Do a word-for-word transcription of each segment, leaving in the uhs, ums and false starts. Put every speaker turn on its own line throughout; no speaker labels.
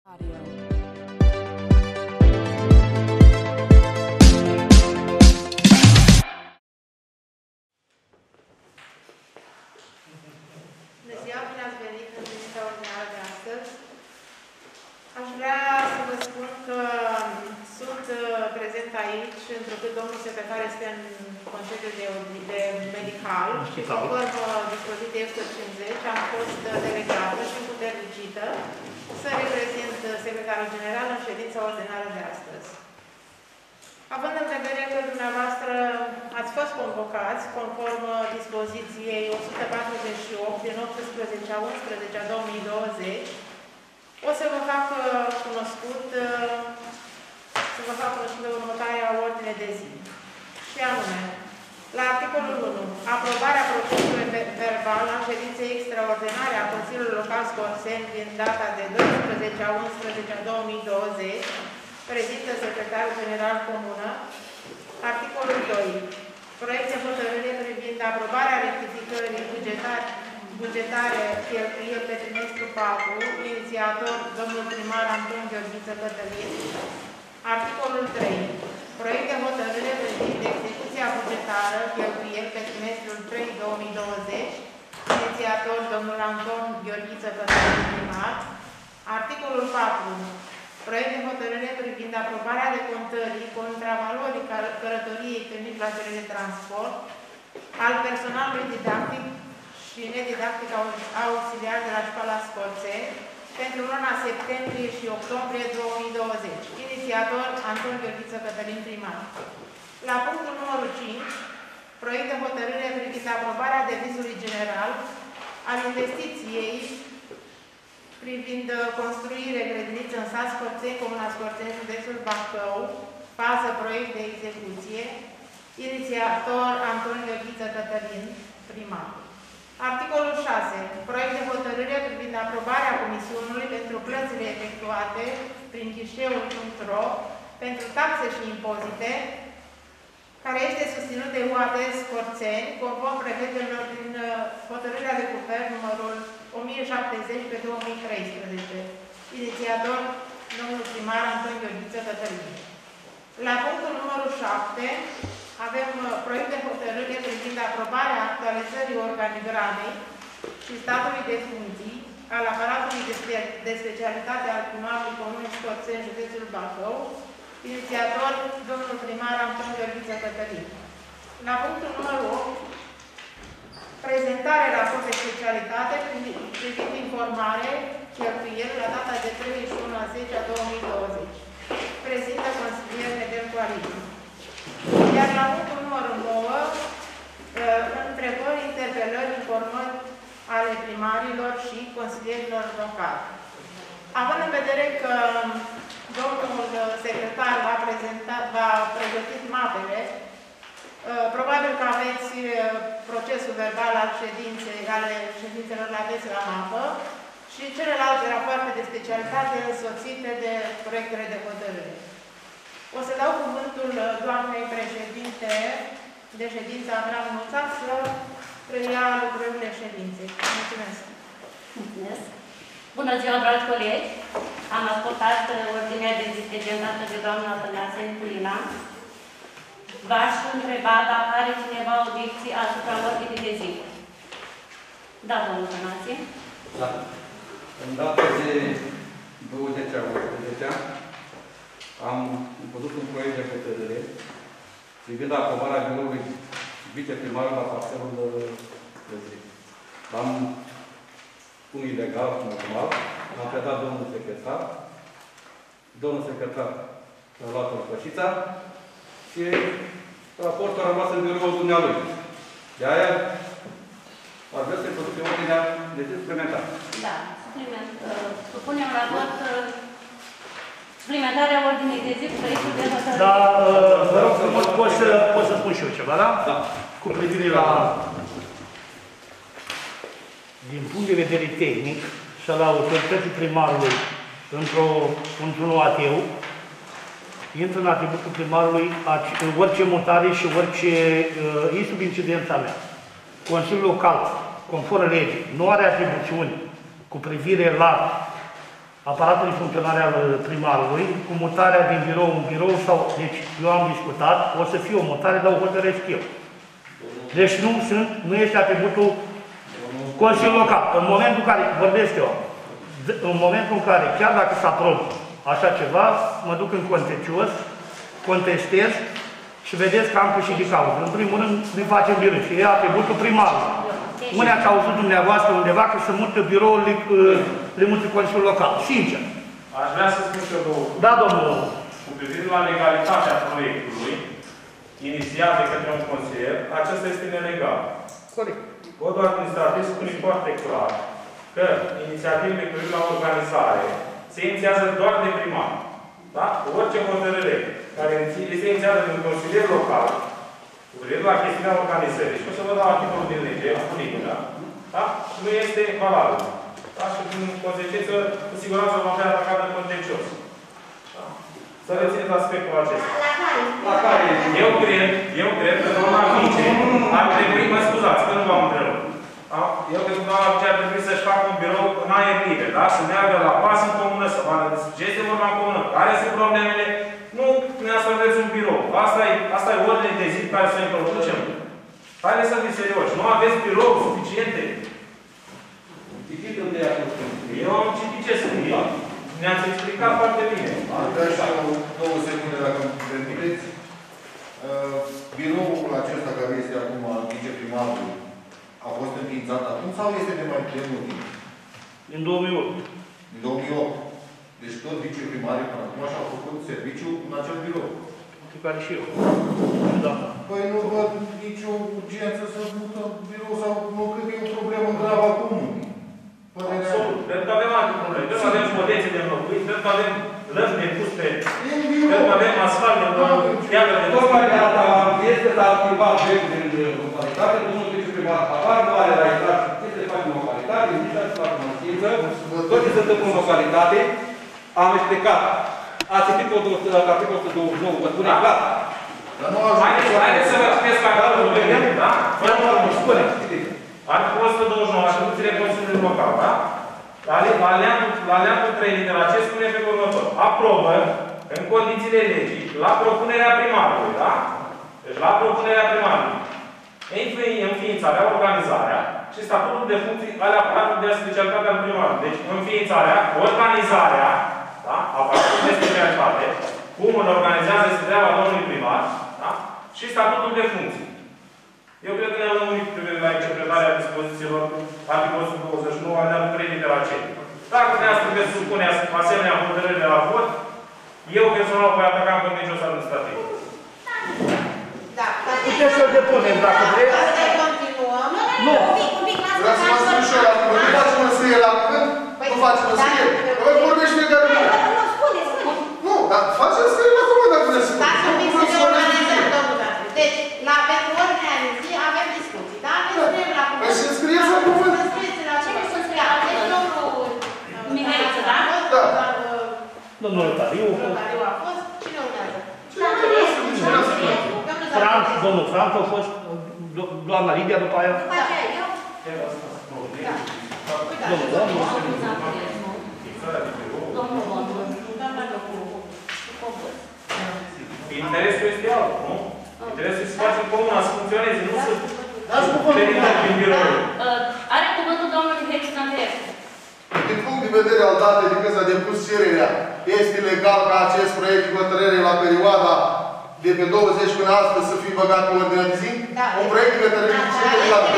Bună ziua, bine ați venit în vizita ordinară de astăzi. Aș vrea să vă spun că sunt prezent aici, întrucât domnul secretar este în concediu de, de medical și conform dispoziției o sută cincizeci am fost delegată și puternicită să reprezint secretarul general în ședința ordinară de astăzi. Având în vedere că dumneavoastră ați fost convocați conform dispoziției o sută patruzeci și opt din optsprezece a unsprezece a două mii douăzeci, o să vă fac cunoscut, să vă fac cunoscută următoarea ordine de zi. Și anume, la articolul unu, aprobarea procesului verbal a ședinței extraordinare a Consiliului Local Scorțeni din data de doisprezece a unsprezece a două mii douăzeci, prezintă secretarul general comună. Articolul doi. Proiect de hotărâre privind aprobarea rectificării bugetare, bugetare cheltuieli pe trimestrul patru, inițiator domnul primar Anton Gheorghiță Cătălin. Articolul trei. Proiect de hotărâre privind execuția bugetară cheltuieli pe trimestrul trei două mii douăzeci, inițiator domnul Anton Gheorghiță Cătălin primar. Articolul patru. Proiect de hotărâre privind aprobarea decontării contravalorii călătoriei pe mijloacele de transport al personalului didactic și nedidactic auxiliar de la școala Scorțeni pentru luna septembrie și octombrie două mii douăzeci. Inițiator Anton Gheorghiță Cătălin primar. La punctul numărul cinci, proiect de hotărâre privind aprobarea devizului general al investiției privind construire grădiniță în sat Scorțeni, Comuna Scorțeni, județul Bacău, fază proiect de execuție, inițiator Anton Gheorghiță Cătălin, primar. Articolul șase. Proiect de hotărâre privind aprobarea comisiunului pentru plățile efectuate prin ghișeul punct ro pentru taxe și impozite, care este susținut de U A D Scorțeni, conform prevederilor din hotărârea de guvern numărul o mie șaptezeci pe două mii treisprezece. Inițiator, domnul primar Anton Gheorghiță Cătălin. La punctul numărul șapte, avem proiect de hotărâre privind aprobarea actualizării organigramei și statului de funcții al aparatului de, spe de specialitate al primarului Comunei Scorțeni, județul Bacău, inițiator, domnul primar Anton Gheorghiță Cătălin. La punctul numărul opt, prezentare raport de specialitate privind informare cheltuieli la data de treizeci și unu a zece a două mii douăzeci. Prezintă consilier Nedel Coaliție. Iar la punctul numărul nouă, întrebări, interpelări, informări ale primarilor și consilierilor locali. Având în vedere că domnul secretar va, prezenta, va pregăti mapele, probabil că aveți procesul verbal al ședinței, ale ședințelor la aveți la mapă și celelalte rapoarte de specialitate însoțite de proiectele de hotărâre. O să dau cuvântul doamnei președinte de ședință, Andra Munuțac, să preia lucrările ședinței. Mulțumesc!
Mulțumesc! Bună ziua, dragi colegi! Am ascultat ordinea de zi prezentată de doamna Tănase Culina. V-aș întreba dacă are cineva obiecții asupra ordinii de zi. Da, domnul Tănase.
Da. În data de douăzeci a unsprezece am produs un proiect de hotărâre privind aprobarea biroului viceprimarul la parcelul de zi. L-am pun ilegal, normal, l-am predat domnul secretar. Domnul secretar a luat-o pășița și raportul a rămas în biroul dumnealui. De aia ar vrea să-i produce ordinea de zi suplimentară.
Da, supliment. Supunem la vot suplimentarea ordinii de zi cu proiectul de hotărâre.
Da, vă rog frumos, pot să, pot să spun și eu ceva, da?
Da.
Cu privire la, din punct de vedere tehnic și la autorității primarului într-un A T U, intră în atributul primarului orice mutare și orice, uh, e sub incidența mea. Consiliul Local, conform legii, nu are atribuțiuni cu privire la aparatul funcționare al primarului, cu mutarea din birou în birou sau, deci eu am discutat, o să fie o mutare, dar o hotărăsc eu. Deci nu sunt, nu este atributul Consiliului Local. În momentul în care, vorbesc eu, în momentul în care, chiar dacă se aprobă așa ceva, mă duc în contencios, contestez și vedeți că am câștigit cauză. În primul rând, ne facem birou și e atributul primarului. Unde ați auzit dumneavoastră undeva că se mută biroul, le, le mută Consiliul Local. Sincer.
Aș vrea să spun și eu două.
Da, domnul.
Cu privire la legalitatea proiectului, inițiat de către un consilier, acesta este nelegal.
Corect.
Codul administrativ spune foarte clar că inițiativele cu privire la organizare se inițiază doar de primar. Da? Orice hotărâre care este inițiată de un consilier local, cu privire la chestiunea organizării, și o să vă dau articolul din lege, politică, da? Nu este valabil. Da? Și în consecință, cu siguranță va fi atacat în contencios. Da? Să rețineți aspectul acesta.
La care?
Eu cred, eu cred că doamna vice ar trebui, mă scuzați, că nu v-am întrerupt. Da? Eu cred că doamna vice ar trebui să-și facă un birou în aer liber, da? Să meargă la pas în comună, să vadă ce este vorba în comună, care sunt problemele. Nu ne aveți un birou. Asta e, asta e ordine de zi care să introducem. Haideți să fim serioși. Nu aveți birou suficiente.
Citit unde e acolo.
Eu am citit ce scrie. Ne-ați explicat foarte bine.
Am vrea și eu două secunde, dacă îmi permiteți. Uh, biroul acesta care este acum viceprimarul a fost înființat atunci sau este de mai de mult timp?
Din două mii opt.
Din două mii opt. Deci tot viceprimarii până acum și-au făcut serviciu în acel birou.
Pe care și eu. Da.
Păi nu văd nicio urgență să mută birou sau nu cred că e o problemă gravă a comunii.
Absolut. Cred că avem alte probleme. Cred că avem podețe de înlocuit, cred că avem lăzi de pus pe... Cred că avem asfalt de piatră de...
Tocmai de asta este să activa proiectul din localitate, domnul viceprimar apar, nu are realizat ce se face în localitate, nici să facă în știință, tot ce se întâmplă în localitate, am explicat. Ați citit codul articolul o sută douăzeci și nouă, vă spune clar.
Haideți să vă citesc articolul de da?
Spune.
Articolul o sută douăzeci și nouă, atribuțiile Consiliului Local, da? La alineatul trei, litera C, spune pe următor. Aprobă, în condițiile legii, la propunerea primarului, da? Deci la propunerea primarului. Înființarea, organizarea și statutul de funcții ale aparatului de specialitate al primarului. Deci înființarea, organizarea, da? Aparatul de specialitate, cum îl organizează este treaba domnului primar, da? Și statutul de funcții. Eu cred că ne-am lămurit privire la interpretarea dispozițiilor articolul o sută douăzeci și nouă, alineatul trei, litera C. Dacă dumneavoastră veți supune asemenea hotărâre la vot, eu personal voi ataca în contencios administrativ.
Da.
Puteți să-l depunem, dacă vreți.
Asta e continuăm.
Nu.
Vreau să mă spun și eu la cuvânt. Nu facem înscriere la cuvânt? Nu facem înscriere. Voi vorbești fiecare mână. Nu, dar facem înscriere la cuvânt dacă vreți să spun.
Stați un pic să ne organizăm, domnul Dante. Deci, la pentru ordinea de zi avem discuții, da? Ne scriem la cuvânt.
Păi să scrieți la cuvânt.
Să scrieți la cuvânt. Să scrie. Deci, domnul
Mihaiță, da?
Da.
Domnul Lotariu.
Domnul Lotariu a fost. Cine urmează?
Franț, domnul Franț a fost, doamna Lidia după aia.
După aceea, eu?
Domnul, domnul.
Domnul Bondu.
Interesul este altul, nu? Interesul este să facem comuna, să funcționeze, nu să...
Dați cuvântul.
Ferităm prin birou.
Are cuvântul domnul Mihaiță Nătescu.
Din punct de vedere al datei de când s-a depus cererea, este legal ca acest proiect de hotărâre la perioada de pe douăzeci până astăzi să fie băgat pe ordinea de zi?
Da.
Un proiect de hotărâre de ce legal pe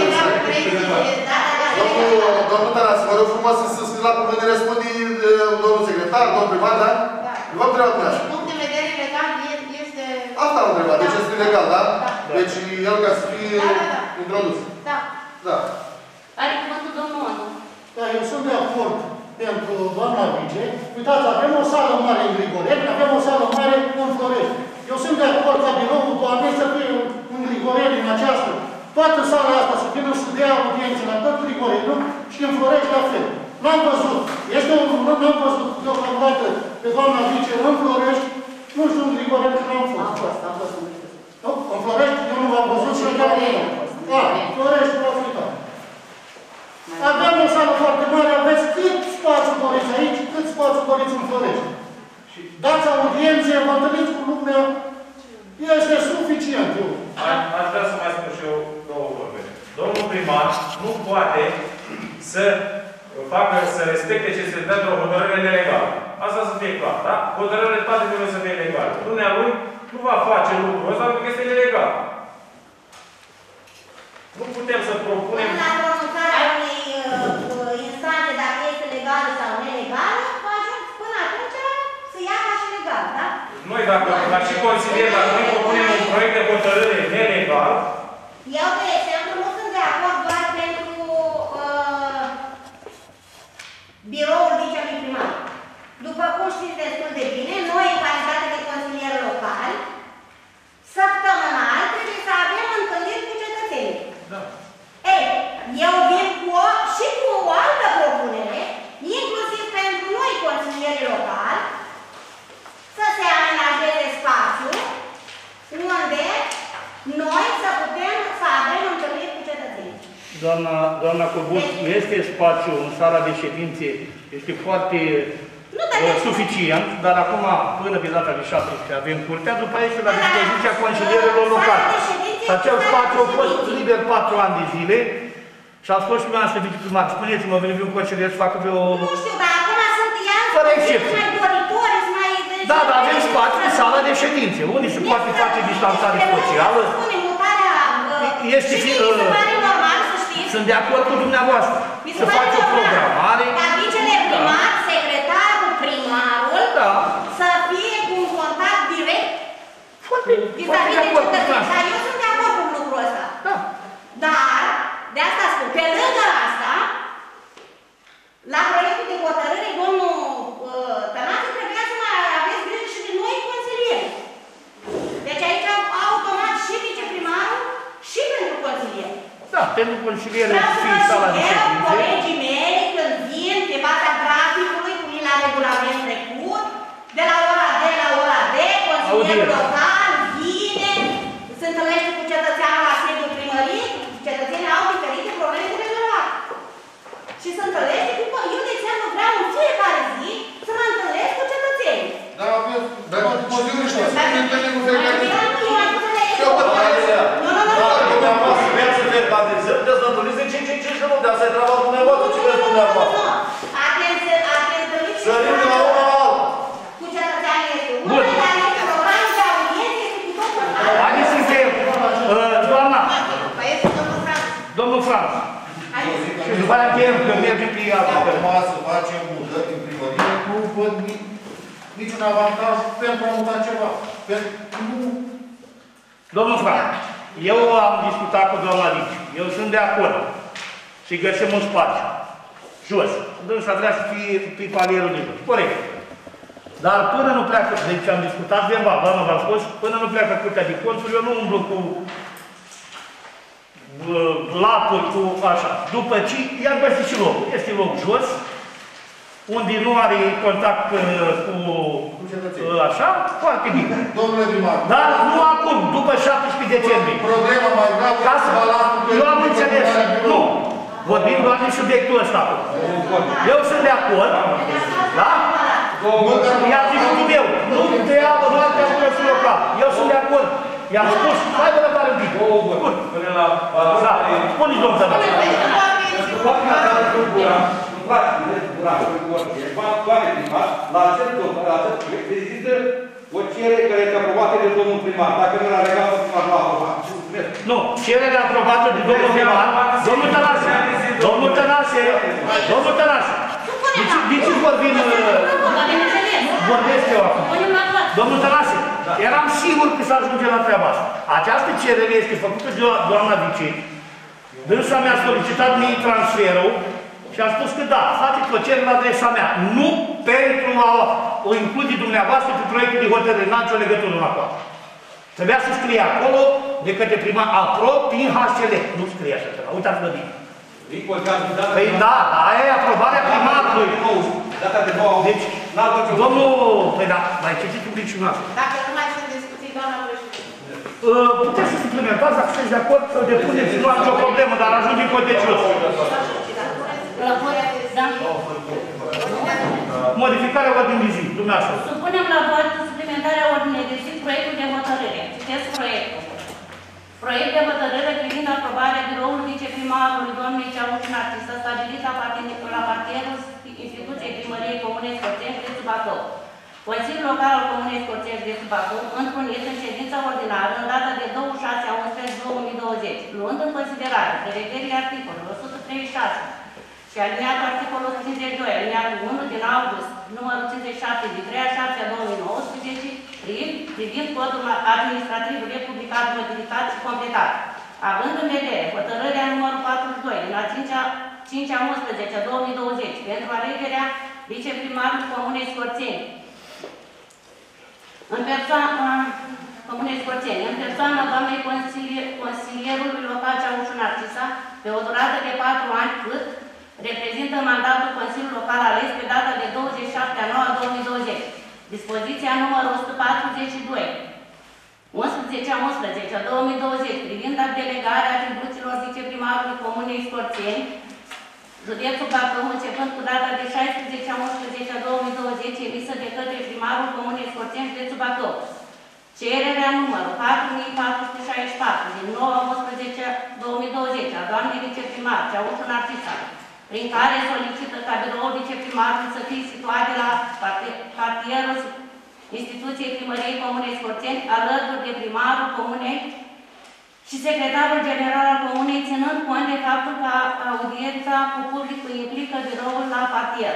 Domnul Tănase, vă rog frumos să scrieți la cuvânt, ne răspunde domnul secretar, domnul primar, da?
Da.
Vă întrebat dumneavoastră.
Din punct de vedere legal, este...
Asta am întrebat, deci este legal, da?
Da.
Deci el ca să fie introdus.
Da.
Da.
Are cuvântul domnul Onu.
Da, eu sunt de acord pentru doamna vice. Uitați, avem o sală mare în Grigoreni, avem o sală mare în Florești. Eu sunt de acord ca biroul doamnei să fie în Grigoreni, în această. Toată sala asta să vină să dea audiențe la tot Grigoreniul și în Florești la fel. N-am văzut. Este un... N-am văzut deocamdată pe doamna vice în Florești. Nu știu în Grigoreni, că n-am fost.
Am fost, am fost.
Nu? În Florești eu nu v-am văzut și eu chiar nu. Da, Florești, v-am uitat. Avem o sală foarte mare, aveți cât spațiu doriți aici, cât spațiu doriți în Florești. Dați audiențe, vă întâlniți cu lumea, este suficient. Eu.
Aș vrea să mai spun și eu două vorbe. Domnul primar nu poate să facă, să respecte ce se dă într-o hotărâre nelegală. Asta să fie clar, da? Hotărârile toate trebuie să fie legale. Dumnealui nu va face lucrul ăsta pentru că este ilegal. Nu putem să propunem...
Până la pronunțarea unei uh, instanțe, dacă este legală sau nelegală, va ajunge până atunci să ia ca și legal, da?
Noi, dacă, ca și consilier, dacă noi propunem un proiect de hotărâre nelegal,
eu, de exemplu, nu sunt de acord doar pentru uh, biroul viceprimar. După cum știți destul de bine, noi, în calitate de consilier local, săptămânal trebuie să avem întâlniri cu cetățenii.
da.
Ei, eu vin cu o, și cu o altă propunere, inclusiv pentru noi, consilierii locali, să se amenajeze spațiu unde noi să putem să avem întâlniri cu cetățenii.
Doamna, doamna Corbut, nu este spațiu în sala de ședințe, este foarte uh, suficient, dar acum, până pe data de șaptesprezece, avem curtea, după aceea este la dispoziția consilierilor locali. Acel spațiu a fost liber patru ani de zile și a spus și dumneavoastră viceprimar, spuneți-mă, veni un consilier să facă pe o...
Nu știu, dar acum sunt ea,
Fără excepție.
mai doritori, sunt mai...
Da, dar avem spațiu în sala de ședințe, unde se poate face distanțare socială. Este fi... Sunt de acord cu dumneavoastră. Să faci o programare.
Ca vicele primar, secretarul, primarul,
Da.
să fie cu un contact direct
Foarte, foarte de acord cu dumneavoastră.
Dar eu sunt de acord cu lucrul ăsta.
Da.
Dar, de asta spun, pe lângă asta, la proiectul de hotărâre, domnul uh, Tănase trebuia să mai aveți grijă și de noi consilieri. Deci aici automat și viceprimarul și pentru consilier.
Da, pentru consiliere
Vreau să
fi
vă
sala de
eu,
ședințe.
colegii mei, când vin pe baza graficului, cum e la regulament trecut, de la ora D la ora D, consilierul local vine, se întâlnește cu cetățeanul la sediul primăriei, cetățenii au diferite probleme de rezolvat. Și se întâlnește cu... Eu, de exemplu, vreau în fiecare zi să mă întâlnesc cu cetățenii.
Dar dar știu niște, să ne întâlnim cu fiecare zi.
Eu văd că nu, nu, nu,
Dacă dumneavoastră vreți să verbalizăm, vreți să întâlniți de cinci în cinci minute. Asta e treaba dumneavoastră, ce vreți dumneavoastră. Sărim de la una la alta.
Cu cetățeanii este unul, dar este programul de audiență, este cu totul.
Haideți să încheiem. Doamna, domnul Franț. Și după aia încheiem, că mergem pe altă.
Acum să facem mutări în primărie, nu văd niciun avantaj pentru a muta ceva. Pentru nu...
Domnul Franț, eu am discutat cu doamna Vici. Eu sunt de acord să-i găsim un spațiu. Jos. Dânsa vrea să fie pe palierul liber. Corect. Dar până nu pleacă, deci am discutat verbal, doamna v-am spus, până nu pleacă curtea de conturi, eu nu umblu cu uh, lapuri, cu așa. După ce i-am găsit și loc. Este loc jos, unde nu are contact uh, cu uh, așa, foarte bine.
Domnule primar.
Dar nu acum, după șaptesprezece decembrie.
Problema mai gravă
Ca să... Eu am înțeles. Nu. Vorbim doar de subiectul ăsta. Eu sunt de acord. Da? Iar timpul meu. Nu te iau doar pe acolo local. Eu sunt de acord. I-am spus, hai de la tare un pic.
Până la...
Da. Spune-i, domnul Tănase.
La acest proiect există o cerere care este aprobată de domnul primar. Dacă nu l-a regat, primar nu a aprobat.
Nu, cererea aprobată de domnul primar, domnul Tănase, domnul Tănase, domnul Tănase. De ce vorbim, vorbesc eu acum? Domnul Tănase, eram sigur că s-a ajunge la treaba asta. Această cerere este făcută de doamna Vici. Dânsa mi-a solicitat mie transferul și a spus că da, faceți o cerere la adresa mea. Nu pentru a o include dumneavoastră pe proiectul de hotărâre, n-am nicio legătură una cu asta. Trebuia să scrie acolo de către primar aprob prin H C L. Nu scrie așa ceva, uitați-vă bine. Păi da, dar aia e aprobarea primarului. Deci, domnul, păi da, mai citiți un pic și noastră.
Dacă nu mai sunt discuții, doamna președinte.
Puteți să suplementați, dacă sunteți de acord, să depuneți, nu am nicio problemă, dar ajunge în contencios. modificarea ordinii de zi, dumneavoastră.
Supunem la vot suplimentarea ordinei de zi proiectul de hotărâre. Citesc proiectul. Proiect de hotărâre privind aprobarea biroului viceprimarului domnului Ceauș Narcisă, stabilit la, la parterul instituției primăriei Comunei Scorțeni, județul Bacău. Consiliul Local al Comunei Scorțeni, județul Bacău, întrunit în ședința ordinară în data de douăzeci și șase a unsprezece două mii douăzeci, luând în considerare prevederile articolului o sută treizeci și șase și aliniatul articolul o sută cincizeci și doi, aliniatul unu din august, numărul cincizeci și șapte, din trei a șaptea două mii nouăsprezece, privind codul administrativ republicat, modificat și completat. Având în vedere hotărârea numărul patruzeci și doi din a cincea a unsprezece două mii douăzeci pentru alegerea viceprimarului Comunei Scorțeni, în persoana Comunei Scorțeni, în persoana doamnei consilier, consilierului local Ceauș Narcisa, pe o durată de patru ani, cât reprezintă mandatul Consiliului Local ales pe data de douăzeci și șapte a noua două mii douăzeci. Dispoziția numărul o sută patruzeci și doi, unsprezece a unsprezece a două mii douăzeci, privind delegarea atribuțiilor viceprimarului Comunei Scorțeni, județul Bacău, începând cu data de șaisprezece a unsprezece a două mii douăzeci, emisă de către primarul Comunei Scorțeni, județul Bacău. Cererea numărul patru mii patru sute șaizeci și patru din nouă a unsprezece două mii douăzeci a doamnei viceprimar Ceauș Narcisa, prin care solicită ca biroul viceprimarului să fie situat la cartierul instituției primăriei Comunei Scorțeni, alături de primarul Comunei și secretarul general al Comunei, ținând cont de faptul că audiența cu publicul implică biroul la cartier.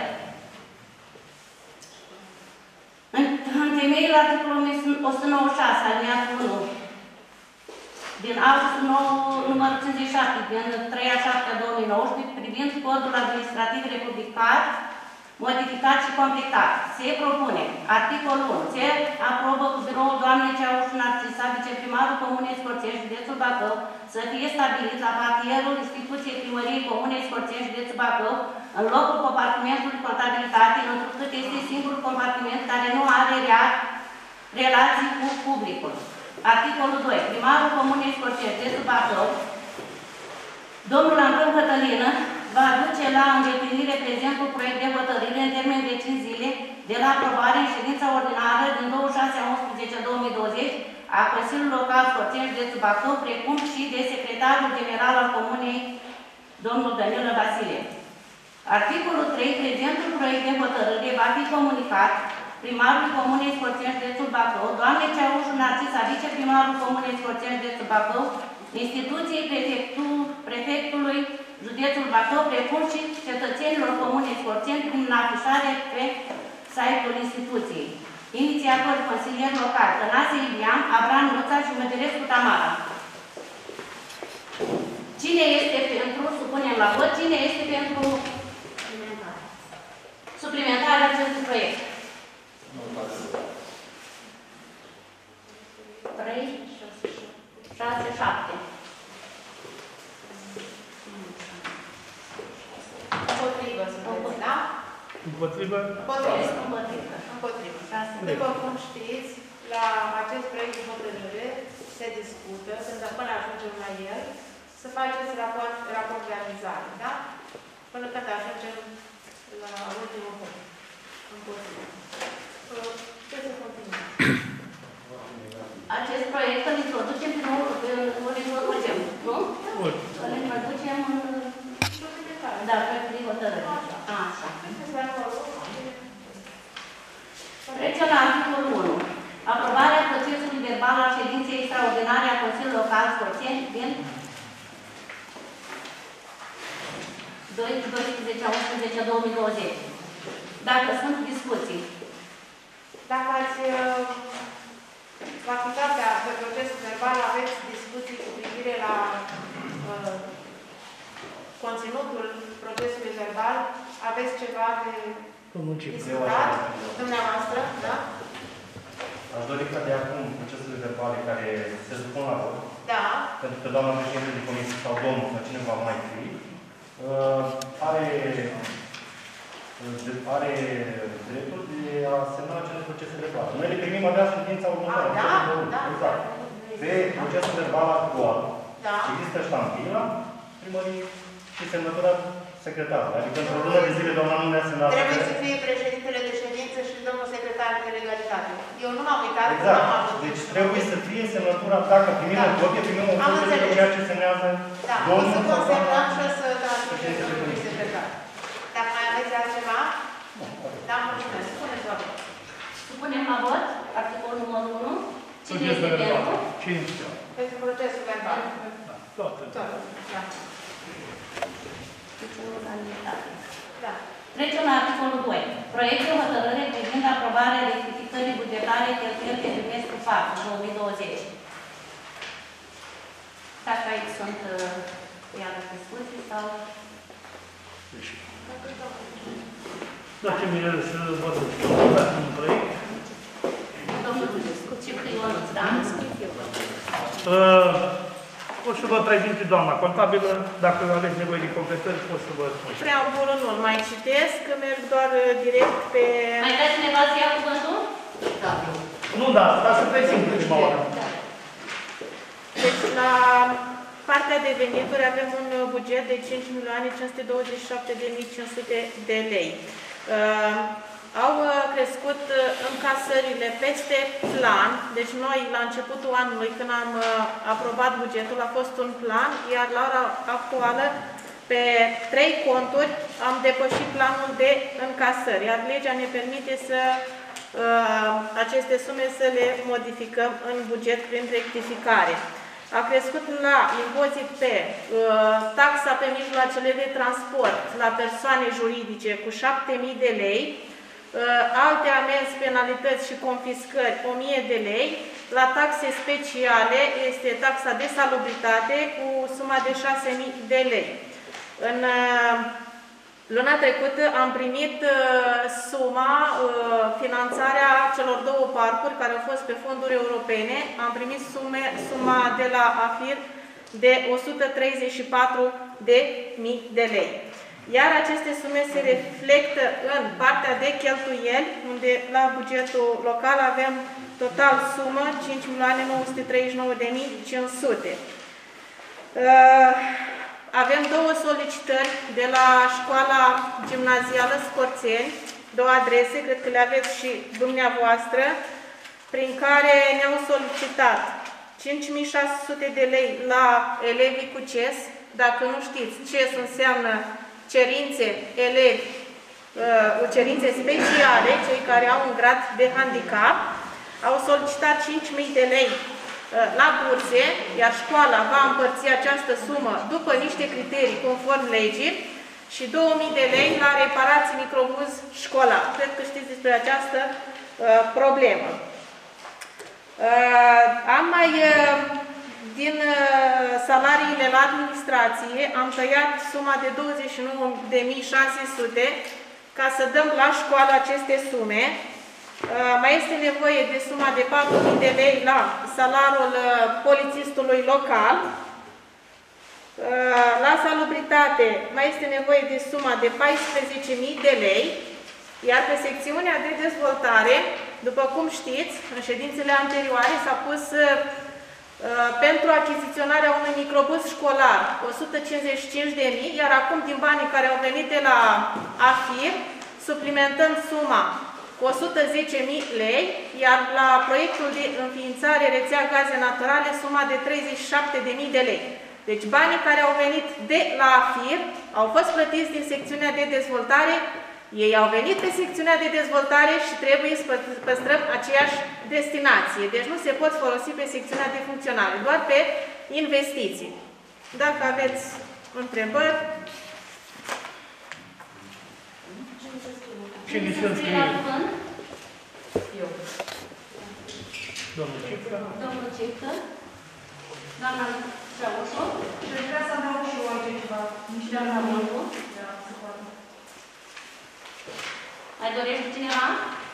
În, în temeiul articolului o sută nouăzeci și șase, aliniatul unu, din august numărul cincizeci și șapte, din trei a șaptea două mii nouăsprezece, privind codul administrativ republicat, modificat și completat. Se propune articolul unu. Se aprobă cu biroul doamnei Ceauș Narcisa, viceprimarul Comunei Scorțeni, județul Bacău, să fie stabilit la cartierul instituției primăriei Comunei Scorțeni, județul Bacău, în locul compartimentului contabilitate, întrucât este singurul compartiment care nu are rea, relații cu publicul. Articolul doi. Primarul Comunei Scorțeni, județul Bacău, domnul Antoni Cătălină, va duce la îndeplinire prezentul proiect de hotărâre în termen de cinci zile de la aprobare în ședința ordinară din douăzeci și șase a unsprezece două mii douăzeci a Consiliului Local Scorțeni, județul Bacău, precum și de secretarul general al Comunei, domnul Danilă Vasile. Articolul trei. Prezentul proiect de hotărâre va fi comunicat primarul Comunei Scorțeni, județul Bacău, doamnei Ceauș Narcisa, viceprimarul Comunei Scorțeni, județul Bacău, instituției prefectului județul Bacău, precum și cetățenilor Comunei Scorțeni, prin afișare pe site-ul instituției. Inițiatori consilieri locali, Tănase Ilian, Avram Luța și Mădărescu Tamara. Cine este pentru, supunem la vot, cine este pentru suplimentarea acestui proiect? trei, șase, șapte.
Împotrivă, spuneți, da?
Împotrivă?
Împotrivă. Împotrivă. Împotrivă. După cum știți, la acest proiect de hotărâre se discută, când până ajungem la el, să faceți raport, raport de realizare, da? Până când ajungem la ultimul punct. Împotrivă. Ce să continuăm?
Acest proiect îl introducem prin nou, îl introducem, nu? Îl introducem în... Da, proiectul de hotărâre. Așa. Trecem la articolul unu. Aprobarea procesului verbal al ședinței extraordinare a Consiliului Local Scorțeni din doisprezece a unsprezece două mii douăzeci. Dacă sunt discuții.
Dacă ați facultatea pe procesul verbal, aveți discuții cu privire la uh, conținutul procesului verbal, aveți ceva de discutat dumneavoastră, da?
Aș dori ca de acum procesele verbale care se supun la vot,
da.
Pentru că doamna președinte de comisie sau domnul sau cineva mai fi, uh, are, uh, are dreptul de a semna acele procese verbale. Noi le primim abia ședința următoare.
Da, da,
exact. Pe procesul verbal actual
da.
Există ștampila primării și semnătura secretarului. Adică într-o lună de zile doamna nu ne-a semnat.
Trebuie să fie președintele de ședință. domnul secretar de legalitate. Eu nu m-am uitat, nu
Exact.
am avut.
Deci trebuie să fie semnătura, dacă primim
Da.
o copie, primim o
Am
copie de
înțeles.
ceea ce semnează
Da, o
domnul
să
sau doamna.
consemnăm și o să transmitem domnului secretar. Dacă mai aveți altceva? Da, mulțumesc. Spuneți, vă rog.
Supunem la vot articolul numărul unu. Cine
Procesul
este
verbal.
pentru?
Cine este?
Pentru procesul verbal.
Toată.
Tot. Da.
Deci, unanimitate.
Da.
Trecem la articolul doi. Proiect de hotărâre privind aprobarea rectificării bugetare cheltuieli de trimestrul patru două mii douăzeci. Dacă aici sunt uh, iară discuții sau...
Dați-mi să văd un proiect.
Domnul Dugescu, ce Ionuț, da?
Uh, O să vă prezint doamna contabilă, dacă aveți nevoie de completări, pot să vă spun.
Preambulul nu mai citesc, că merg doar direct pe...
Mai vrea cineva să ia cuvântul?
Da.
Nu, da, dar să prezint prima oară.
Deci, la partea de venituri avem un buget de cinci milioane cinci sute douăzeci și șapte de mii cinci sute de lei. Uh, au crescut încasările peste plan, deci noi la începutul anului, când am aprobat bugetul, a fost un plan, iar la ora actuală, pe trei conturi, am depășit planul de încasări, iar legea ne permite să uh, aceste sume să le modificăm în buget prin rectificare. A crescut la impozit pe uh, taxa pe mijloacele de transport la persoane juridice cu șapte mii de lei, alte amenzi, penalități și confiscări o mie de lei, la taxe speciale este taxa de salubritate cu suma de șase mii de lei. În luna trecută am primit suma, finanțarea celor două parcuri care au fost pe fonduri europene, am primit sume, suma de la AFIR de o sută treizeci și patru de mii de lei. Iar aceste sume se reflectă în partea de cheltuieli, unde la bugetul local avem total sumă cinci milioane nouă sute treizeci și nouă de mii cinci sute. Avem două solicitări de la școala gimnazială Scorțeni, două adrese, cred că le aveți și dumneavoastră, prin care ne-au solicitat cinci mii șase sute de lei la elevii cu C E S. Dacă nu știți, C E S înseamnă cerințe elevi, cerințe speciale, cei care au un grad de handicap, au solicitat cinci mii de lei la burse, iar școala va împărți această sumă după niște criterii conform legii și două mii de lei la reparații microbuz școlar. Cred că știți despre această uh, problemă. Uh, am mai, uh, din uh, salariile la administrație, am tăiat suma de douăzeci și nouă de mii șase sute ca să dăm la școală aceste sume. Uh, mai este nevoie de suma de patru mii de lei la salariul uh, polițistului local. Uh, la salubritate mai este nevoie de suma de paisprezece mii de lei. Iar pe secțiunea de dezvoltare, după cum știți, în ședințele anterioare s-a pus uh, pentru achiziționarea unui microbus școlar o sută cincizeci și cinci de mii, iar acum din banii care au venit de la AFIR, suplimentăm suma cu o sută zece mii lei, iar la proiectul de înființare rețea gaze naturale suma de treizeci și șapte de mii de lei. Deci banii care au venit de la AFIR au fost plătiți din secțiunea de dezvoltare, ei au venit pe secțiunea de dezvoltare și trebuie să păstrăm aceeași destinație. Deci nu se pot folosi pe secțiunea de funcționare, doar pe investiții. Dacă aveți întrebări...
Cine se înscrie?
Eu.
Domnul Cifră.
Domnul Cifră. Doamna Ceaușu.
Deci vrea să adaug și eu aici ceva. Nici de
Doamna Moncu.
Da, se poate.
Mai dorește cineva?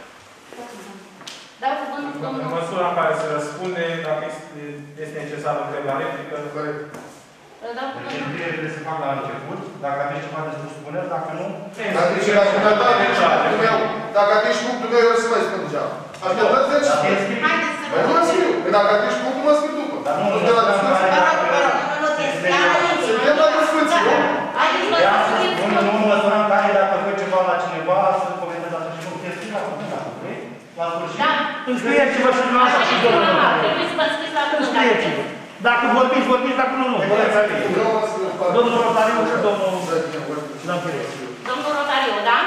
Dau cuvântul
În
domnul.
măsura în care se răspunde, dacă este, este necesară întrebare, replică.
Îl dau cuvântul.
Rectificările trebuie să fac la început. Dacă aveți ceva de spus, spuneți. Dacă nu...
Dacă și la jumătate, dacă atingi punctul meu, eu să mai spun deja. Așteptați deci?
Haideți să
Păi nu mă scriu. Păi dacă atingi punctul, mă scriu după.
Dar nu,
Nu te la discuție.
Vă rog, vă rog, nu notiți.
Suntem la discuție, nu?
Haideți vă
Ia,
să scrieți.
nu, nu mă măsurăm care dacă văd ceva la cineva, să comentez atunci și nu puteți scrie acum, dacă vrei. La sfârșit.
Da.
Înscrieți-vă și dumneavoastră și domnul notariu.
Trebuie să vă înscriți la cuvânt.
Înscrieți-vă. Dacă vorbiți, vorbiți, dacă nu, nu. Domnul notariu și domnul Zanfirescu.
Domnul notariu, da?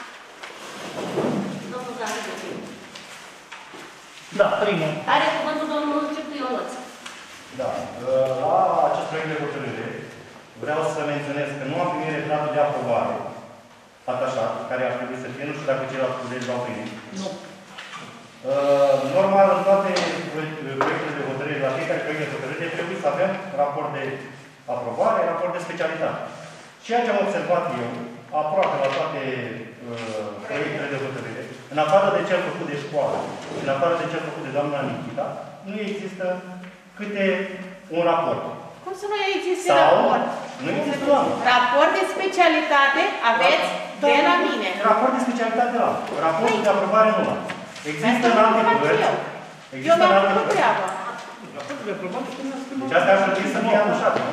Domnul Zanfirescu.
Da, primul.
Are cuvântul domnul Ciucu Ionuț.
Da. La acest proiect de hotărâre vreau să menționez că nu am primit referatul de aprobare atașat, care ar trebui să fie, nu știu dacă ceilalți colegi l-au primit.
Nu.
Normal, în toate proiectele de hotărâre, la fiecare proiect de hotărâre, trebuie să avem raport de aprobare, raport de specialitate. Ceea ce am observat eu, aproape la toate uh, proiectele de hotărâre, în afară de cel făcut de școală, în afară de cel făcut de doamna Nikita, nu există câte un raport.
Cum să nu existe
Sau,
raport?
nu există, doamnă.
Raport de specialitate aveți
Da,
de la mine.
Raport de specialitate la raportul de aprobare nu la. Există în alte părți.
Eu
Există în
mi-am
alte
făcut
părți.
treaba.
Deci asta ar trebui să fie atașat, nu?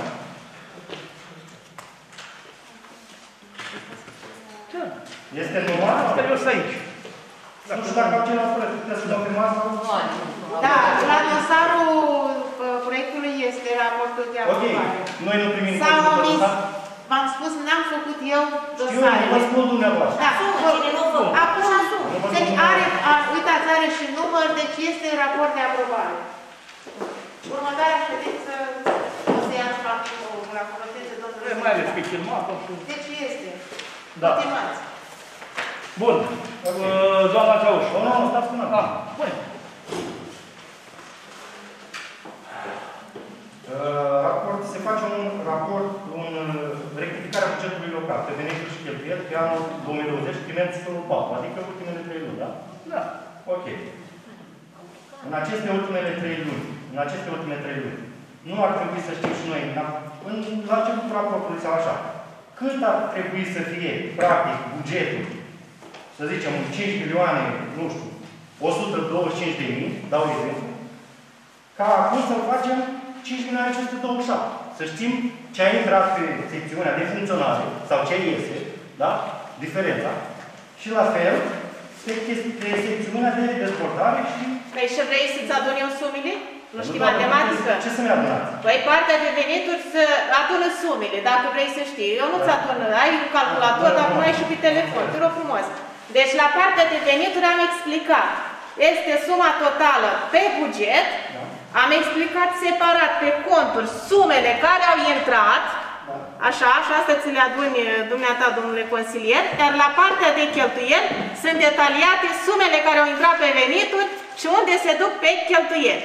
Este normal?
Serios aici.
Nu știu dacă au ceilalți părți. Puteți să confirmați sau?
Da, la dosarul uh, proiectului este raportul de
Ok.
aprobare.
Noi nu primim
S-au
niciun
omis.
dosar.
V-am spus, n-am făcut eu
Știu,
dosarele.
vă spun dumneavoastră.
Da,
Asumă, cine nu fă.
acum,
Nu vă
deci
spun
are, a, uitați, are și număr, deci este raport de aprobare. Următoarea ședință o să ia o raporteze domnului.
Mai ales pe filmat.
Deci este.
Da.
Continuați.
Bun. Uh, Doamna Ceauș.
Nu, nu, stați până.
Da. Bun.
Raport, se face un raport, un rectificare a bugetului local, pe venituri și cheltuieli pe anul două mii douăzeci, trimestrul patru, adică ultimele trei luni, da?
Da.
Ok. În aceste ultimele trei luni, în aceste ultimele trei luni, nu ar trebui să știm și noi, în, la începutul raportului sau așa, cât ar trebui să fie, practic, bugetul, să zicem, cinci milioane, nu știu, o sută douăzeci și cinci de mii, dau exemplu, ca acum să facem cinci milioane cinci sute douăzeci și șapte. Să știm ce a intrat pe secțiunea de funcționare sau ce iese, da? Diferența. Și la fel, pe, pe secțiunea de dezvoltare și...
Păi și vrei să-ți aduni eu sumele? Nu știi
Nu,
matematică?
Ce să-mi adunați?
Păi partea de venituri să adună sumele, dacă vrei să știi. Eu nu-ți adun, ai un calculator, dar nu ai și pe telefon, te rog frumos. Deci la partea de venituri am explicat. Este suma totală pe buget,
Da.
am explicat separat pe conturi sumele care au intrat,
Da.
așa, și asta ți le aduni dumneata, domnule consilier, iar la partea de cheltuieli sunt detaliate sumele care au intrat pe venituri și unde se duc pe cheltuieli.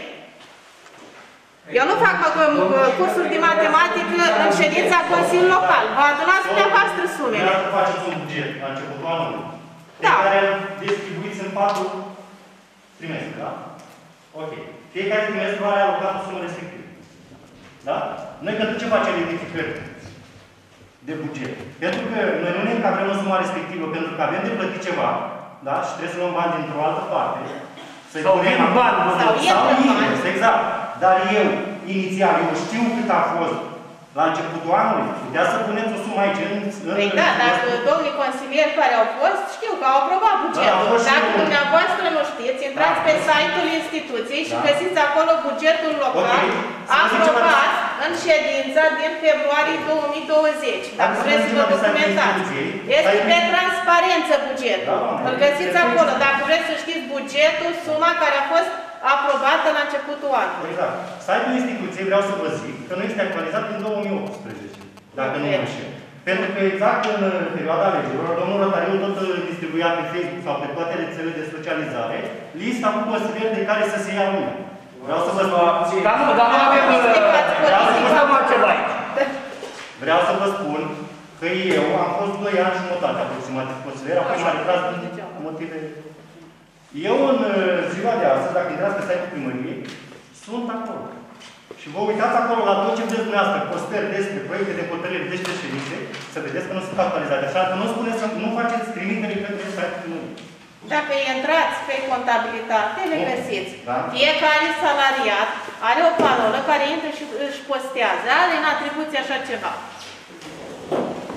Eu nu fac cursuri de matematică în ședința Consiliului Local. Vă adunați dumneavoastră sumele.
Vreau să faceți un buget la începutul anului, pe
Da.
care îl distribuiți în patru trimestre, da? Ok. Fiecare trimestru are alocat o sumă respectivă. Da? Noi pentru ce facem identificări de buget? Pentru că noi nu ne încadrăm în suma respectivă, pentru că avem de plătit ceva, da? Și trebuie să luăm bani dintr-o altă parte. Să-i
Sau
punem
vin
acolo.
bani,
sau
Sau
intră
invers,
bani.
exact. Dar eu, inițial, eu știu cât a fost la începutul anului. Putea să puneți o sumă aici. În, în,
Păi da, dar domnii consilieri care au fost, știu că au aprobat
Da,
bugetul.
au fost și
Dacă
eu.
dumneavoastră nu știți, intrați
Da.
pe site-ul instituției și
Da.
găsiți acolo bugetul local
Ok. Să vă zic ceva
aprobat
de-
în ședința din februarie două mii douăzeci. Dacă
Am să
vreți
vă
să
zic
vă
ceva de site-ul
documentați.
instituției.
Este
Site-ul-
pe transparență bugetul.
Da, doamne.
Îl găsiți
Este-
acolo. Dacă vreți să știți bugetul, suma care a fost aprobată la începutul anului.
Exact. Site-ul instituției, vreau să vă zic, că nu este actualizat din două mii optsprezece, dacă nu mă înșel. Pentru că exact în uh, perioada alegerilor, domnul Rotariu tot uh, distribuia pe Facebook sau pe toate rețelele de socializare lista cu consilieri de care să se ia lumea. Vreau să vă spun...
Dar nu, dar nu avem...
Vreau să vă
Nu
spun
avem ceva aici.
Vreau să vă spun că eu am fost doi ani și jumătate aproximativ consilier, apoi m-am retras din motive... Eu în uh, ziua de astăzi, dacă intrați pe site-ul primăriei, sunt acolo. Și vă uitați acolo la tot ce vedeți dumneavoastră, postări despre proiecte de hotărâri, despre ședințe, să vedeți că nu sunt actualizate. Așa că nu spuneți să nu faceți trimitere către site-ul primăriei.
Dacă intrați pe contabilitate, le
Bun.
găsiți.
Da.
Fiecare salariat are o parolă care intră și își postează. Are în atribuție așa ceva.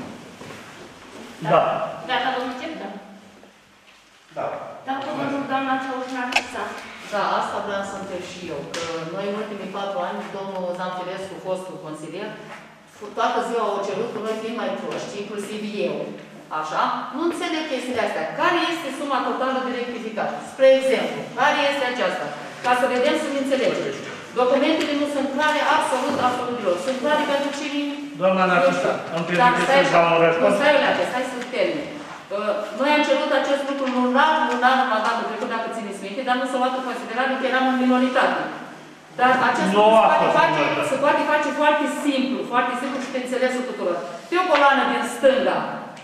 Da.
Gata, domnul Cep, da.
Da.
Dau cuvântul doamna Ceaușna Crisa.
Da, asta vreau să întreb și eu, că noi în ultimii patru ani, domnul Zamfirescu, fostul consilier, toată ziua au cerut cu noi fiind mai proști, inclusiv eu, așa, nu înțeleg chestiile astea. Care este suma totală de rectificat? Spre exemplu, care este aceasta? Ca să vedem, să ne înțelegem. Documentele nu sunt clare, absolut, absolut deloc. Sunt clare pentru cine...
Doamna Narcisa, îmi permiteți să dau un răspuns?
Stai o leacă, stai să termin. Noi am cerut acest lucru lunar, lunar, la dată trecut, dacă țineți minte, dar nu s-a luat în considerare că eram în minoritate. Dar acest lucru se poate, face, se poate face foarte simplu, foarte simplu și pe înțelesul tuturor. Pe o coloană din stânga,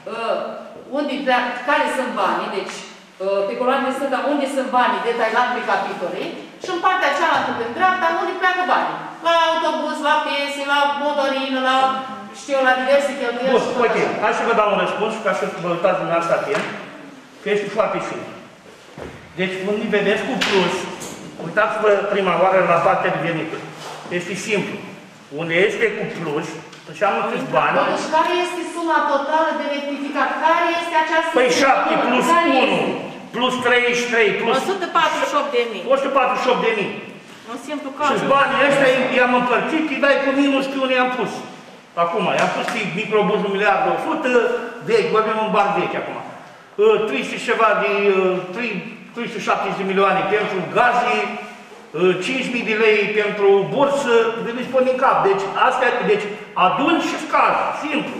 unde, care sunt banii, deci pe coloana din stânga, unde sunt banii detailat pe capitole, și în partea cealaltă din dreapta, unde pleacă banii. La autobuz, la piese, la motorină, la, știu, la diverse cheltuieli.
Bun, ok. Hai să vă dau un răspuns ca să vă uitați dumneavoastră atent, că este foarte simplu. Deci, unde vedeți cu plus, uitați-vă prima oară la partea de venituri. Este simplu. Unde este cu plus, înseamnă câți bani.
Deci, care este suma totală de rectificat? Care este această
Păi șapte plus unu, plus treizeci și trei, plus...
o sută patruzeci și opt de mii.
o sută patruzeci și opt de mii.
Un simplu
Și
calcul.
banii ăștia i-am împărțit, îi dai cu minus pe unde i-am pus. Acum, i-am pus pe microbuzul un miliard o sută, vechi, vorbim în bar vechi acum. trei sute ceva de, trei sute șaptezeci de milioane pentru gaze, cinci mii de lei pentru bursă, de nu spun din cap. Deci, astea, deci, aduni și scazi, simplu.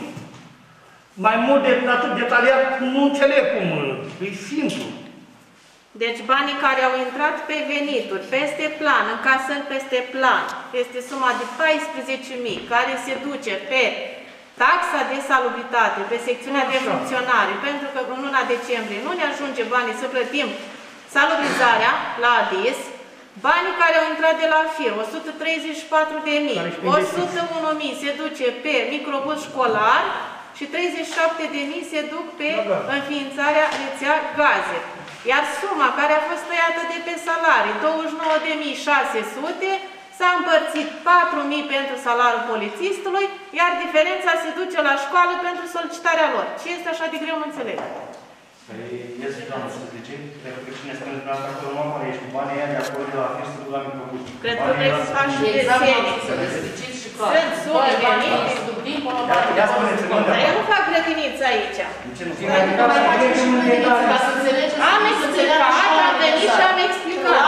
Mai mult de atât detaliat, nu înțeleg cum, e simplu.
Deci banii care au intrat pe venituri, peste plan, încasări peste plan, este suma de paisprezece mii, care se duce pe taxa de salubritate, pe secțiunea de funcționare, pentru că în luna decembrie nu ne ajunge banii să plătim salubrizarea la A D I S, banii care au intrat de la F I R, o sută treizeci și patru de mii, o sută unu de mii se duce pe microbus școlar și treizeci și șapte de mii se duc pe înființarea rețea gaze. Iar suma care a fost tăiată de pe salarii, douăzeci și nouă de mii șase sute, s-a împărțit patru mii pentru salariul polițistului, iar diferența se duce la școală pentru solicitarea lor. Ce este așa de greu, nu înțeleg.
Păi, este, doamnă, să zice, pentru că cine spune dumneavoastră acolo, nu mă ești cu banii aia de acolo de la F I R să duc la microbus.
Cred că trebuie să faci și desene. Sunt sume de mii.
Ia spuneți,
Dar eu nu fac grădiniță aici.
De ce nu?
Am explicat, am venit și am explicat.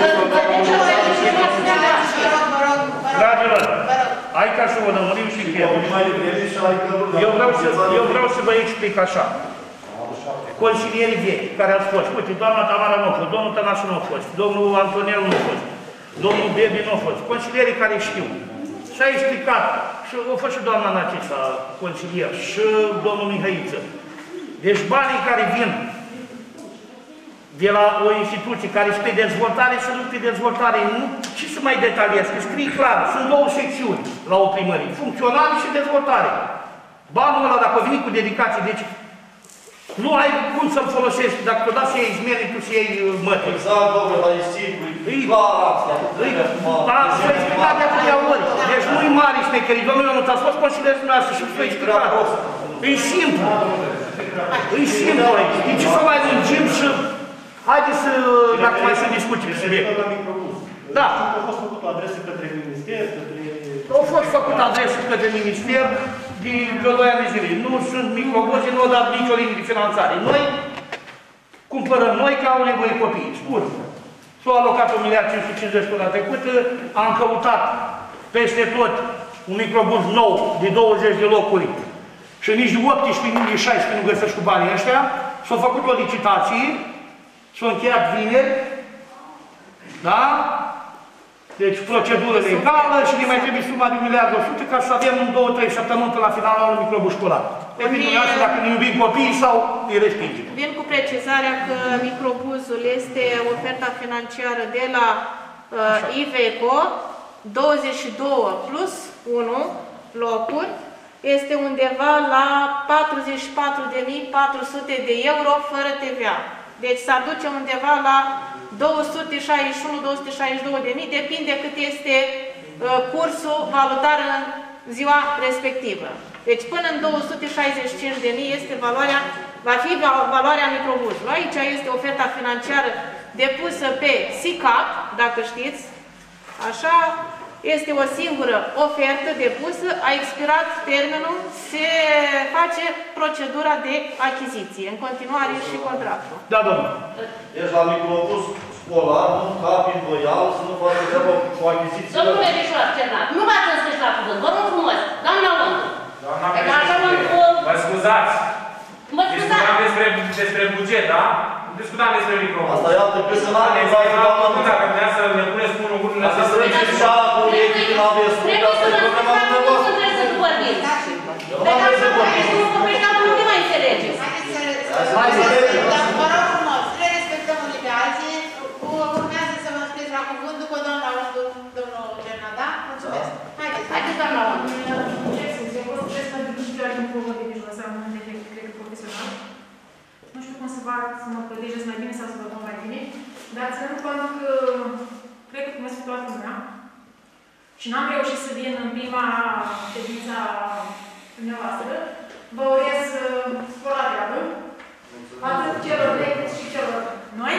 Dragilor, hai ca să vă lămurim și pierdem. Eu vreau să, eu vreau să vă explic așa. Consilierii vechi care au fost, uite, doamna Tamara nu a fost, domnul Tănașu nu a fost, domnul Antonel nu a fost, domnul Bebi nu a fost, consilierii care știu. Și-a explicat, și a fost și doamna Narcisa, consilier, și domnul Mihăiță. Deci banii care vin de la o instituție care este pe dezvoltare, să duc pe dezvoltare. Nu, ce să mai detaliez? Că scrie clar, sunt două secțiuni la o primărie, funcționare și dezvoltare. Banul ăla, dacă a venit cu dedicație, deci nu ai cum să-l folosești, dacă te dați să iei zmerii, tu să iei mături.
Exact, domnule, dar e simplu, e clar asta.
Da, s-a explicat de atâtea ori. Deci nu-i mare șmecherii. Domnule, nu ți-ați fost consilierul dumneavoastră și s-a explicat. E simplu. E simplu aici. De ce să mai lungim și... Haideți să, dacă mai sunt discuții pe subiect. Da.
A fost făcut o adresă către minister, către...
Au fost făcut adresă către minister de doi ani de zile. Nu sunt microbuze, nu au dat nicio linie de finanțare. Noi cumpărăm noi că au nevoie copii. Spun. S-au alocat un miliard cinci sute cincizeci până la trecută, am căutat peste tot un microbuz nou de douăzeci de locuri și nici de optsprezece, nici de șaisprezece nu găsesc cu banii ăștia. S-au făcut o licitație, s-au încheiat vineri, da? Deci procedură legală și ne mai trebuie suma de un miliard o sută ca să avem în două trei săptămâni până la finalul anului microbuz școlar. Depinde de dacă ne iubim copiii sau îi respingem.
Vin cu precizarea că microbuzul este oferta financiară de la uh, Iveco, douăzeci și doi plus unu locuri, este undeva la patruzeci și patru de mii patru sute de euro fără T V A. Deci se aduce undeva la două sute șaizeci și unu - două sute șaizeci și doi de mii, depinde cât este uh, cursul valutar în ziua respectivă. Deci până în două sute șaizeci și cinci de mii este valoarea, va fi valoarea microbuzului. Aici este oferta financiară depusă pe S I C A P, dacă știți, așa, este o singură ofertă depusă, a expirat termenul, se face procedura de achiziție, în continuare și contractul.
Da, domnule.
Deci la microbuz școlar, nu capi în voial, să nu facă treaba cu achiziție.
Domnule Mișoar Cernat, nu v-ați înscris la cuvânt, vă rog frumos, doamna Lăndu.
Doamna președinte, mă scuzați.
Mă scuzați.
Discutam despre, despre buget, da? Discutam despre microbuz.
Asta e altă piesă, n-am exact, doamna Lăndu.
Dacă vrea să ne puneți unul cu
Asta să răceți și ala cu urechi când aveți.
Trebuie să vă spun că nu sunteți să vorbiți. Dacă așa vorbiți, nu vorbiți, dar nu mai înțelegeți.
Vă rog frumos, le respectăm unii pe alții. Urmează să vă înscrieți la cuvânt după doamna Lăndu, domnul Cernat, da? Mulțumesc. Haideți.
Haideți, doamna Lăndu.
Eu vreau să trec pentru știrea din povăr de mijloc, să am un defect, cred că profesional. Nu știu cum să fac, să mă protejez mai bine sau să vă dau mai bine, dar ținând cont că cred că cunosc toată lumea și n-am reușit să vin în prima ședință a dumneavoastră, vă urez spor la treabă, atât celor vechi cât și celor noi.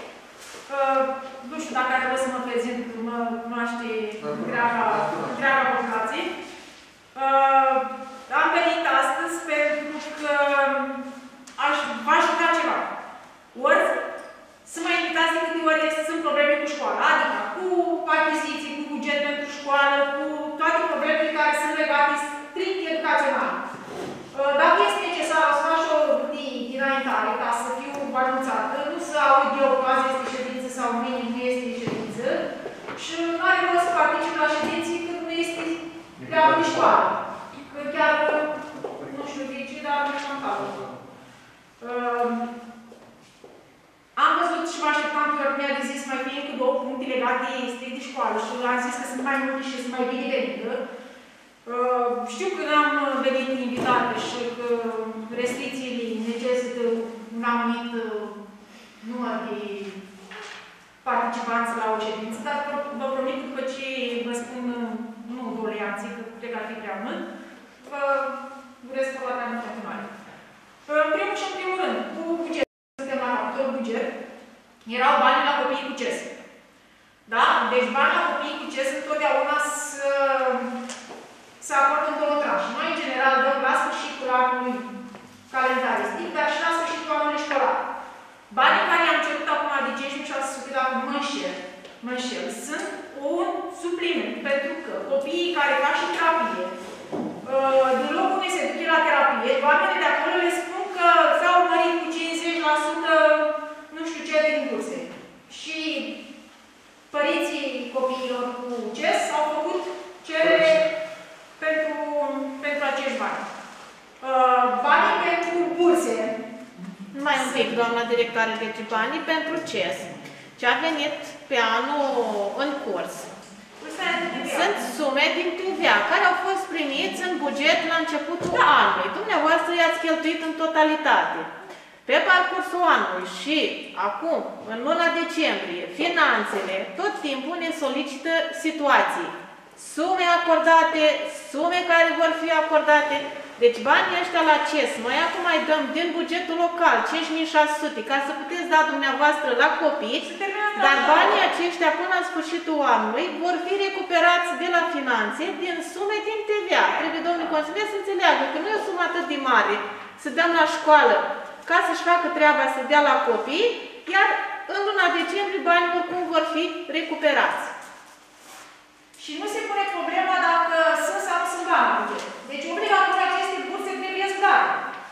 Nu știu dacă ar trebui să mă prezint, mă cunoaște întreaga populație. Am venit astăzi pentru că aș, v-aș ruga ceva. Ori să mă invitați de câte ori sunt probleme cu școala, adică cu achiziții, cu buget pentru școală, cu toate problemele care sunt legate strict educațional. Dacă este necesar, o să fac o dinaintare ca să fiu anunțată, nu să aud eu că azi este ședință sau mâine nu este ședință și nu are rost să particip la ședinții când nu este treabă de școală. Că chiar, nu știu de ce, dar nu știu în cazul. Uh, am văzut și mă așteptam că mi-a de zis mai bine cu două puncte legate strict de școală și am zis că sunt mai multe și sunt mai bine venită. Uh, știu că n-am venit invitată și că restricțiile necesită un anumit uh, număr de participanți la o ședință, dar vă promit că după ce vă spun uh, nu doleanțe, că cred că ar fi prea mult, vă urez spălarea în continuare. În primul și în primul rând, cu buget, suntem la capitol buget, erau bani la copiii cu C E S. Da? Deci bani la copiii cu C E S întotdeauna să, să acordă în două tranșe. Noi, în general, dăm la sfârșitul anului calendaristic, dar și la sfârșitul anului școlar. Banii care i-am cerut acum de cinci mii șase sute, dacă mă înșel, mă înșel, sunt un supliment, pentru că copiii care fac și terapie, din locul unde se duce la terapie, oamenii de acolo le spun că s-au mărit cu cincizeci la sută nu știu ce din burse. Și părinții copiilor cu C E S au făcut cerere pentru, pentru acești bani. Banii pentru burse.
Mai un pic, doamna directoare, deci banii pentru C E S, ce a venit pe anul în curs. Sunt sume din T V A care au fost primiți în buget la începutul anului. Dumneavoastră i-ați cheltuit în totalitate. Pe parcursul anului și acum, în luna decembrie, finanțele tot timpul ne solicită situații. Sume acordate, sume care vor fi acordate. Deci banii ăștia la C E S, noi acum mai dăm din bugetul local cinci mii șase sute ca să puteți da dumneavoastră la copii, dar banii aceștia până la sfârșitul anului vor fi recuperați de la finanțe din sume din T V A. Trebuie domnul consilier să înțeleagă că nu e o sumă atât de mare să dăm la școală ca să-și facă treaba să dea la copii, iar în luna decembrie banii oricum vor fi recuperați.
Și nu se pune problema dacă sunt sau nu sunt bani la buget. Deci obligatoriu aceste burse trebuie să dare.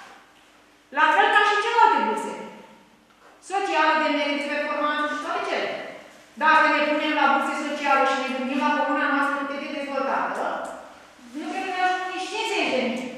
La fel ca și celelalte burse. Socială, de merit, de performanță și toate cele. Dacă ne punem la burse sociale și ne gândim la comuna noastră cât de dezvoltată, nu cred că ne ajung nici cincizeci de mii.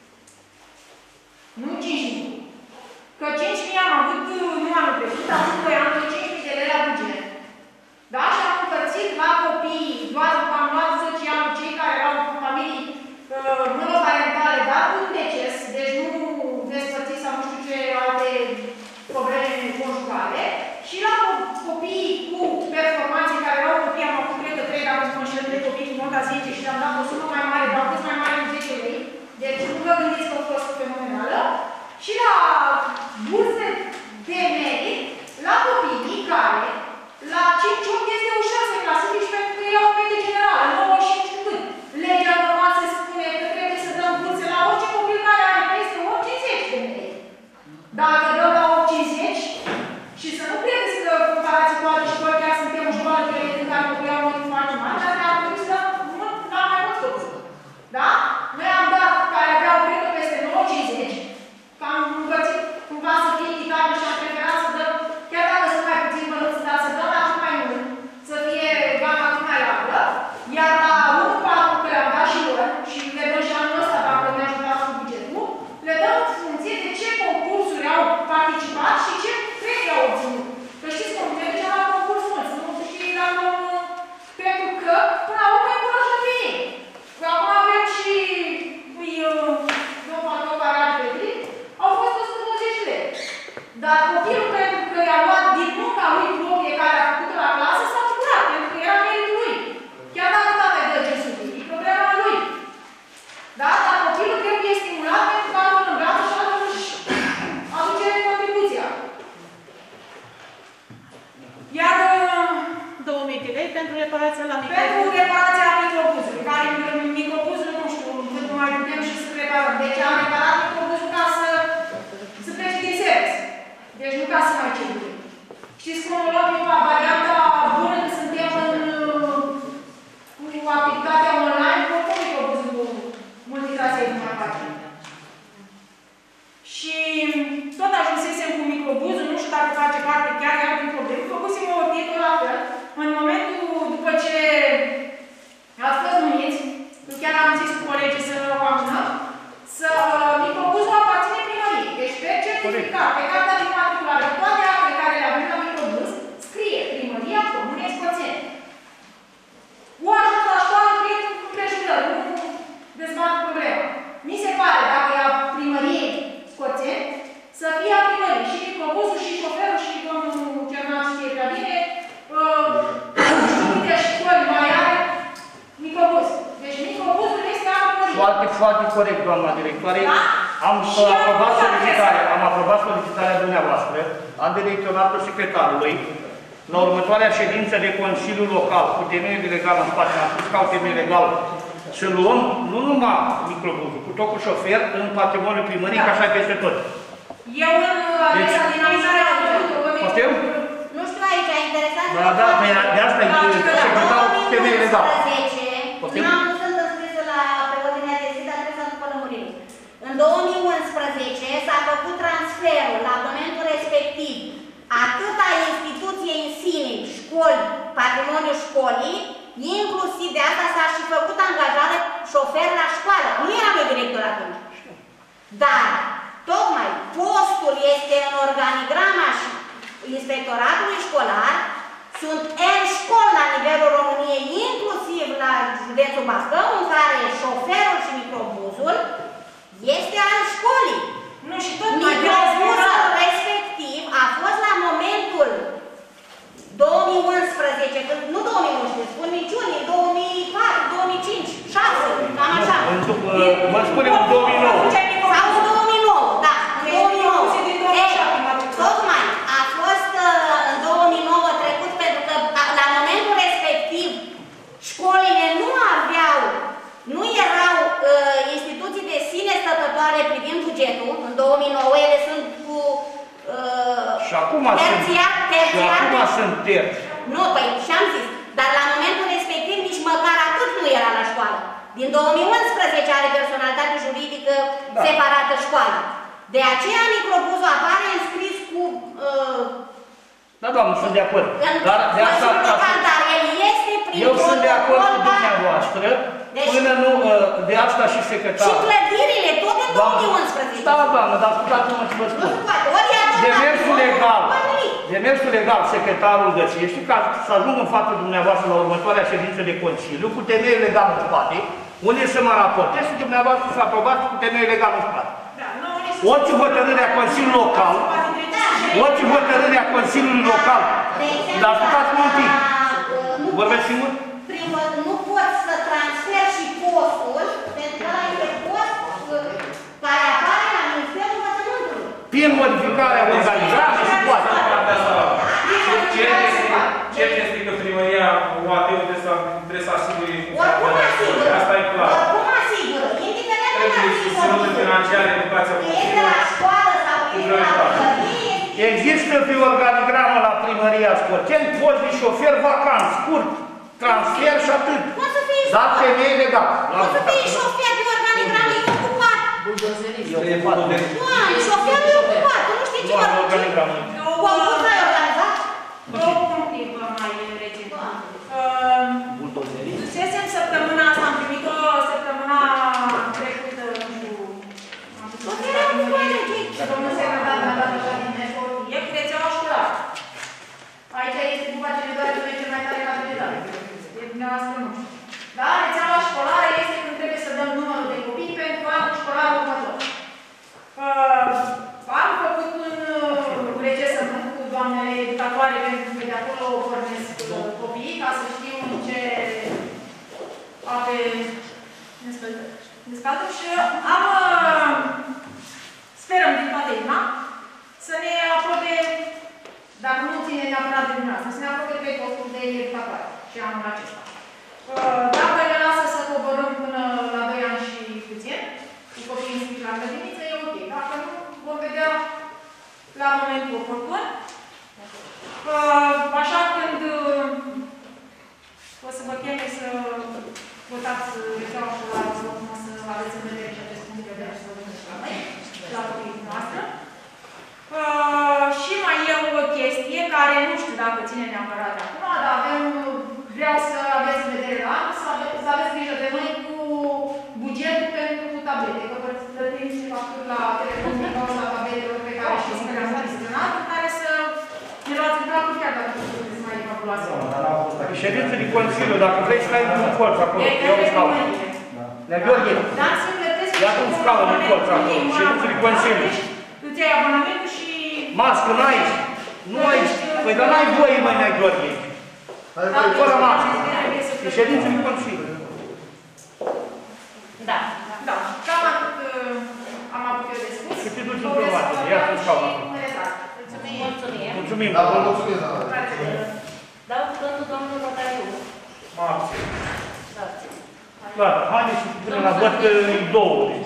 Nu cinci mii. Că cinci mii am avut nu anul trecut, am avut doi ani, cinci mii de lei la buget. Da? Și am împărțit la copii, doar după am luat social, cei care au familii uh, monoparentale, dar cu deces, deci nu despărțiți sau nu știu ce alte probleme conjugale, și la copiii cu performanțe care erau copii, am avut, cred că trei, dacă mă înșel, trei copii cu nota zece și le-am dat o sumă mai mare, dar cât mai mare cu zece lei, Deci nu vă gândiți că a fost fenomenală. Și la burse de merit, la copiii care la cinci opt este ușor să-i clasifici pentru că iau medie generală, nouă și nu știu cât. Legea normal se spune că trebuie să dăm burse la orice copil care are peste optzeci de merit. Dacă dăm la optzeci și să nu credeți că comparație cu alte școli chiar suntem o școală de merit în care copiii au motiv foarte mari, dar ne-ar trebui să dăm mult la mai mulți copii. Da? Noi am dat care aveau, cred că, peste nouăzeci, că am împărțit cumva să fie echitabil și am preferat să dăm, chiar dacă sunt mai puțin bănuți, dar să dăm la cât mai mult, să fie gama cât mai largă, iar la unu patru, că le-am dat și lor, și le dăm și anul ăsta, dacă ne ajutat cu bugetul, le dăm în funcție de ce concursuri au participat și ce premii au obținut. Că știți cum, ne ducem la concurs mulți, nu? Și la un... pentru că, până la urmă, încurajăm pe ei. Că acum avem și domnul Patru care are pe trip, au fost o sută douăzeci de lei. Dar copilul, pentru că i-a luat din munca lui proprie care a făcut la clasă, s-a bucurat, pentru că era meritul lui. Chiar dacă tata îi dă cinci sute, e problema lui. Da? Dar copilul trebuie stimulat pentru că are în gradă și atunci aduce contribuția. Iar
două mii de lei pentru reparația la microbuzul.
Pentru reparația microbuzului, care microbuzul, nu știu, cât mai putem și să reparăm. Deci am reparat microbuzul ca să, să plece din service. Deci nu ca să mai circule. Știți cum o luăm eu varianta bună că suntem în, cu activitatea online, cu oricum microbuzul multitraseul nu mai face. Și tot ajunsesem cu microbuzul, nu știu dacă face parte chiar iar din probleme, făcusem o obiectul la fel. În momentul după ce ați fost numiți, chiar am zis cu colegii să o amânăm, să microbuzul aparține primăriei. Deci pe certificat, pe cartea de matriculare, toate actele care le avem la microbuz, scrie Primăria Comunei Scoțeni. O ajută la școală, cred, împrejurări, nu dezbat problema. Mi se pare, dacă e a Primăriei Scoțeni, să fie a primăriei. Și microbuzul, și șoferul, și domnul Cernat știe prea bine, uite, școli mai are microbuz. Deci microbuzul este a primăriei.
Foarte, foarte corect, doamna directoare.
Da?
Am aprobat solicitarea, am aprobat solicitarea dumneavoastră, am direcționat-o secretarului. La următoarea ședință de Consiliu Local, cu temeiul legal în spate, am spus ca o temei legal, să luăm nu numai microbuzul, cu tot cu șofer în patrimoniul primării, da. Ca așa e peste tot.
Eu în adresa din analizarea
Poftim?
Nu știu aici, e interesant.
Da, da, de asta e secretarul cu temei legal.
Nu am sunt înscrisă la pe ordinea de zi, dar trebuie să după lămurire. În două mii unsprezece s-a făcut transferul la momentul respectiv atât a instituției în sine, școli, patrimoniul școlii, inclusiv de asta s-a și făcut angajare șofer la școală. Nu eram eu director atunci. Dar, tocmai, postul este în organigrama inspectoratului școlar, sunt N școli la nivelul României, inclusiv la județul Bacău, în care șoferul și microbuzul este al școlii.
Nu, și tot
microbuzul respectiv a fost la momentul două mii unsprezece, nu două mii unsprezece, spun niciunii, două mii patru, două mii cinci, șase, cam așa.
Vă spunem în două mii nouă.
Sau în două mii nouă, da, în două mii nouă. Tocmai a fost în două mii nouă trecut, pentru că la momentul respectiv școlile nu aveau, nu erau uh, instituții de sine stătătoare privind bugetul, în două mii nouă ele sunt cu uh,
și acum
terțiar,
sunt,
terțiar,
și acum sunt terți.
Nu, păi și-am zis, dar la momentul respectiv nici măcar atât nu era la școală. Din două mii unsprezece are personalitate juridică da. Separată școală. De aceea microbuzul apare înscris cu... Uh,
da, doamnă, sunt de acord. Dar, de asta,
local, dar el este prin
eu sunt de acord cu dumneavoastră, deci, până nu, de asta și secretarul.
Și clădirile, tot în două mii unsprezece.
Da, doamnă, dar ascultați-mă ce vă spun. Demersul legal, demersul legal, secretarul găsește ca să ajung în fața dumneavoastră la următoarea ședință de Consiliu, cu temeiul legal în spate, unde să mă raportez și dumneavoastră să aprobați cu temeiul legal în spate. Orice hotărâre a Consiliului Local, orice hotărâre a Consiliului Local, dar ascultați-mă un pic, vorbesc singur?
Nu poți să transferi și postul, pentru că ăla este post
modificarea organigramei și poate.
Cert este că primăria U A T-ul trebuie să asigure
Oricum asigură.
Asta e clar.
Oricum asigură. Indiferent de
Trebuie susținută financiară, educația
ești de la școală sau ești de la primărie.
Există pe organigramă la primăria Scorțeni post de șofer vacant, scurt, transfer și atât.
Poți să fii
Dar femei legat.
Poți să fii șofer de organigramă, e ocupat.
E ocupat.
Doamne, șoferul e ocupat. Tu nu știi ce
Nu am organigramă.
concurs ai organizat?
Două puncte mai recent. Dusesem săptămâna asta, am primit-o săptămâna trecută, nu știu, am putut să fac și domnul secretar mi-a dat așa din mesorie, cu rețeaua școlară. Aici este după ce ne doare cel mai tare la vedere. De dumneavoastră nu știu. Da, rețeaua școlară este când trebuie să dăm numărul de copii pentru anul școlar următor. Am făcut un recensământ cu doamnele educatoare, pentru că de acolo pornesc copiii, ca să știu în ce ape ne scaldă și am, sperăm din toată inima, să ne aprobe, dacă nu ține neapărat de dumneavoastră, să ne aprobe trei posturi de educatoare și anul acesta. Dacă ne lasă să coborâm până la doi ani și puțin, cu copiii înscriși la grădiniță, e ok. Dacă nu, vom vedea la momentul oportun. Așa când o să vă cheme să votați rețeaua școlară, să vă frumos să aveți în vedere și acest punct de vedere și să vă gândești la noi, și la copiii noastre. Și mai e o chestie care nu știu dacă ține neapărat de acum, dar avem, vreau să aveți în vedere la anul, să aveți, să aveți grijă de noi cu bugetul pentru tablete, că plătim și facturi la telefon din cauza tabletelor pe care și le-am gestionat, în care să ne luați în calcul chiar dacă nu puteți mai calculați.
Ședință de Consiliu, dacă vrei să ai un colț acolo, eu un scaun. Nea Gheorghe, ia un scaun în colț acolo, ședință de Consiliu.
Îți iei abonamentul și...
Mască n-ai? Nu ai? Păi dar n-ai voie, măi, Nea Gheorghe. Fără mască. E ședință de Consiliu.
Da. Da. Cam atât am avut eu de spus.
Și te duci în privat. Ia un scaun acolo.
Mulțumim. Mulțumim.
Mulțumim.
Da, vă mulțumim, da.
Dau cuvântul domnul Notariu.
Mă abțin.
Gata, haideți să punem la vot două, deci.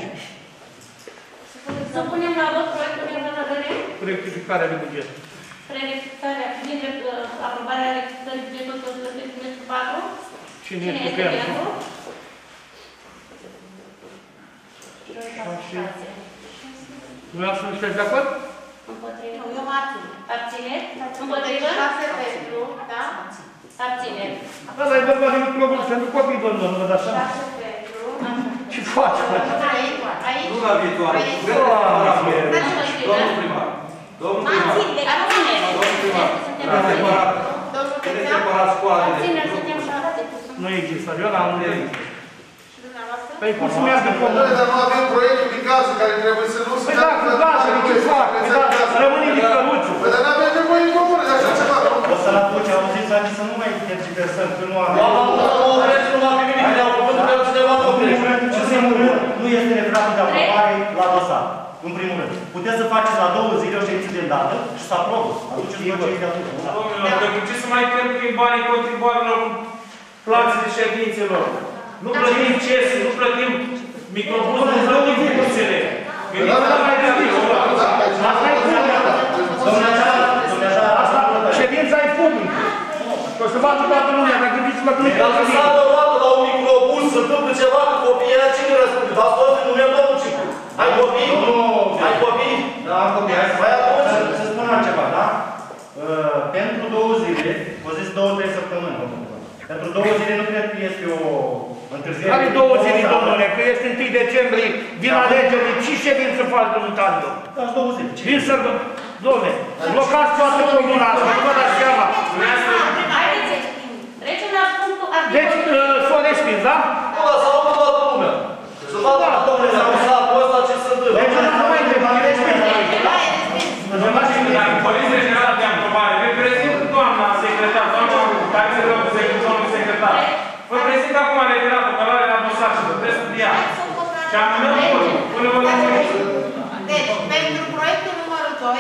Să punem la vot proiectul de hotărâre?
Rectificarea de buget.
Rectificarea, din aprobarea rectificării bugetului două mii douăzeci și patru.
Cine este pentru? Dumneavoastră nu sunteți de acord?
Împotrivă. Eu mă abțin. Abține? Împotrivă?
pentru, da?
Abține.
Ăla e vorba de microbus pentru copii, domnul, nu vă dați seama? Ce faci, mă?
Aici?
Luna viitoare. Domnul primar. Domnul primar. Domnul primar. Domnul primar. Trebuie separat școala de
Nu există, eu n-am unde. Păi cum să meargă pe
Dar nu avem proiectul din casă care trebuie să nu se...
Păi da, cu gază, ce fac? Păi da, rămâne din căruțul.
Păi dar n-avem nevoie în comună de așa ceva.
O să la voce auziți, adică să nu mai tergiversăm, că nu avem...
Doamna, nu vreți, nu m-a primit nimic, ne-au cuvântul pentru cineva nu vreți.
În primul rând, nu este referatul de aprobare la dosar. În primul rând. Puteți să faceți la două zile o ședință de îndată și să aprobă. Aduceți vocei de atunci.
Domnilor, că ce să mai cheltuim banii contribuabililor cu plațele ședințelor? Nu plătim cese, nu plătim microbuzul, nu plătim bursele. Gândiți-vă mai devreme.
Asta e public. Ședința e publică. O să vadă toată lumea, dar gândiți-vă că nu e
Dacă s-a adăugat la un microbuz, se întâmplă ceva cu copiii aia, cine răspunde? V-ați tot în numele domnul Cicu. Ai copii? Ai copii?
Da, am copii.
Mai atunci?
Să spun altceva, da? Pentru două zile, o zis două, trei săptămâni. Pentru două zile nu cred că este o întârziere.
Care două zile, domnule, că este întâi decembrie, vin alegerile, ce ședință faci, domnul Tandru?
Dați două zile.
Vin să... Dom'le, blocați toată comuna asta, nu vă dați seama.
Haideți, trecem la punctul articolului.
Deci, s-o respins, da?
Nu, dar s-a luat toată lumea. Să vadă, domnule, s-a lăsat cu ăsta ce se întâmplă.
Deci, nu mai trebuie, e respins.
Dacă Poliția Generală de Aprobare, vă prezint doamna secretar, doamna care se vreau cu domnul secretar. Vă prezint acum referatul, călare la dosar și vă trebuie studiat. Și am numit până vă lămuriți.
Deci, pentru proiectul numărul doi,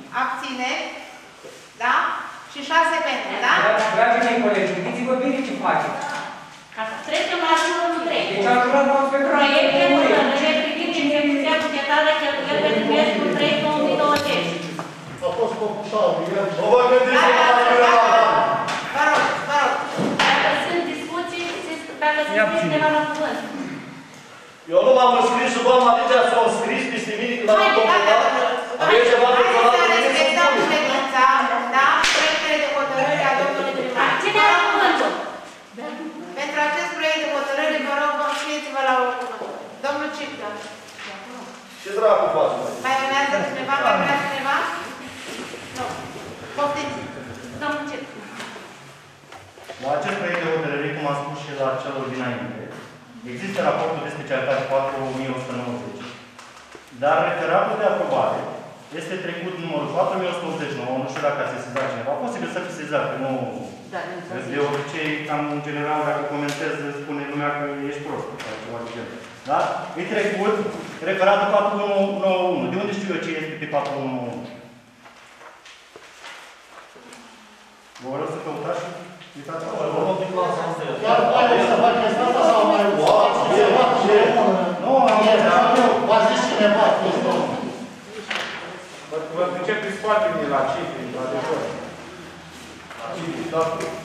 Abțineri? Da? Și șase pentru, da?
Dragii mei colegi, gândiți-vă bine ce faceți.
Trecem la numărul trei.
Deci am durat două pe
Proiect de hotărâre privind execuția bugetară cheltuieli pentru trimestrul trei două mii douăzeci.
A fost computat.
O vă gândiți să faceți la dată.
Vă rog, vă rog.
Dacă sunt discuții, dacă se scrie cineva la cuvânt.
Eu nu m-am înscris și doamna Ligea s-a înscris peste mine când am computat. Aveți ceva pe
Haideți să respectăm ședința, da? Proiectele de hotărâre a domnului primar.
Cine are cuvântul?
Pentru acest proiect de hotărâre, vă rog, înscrieți-vă la o cuvânt. Domnul Cipcă.
Ce dracu faci, măi?
Mai urmează cineva? Mai vrea cineva? Nu. Poftiți.
Domnul Cipcă.
La acest proiect de hotărâre, cum am spus și la celor dinainte, există raportul de specialitate patru mii o sută nouăzeci, dar referatul de aprobare este trecut numărul patru mii o sută optzeci și nouă, nu știu dacă a sesizat cineva, posibil să fi sesizat, că nu...
Da,
de obicei, cam în general, dacă comentez, spune lumea că ești prost, sau ceva de genul. Da? E trecut referatul patru mii o sută nouăzeci și unu. De unde știu eu ce este pe patru mii o sută nouăzeci și unu? Vă vreau să căutați și uitați acolo.
Chiar poate să faceți asta sau mai nu, v-a zis cineva chestia.
Vă începeți foarte bine la cifre, la adevăr. La cifre, da.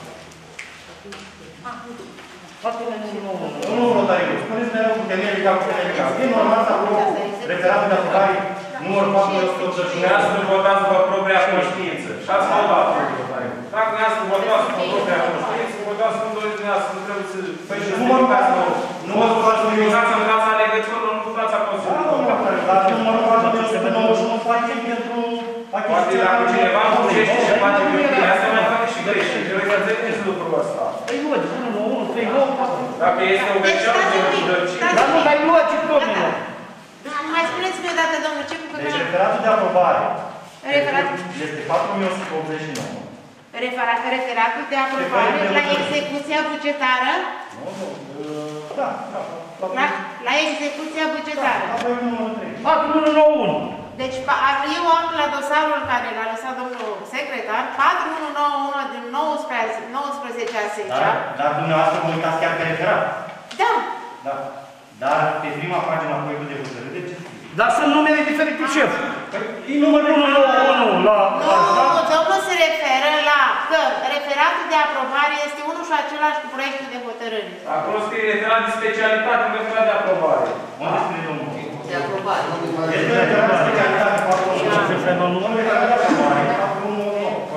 Nu, nu, notariu. Spuneți mereu cu temeri ca cu temeri ca. E normal să aprob referatul de aprobare numărul patru mii o sută optzeci și nouă.
Dumneavoastră votați după propria conștiință. Și ați votat, notariu. Dacă dumneavoastră votați după propria conștiință, votați cum doriți dumneavoastră, nu trebuie să... Păi și numărul patru mii o sută nouăzeci și nouă. Nu vă faceți utilizați în fața alegătorilor, nu fața Consiliului.
Dar numărul patru mii o sută nouăzeci și unu face pentru
poate dacă cineva nu știe ce face greșeli, asta mai face și greșeli. Eu îi înțelegeți lucrul ăsta.
Păi logic, unu nouă unu, trei nouă, patru.
Dacă este o greșeală de rădăcini.
Dar nu, dar e logic, domnule.
Mai spuneți-mi o dată, domnul Cicu, că...
Deci referatul de aprobare
Referatul?
este patru mii o sută optzeci și nouă.
Referatul de aprobare la execuția bugetară?
Nu, nu, da, da.
La, la execuția bugetară.
patru mii unu nouă unu.
Deci eu am la dosarul care l-a lăsat domnul secretar patru mii unu nouă unu din nouăsprezece a zecea.
Dar, dar dumneavoastră vă uitați chiar pe referat.
Da.
Da. Dar pe prima pagină proiectul de hotărâre, ce scrie?
Dar sunt numele diferite, șef. E numărul unu nouă unu la...
Nu, domnul se referă la că referatul de aprobare este unul și același cu proiectul de hotărâre.
Acolo scrie referat de specialitate, nu referat de aprobare.
Unde scrie domnul?
De aprobare.
Este referat de specialitate patru mii o sută nouăzeci și nouă.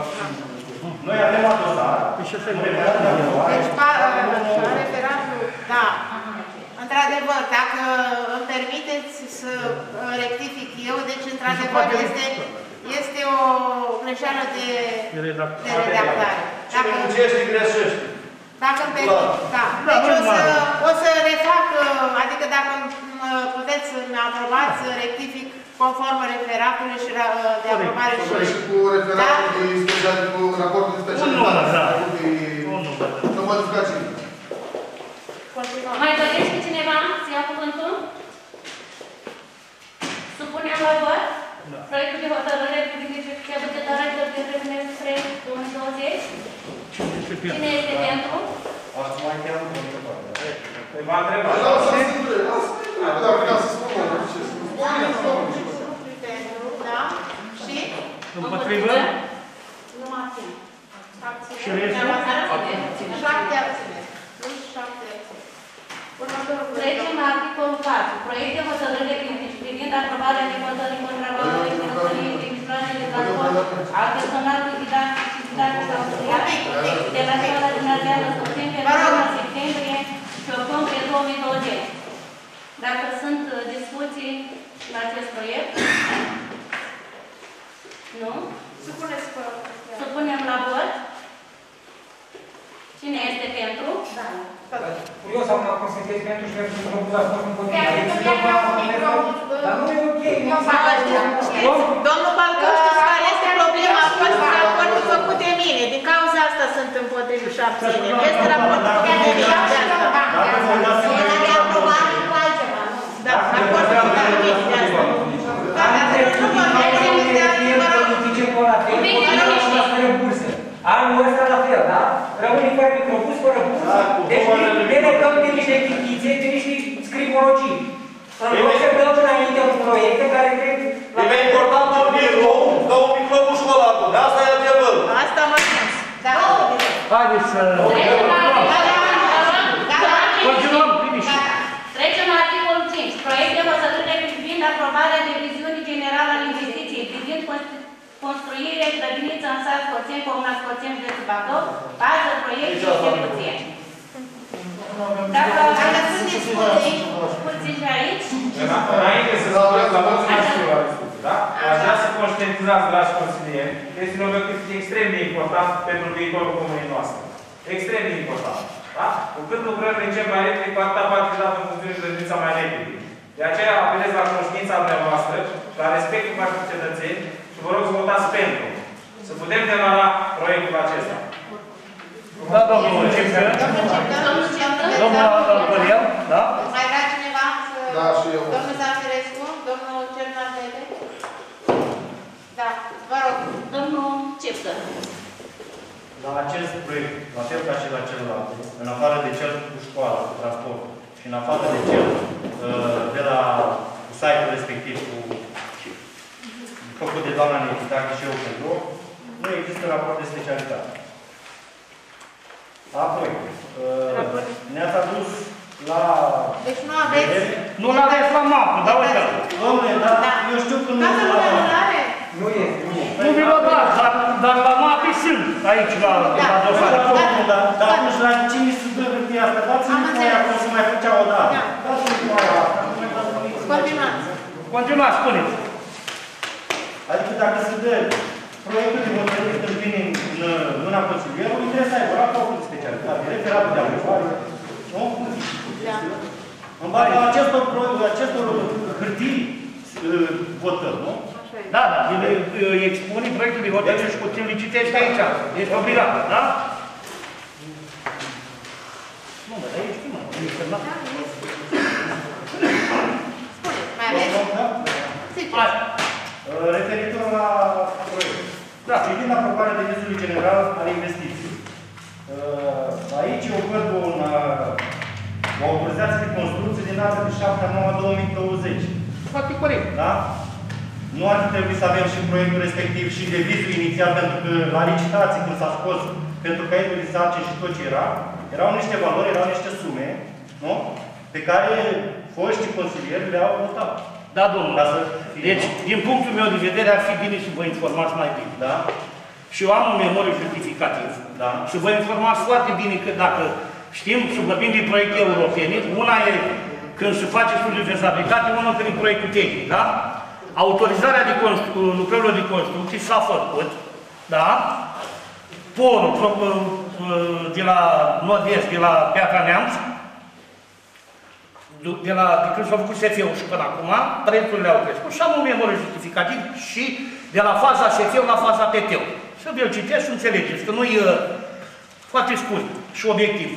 Noi avem la dosar un referat de aprobare.
Deci, referatul, da. Într-adevăr, dacă îmi permiteți să rectific eu, deci într-adevăr este, este o greșeală de, de redactare.
Cine muncește, greșește.
Dacă îmi permiteți, da. Deci o să, o să refac, adică dacă puteți să-mi aprobați, să rectific conform referatului și de aprobare și...
Și cu referatul de specialitate, cu raportul de specialitate. Nu mă duc aici.
Mai dorește cineva să ia cuvântul? Supunem la vot proiectul de hotărâre privind execuția bugetară cheltuieli pentru trimestrul trei două mii douăzeci. Cine este pentru?
Asta mai chiar nu mă poate.
Păi m-a întrebat.
Lasă-i simple, lasă-i simple, dar vreau să spun mă, ce să spun.
Da? Și?
Împotrivă?
Nu mă abțin.
Și restul?
Șapte abțineri. Plus șapte abțineri.
Trecem la articolul patru. Proiect de hotărâre privind aprobarea recoltării contravalului finanțării de mijloace de transport al personalului didactic și didactic auxiliar de la școala gimnazială Sfântin pe luna septembrie și octombrie două mii douăzeci. Dacă sunt discuții la acest proiect? Nu?
Supuneți că...
Supunem la vot. Cine este pentru? Da.
Curios, am acum sunteți pentru și pentru că propus a fost împotriva. Dar nu e ok.
Domnul Balcău, știți care este problema? A fost raportul făcut de mine. Din cauza asta sunt împotriva și abțineri. Este raportul făcut de mine.
De aprobare cu altceva.
Da, raportul făcut de mine. Da, dar nu vă mergeți de altceva.
Deci ne legăm de niște chichițe, de niște scripologii. În loc să dăm înainte un proiect care cred...
E mai important un birou ca un microbul școlatul. De asta e adevărul.
Asta mă sens. Da.
Haideți să... Continuăm, liniște.
Trecem la articolul cinci. Proiect de hotărâre privind aprobarea de viziunii generală al investiției, privind construirea grădiniță în sat Scoțeni, Comuna Scoțeni, județul Bacău, bază proiect și execuție. Dacă sunteți puțini aici...
Înainte să spuneți la toți discuții, da? Aș vrea să conștientizați, dragi consilieri, că este un obiectiv extrem de important pentru viitorul comunei noastre. Extrem de important. Da? Cu cât lucrările încep mai repede, cu atâta poate fi dată în funcțiune grădinița mai repede. De aceea apelez la conștiința dumneavoastră, la respectul față de cetățeni și vă rog să votați pentru. Să putem demara proiectul acesta.
Da, domnul Cipcă. Domnul Alpăriel, da?
Mai vrea cineva să...
Da, și eu.
Domnul Zafirescu, domnul Cernandele? Da, vă rog.
Domnul Cipcă.
La acest proiect, la fel ca și la celălalt, în afară de cel cu școala, cu transport, și în afară de cel de la site-ul respectiv cu făcut de doamna Nechitate și eu pentru nu există raport de specialitate. Apoi, ne-ați adus la...
Deci nu aveți...
Nu l-aveți la mapă, dar uite.
Dom'le, dar eu știu că nu este la mapă.
Nu este, nu este.
Nu vi-l-o dat, dar la mapă sunt aici, la dosare.
Dar atunci la cine se dă hârtia asta? Dați-mi mai acum să mai făcea o dată. Dați-mi mai asta.
Continuați.
Continuați, spuneți.
Adică dacă se dă proiectul de hotărâre când vine în mâna consilierului, trebuie să aibă raportul de specialitate, referatul de aprobare, nu? În baza acestor, acestor hârtii votăm, nu?
Da, da, îi expune proiectul de hotărâre și puțin îl citești aici. Ești obligat, da? Nu, dar aici știi, mă, nu ești terminat.
Spuneți, mai aveți?
Hai. Referitor la proiect. Da, privind aprobarea de vizului general al investiției. Aici eu văd un, o autorizație de construcție din data de șapte nouă două mii douăzeci.
Foarte corect.
Da? Nu ar trebui să avem și proiectul respectiv și devizul inițial, pentru că la licitație, când s-a scos pentru caietul de sarcini și tot ce era, erau niște valori, erau niște sume, nu? Pe care foștii consilieri le-au votat.
Da, domnul. Deci, din punctul meu de vedere, ar fi bine să vă informați mai bine.
Da?
Și eu am un memoriu justificativ.
Da.
Și vă informați foarte bine că dacă știm și vorbim de proiecte europene, una e când se face studiul de fezabilitate, una când e proiectul tehnic, da? Autorizarea de lucrărilor de construcții s-a făcut, da? Porul de la nord-est, de la Piatra Neamț, de, la, de când s-a făcut S F U și până acum, prețurile au crescut și am un memoriu justificativ și de la faza S F U la faza P T U. Să vi-l citesc și înțelegeți, că nu-i uh, foarte scurt și obiectiv.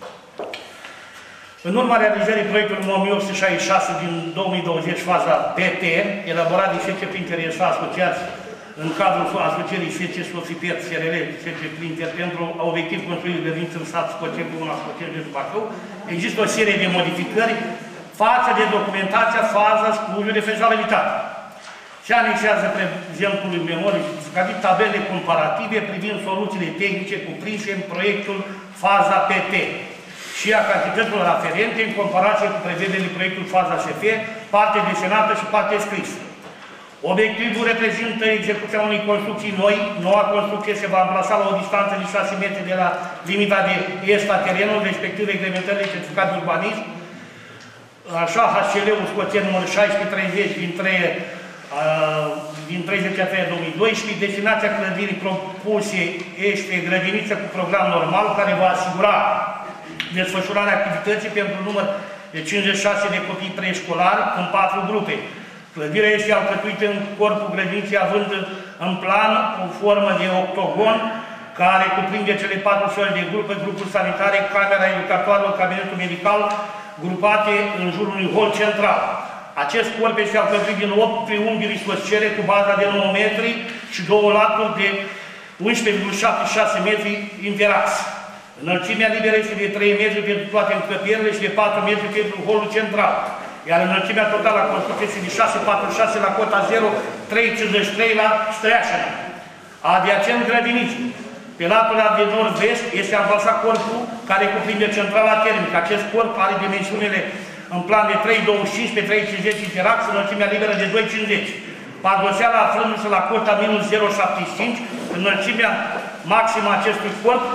În urma realizării proiectului o mie opt sute șaizeci și șase din două mii douăzeci, faza P T, elaborat de S C Printer S A asociați în cadrul asocierii S C Sofipet S R L S C Printer pentru obiectiv construirii de vință în sat Scoceni cu una Scoceni de Bacău, există o serie de modificări față de documentația faza studiului de fezabilitate. Se anexează prezentului memoriei justificativ tabele comparative privind soluțiile tehnice cuprinse în proiectul faza P T și a cantităților aferente în comparație cu prevederile proiectul faza S F, parte desenată și parte scrisă. Obiectivul reprezintă execuția unei construcții noi. Noua construcție se va amplasa la o distanță de șase metri de la limita de est a terenului, respectiv reglementările certificat de urbanism. Așa, H C L-ul Scoțeni numărul șaisprezece treizeci dintre uh, din treizeci a treia două mii doisprezece, destinația clădirii propuse este grădiniță cu program normal, care va asigura desfășurarea activității pentru număr de cincizeci și șase de copii preșcolari în patru grupe. Clădirea este alcătuită în corpul grădiniței, având în plan o formă de octogon, care cuprinde cele patru săli de grupe, grupul sanitare, camera educatoare, cabinetul medical, grupate în jurul unui hol central. Acest corp este alcătuit din opt triunghiuri isoscele cu baza de nouă metri și două laturi de unsprezece virgulă șaptezeci și șase metri interax. Înălțimea liberă este de trei metri pentru toate încăpierile și de patru metri pentru holul central. Iar înălțimea totală a construcției este de șase virgulă patruzeci și șase la cota zero, trei virgulă cincizeci și trei la Stăiașina. Adiacent grădiniții. Pe latul de nord-vest este amplasat corpul care cuprinde centrala termică. Acest corp are dimensiunile în plan de trei virgulă douăzeci și cinci pe trei virgulă cincizeci interax, înălțimea liberă de doi virgulă cincizeci. Pardoseala aflându-se la cota minus zero virgulă șaptezeci și cinci, înălțimea maximă a acestui corp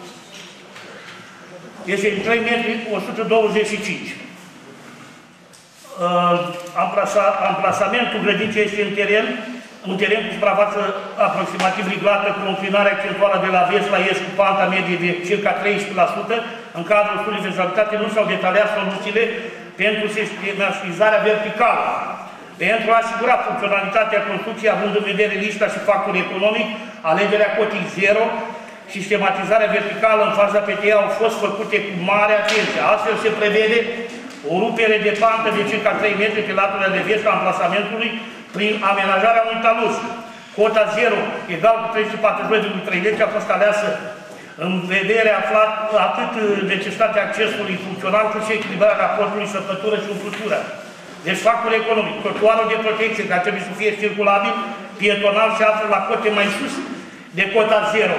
este de trei metri o sută douăzeci și cinci. Uh, amplasa, amplasamentul grădinței este în teren, un teren cu suprafață aproximativ riglată, cu o înclinare accentuală de la vest la est cu panta medie de circa treisprezece la sută. În cadrul studiului de fezabilitate nu s-au detaliat soluțiile pentru sistematizarea verticală. Pentru a asigura funcționalitatea construcției, având în vedere lista și factorul economic, alegerea cotii zero, sistematizarea verticală în faza P T A au fost făcute cu mare atenție. Astfel se prevede o rupere de pantă de circa trei metri pe laturile de vest a amplasamentului prin amenajarea unui talus. Cota zero, egal cu trei sute patruzeci și doi virgulă trei lei, a fost aleasă în vedere aflat atât necesitatea accesului funcțional, cât și echilibrarea raportului săpătură și umplutură. Deci factorul economic, trotuarul de protecție, care trebuie să fie circulabil, pietonal, se află la cote mai sus de cota zero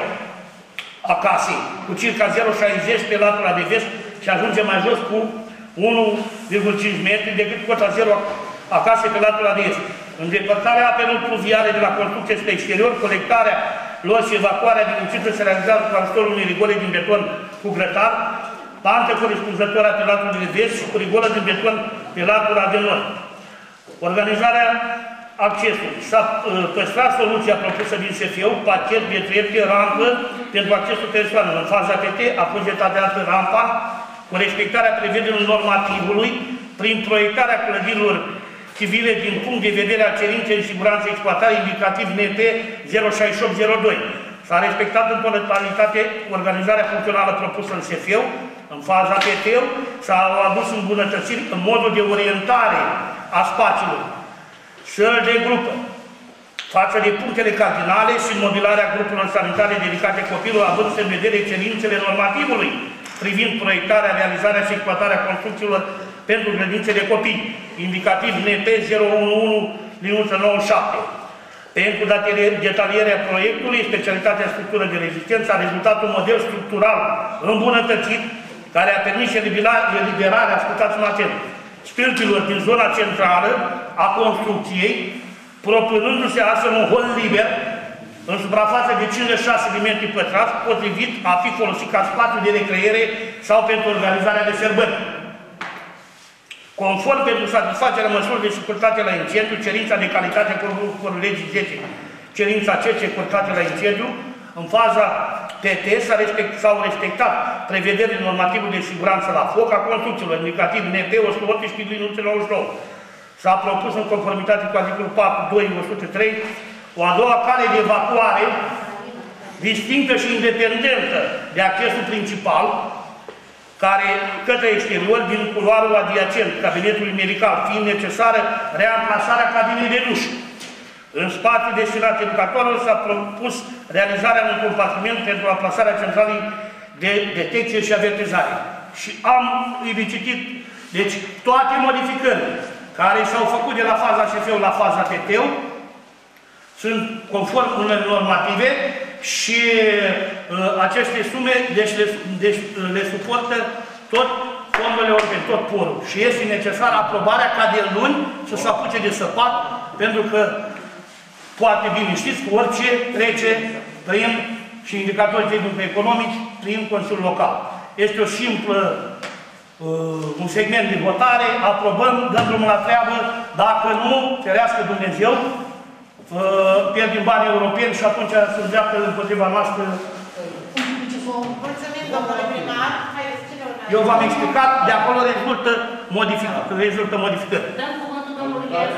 a casei, cu circa zero virgulă șaizeci pe latura de vest și ajunge mai jos cu unu virgulă cinci metri decât cota zero a casei pe latura de est. Îndepărtarea apelor pluviale de la construcție spre exterior, colectarea lor și evacuarea din ucită se realizează cu ajutorul unei rigole din beton cu grătar, pantă corespunzătoare pe latura de vest și cu rigolă din beton pe latura de nord. Organizarea accesului. S-a uh, păstrat soluția propusă din S F U, pachet de trepte, rampă pentru accesul persoanelor. În faza P T a fost detaliată rampa cu respectarea prevederilor normativului prin proiectarea clădirilor civile din punct de vedere a cerinței de siguranță exploatare indicativ N P zero șase opt zero doi. S-a respectat în totalitate organizarea funcțională propusă în S F U. În faza P T s-au adus îmbunătățiri în modul de orientare a spațiilor. Săli de grupă, față de punctele cardinale și mobilarea grupurilor sanitare dedicate copilului, având în vedere cerințele normativului privind proiectarea, realizarea și exploatarea construcțiilor pentru grădințe de copii, indicativ N P zero unu unu nouăzeci și șapte. Pentru detalierea proiectului, specialitatea structură de rezistență a rezultat un model structural îmbunătățit, care a permis eliberarea, ascultați-mă atent, stâlpilor din zona centrală a construcției, propunându-se astfel un hol liber în suprafață de cincizeci și șase de metri pătrați, potrivit a fi folosit ca spațiu de recreere sau pentru organizarea de sărbări. Conform pentru satisfacerea măsurilor de securitate la incendiu, cerința de calitate conform legii zece, cerința C, securitate la incendiu, în faza P T s-au respect, respectat prevederile normativului de siguranță la foc a construcțiilor, indicativ N P o sută optsprezece nouăzeci și nouă. S-a propus în conformitate cu articolul patru doi o sută trei o a doua cale de evacuare distinctă și independentă de accesul principal, care către exterior din culoarul adiacent cabinetului medical, fiind necesară reamplasarea cabinei de duș. În spații destinate educatorilor s-a propus realizarea unui compartiment pentru aplasarea centralei de detecție și avertizare. Și am citit, deci toate modificările care s-au făcut de la faza S F U la faza P T sunt conform unor normative și uh, aceste sume deci le, deci, le suportă tot fondurile europene, tot porul. Și este necesară aprobarea ca de luni să se apuce de săpat, pentru că poate bine știți că orice trece prin și indicatori tehnico-economici prin Consiliul Local. Este o simplă, uh, un segment de votare, aprobăm, dăm drumul la treabă, dacă nu, ferească Dumnezeu, uh, pierdem bani europeni și atunci se îndreaptă împotriva noastră.
Mulțumim, domnule primar. Haideți, cine urmează?
Eu v-am explicat, de acolo rezultă, modific rezultă modificări.
Dăm cuvântul domnului Gheța.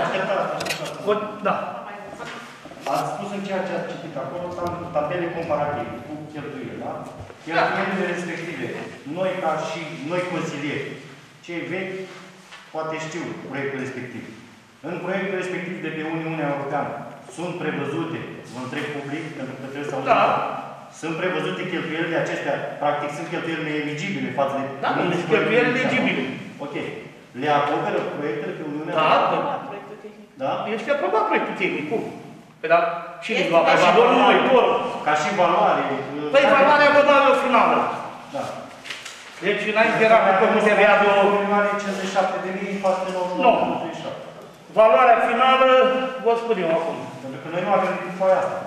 Da.
Ați spus în ceea ce ați citit acolo, tabele comparative cu cheltuieli, da? Cheltuielile respective, noi ca și noi consilieri, cei vechi, poate știu proiectul respectiv. În proiectul respectiv de pe Uniunea Europeană sunt prevăzute, vă întreb public, pentru că trebuie să auzim,
da.
sunt prevăzute cheltuielile acestea, practic sunt cheltuielile eligibile față de...
Da, sunt cheltuielile eligibile.
Ok. Le acoperă proiectele pe Uniunea
Da,
da.
Este aprobat proiectul tehnic, cum? Păi dar cine va aprova? Domnul noi, por.
Ca și valoare.
Păi valoarea vă dau eu finală.
Da.
Deci înainte era cu tot se avea de o...
cincizeci și șapte de mii față de nouă sute treizeci și șapte.
Valoarea finală, vă spun eu acum.
Pentru că noi nu avem foaia asta.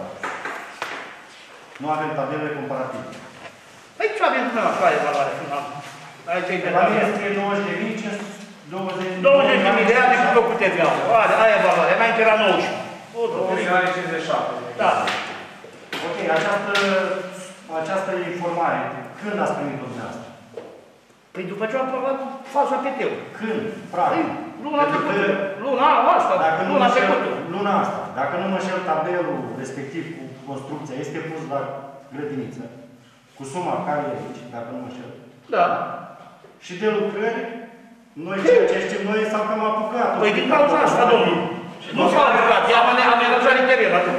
Nu avem tabele comparative.
Păi ce avem până la foaie valoarea finală? Aici e de
la mine scrie douăzeci de mii, douăzeci
de mii de ani cu tot cu T V A. Aia e valoarea, înainte era nouăsprezece.
douăzeci are cincizeci și șapte.
Da.
Ok, această, această informare, când ați primit-o dumneavoastră?
Păi după ce am aprobat faza P T-ului.
Când? Practic.
Luna trecută. Luna asta.
Dacă nu
luna trecută.
Luna asta. Dacă nu mă înșel, tabelul respectiv cu construcția este pus la grădiniță. Cu suma care e aici, dacă nu mă înșel.
Da.
Și de lucrări, noi ceea ce știm noi s-au cam apucat.
Păi din cauza asta, domnul. Nu s-au apucat. Ea am amenajat în teren, atât.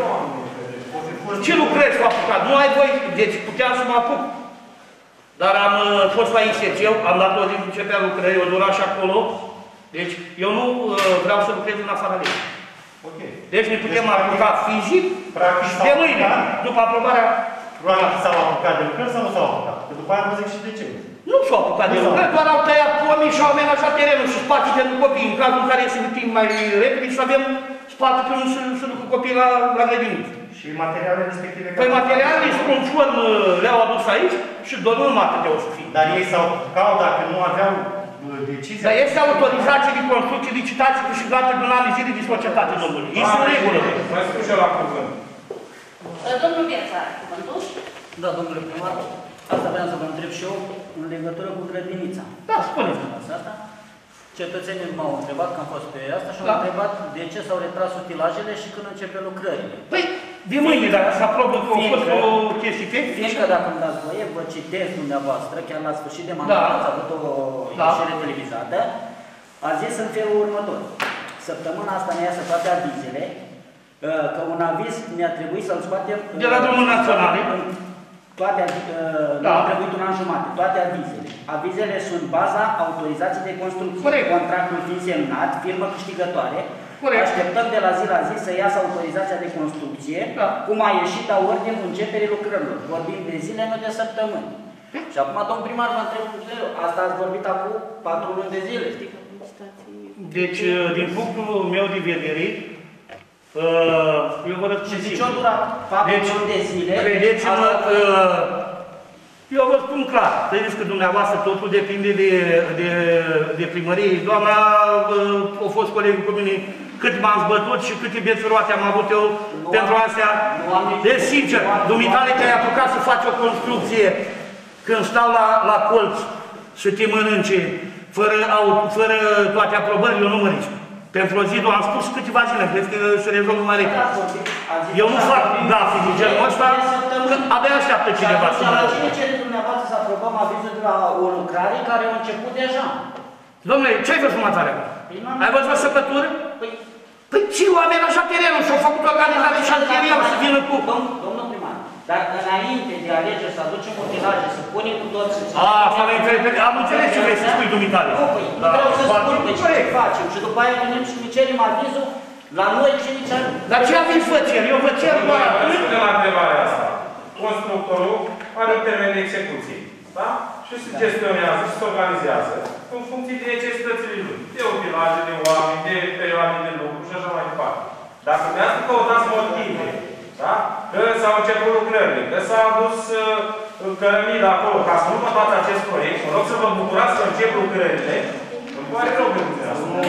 Ce lucrări s-au apucat? Nu ai voi. Deci puteam să mă apuc. Dar am uh, fost la I S C, am dat o zi cu începea lucrări, o dura și acolo. Deci eu nu uh, vreau să lucrez în afara legii.
Okay.
Deci ne putem deci, apuca fizic
practic,
de mâine, după aprobarea...
Practic s-au apucat de lucrări sau nu s-au apucat? Că după aia vă zic și de ce.
Nu s-au apucat de lucrări, doar au tăiat pomii și au amenajat terenul și spații pentru copii. În cazul în care se timp mai repede să avem spații pentru să, să ducă copiii la, la grădiniță.
Și materialele respective?
Păi materialele conform le-au adus aici și doar nu numai atâtea o să fie.
Dar ei s-au apucat dacă nu aveau decizia?
Dar este autorizație de construcție, licitație câștigată de un an de zile de societate, domnule. Este o regulă.
Mai spun și eu la cuvânt.
Domnul Viața, cuvântul?
Da, domnule primar, asta vreau să vă întreb și eu în legătură cu grădinița.
Da, spuneți.
Asta. Cetățenii m-au întrebat, că am fost pe asta, și m-au da. întrebat de ce s-au retras utilajele și când începe lucrările.
Păi, de mâine, dacă s-a probă că au fost o chestie tehnică.
Fiindcă, dacă îmi dați voie, vă citesc dumneavoastră, chiar la sfârșit de mandat, da. ați avut o da. ieșire televizată, a zis în felul următor. Săptămâna asta ne iasă toate avizele, că un aviz ne-a trebuit să-l scoatem...
De la drumul național.
Toate, uh, da. nu a trebuit un an jumate, toate avizele. Avizele sunt baza autorizației de construcție.
Corect.
Contractul fiind semnat, firmă câștigătoare.
Corect.
Așteptăm de la zi la zi să iasă autorizația de construcție, da. cum a ieșit a ordinul începerii lucrărilor. Vorbim de zile, nu de săptămâni. Și acum, domn primar, mă întreb, asta ați vorbit acum patru luni de zile.
Deci, din punctul meu de vedere, eu vă răspund
și zice, o durat patru luni de zile.
Credeți-mă că eu vă spun clar, vedeți că dumneavoastră totul depinde de, de, de primărie. Doamna a fost colegul cu mine, cât m-am zbătut și câte bețăroate am avut eu nu pentru am, astea. Deci, sincer, dumitale te-ai apucat să faci o construcție când stau la, la colț să te mănânce, fără, fără toate aprobările, eu nu mă risc. Pentru o zi, am spus câteva zile, cred că se rezolvă mai repede. Eu nu fac grafic de genul ăsta, că abia așteaptă cineva să mă...
La cine cere dumneavoastră să aprobăm avizul de la o lucrare care a început deja?
Domnule, ce ai văzut matarea? Ai văzut o săpătură? Păi ce oameni așa terenul și-au făcut organizare șantierieră să vină cu...
Domnul primar, dar înainte de alegeri să aducem utilaje, să punem cu toți...
A, asta am înțeles, am înțeles ce vrei să spui dumitare.
Nu, păi, nu vreau să spun pe ce facem și după aia venim și ne cerem avizul la noi și nici...
Dar ce aviz vă cer? Eu vă cer doar...
De la întrebarea asta. Constructorul are un termen de execuție, da? Și se gestionează și se organizează în funcție de necesitățile lui. De utilaje, de oameni, de perioade de lucru și așa mai departe. Dacă vreau să căutați motive, da? Că s-au început lucrările, că s-a adus uh, cărămida acolo, ca să nu vă dați acest proiect, mă rog să vă bucurați să încep lucrările, îmi pare rău de lucrările astea.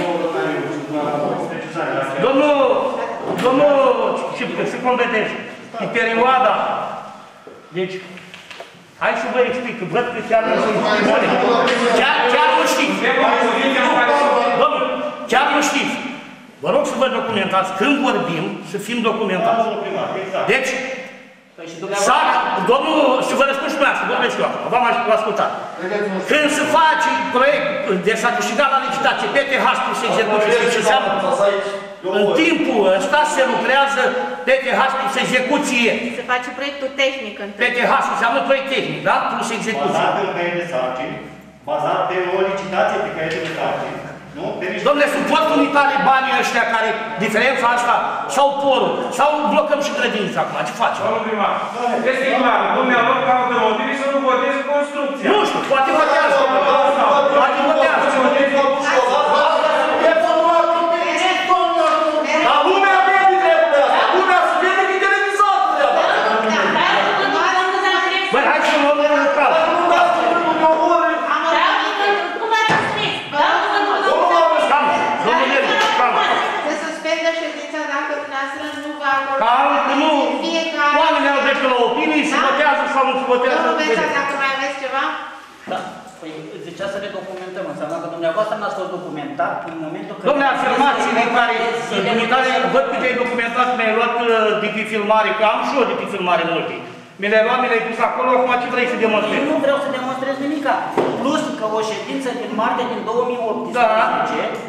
Domnul, domnul Cipcă, se competență. Pe perioada, deci, hai să vă explic, că văd că chiar nu știți. Chiar, chiar nu știți. Domnul, chiar nu știți. Vă rog să vă documentați, când vorbim, să fim documentați. Deci, sac, domnul, și vă răspund și dumneavoastră, vorbesc eu acum, v-am ascultat. Când se face proiect, de s-a câștigat la licitație, P T H plus execuție, știți ce înseamnă? În timpul ăsta se lucrează P P T H plus execuție.
Se face proiectul tehnic întâi.
P T H înseamnă proiect tehnic, da? Plus execuție.
Bazat pe caiet de sarcini, bazat pe o licitație pe caiet de sarcini. Nu?
Dom'le, suport unitare banii ăștia care, diferența asta, sau porul, sau blocăm și grădinița acum, ce facem?
Domnul primar, este clar, dumnealor caută motive să nu voteze construcția.
Nu știu, poate votează. Poate votează.
Dar lumea vede dreptul ăsta, lumea se vede din televizor treaba.
Băi, hai să luăm în cal.
Se suspendă ședința dacă dumneavoastră nu va acorda.
Calm, că nu. Oamenii au dreptul la opinii, se votează sau nu se votează.
Domnul Beța, dacă mai aveți ceva?
Da. Păi zicea să le documentăm, înseamnă că dumneavoastră n-ați fost documentat în momentul când...
Dom'le, afirmațiile care, care văd câte ai documentat, mi-ai luat de pe filmare, că am și eu de pe filmare multe. Mi le-ai luat, mi le-ai pus acolo, acum ce vrei să demonstrezi?
Eu nu vreau să demonstrez nimic. Plus că o ședință din martie din două mii optsprezece, da.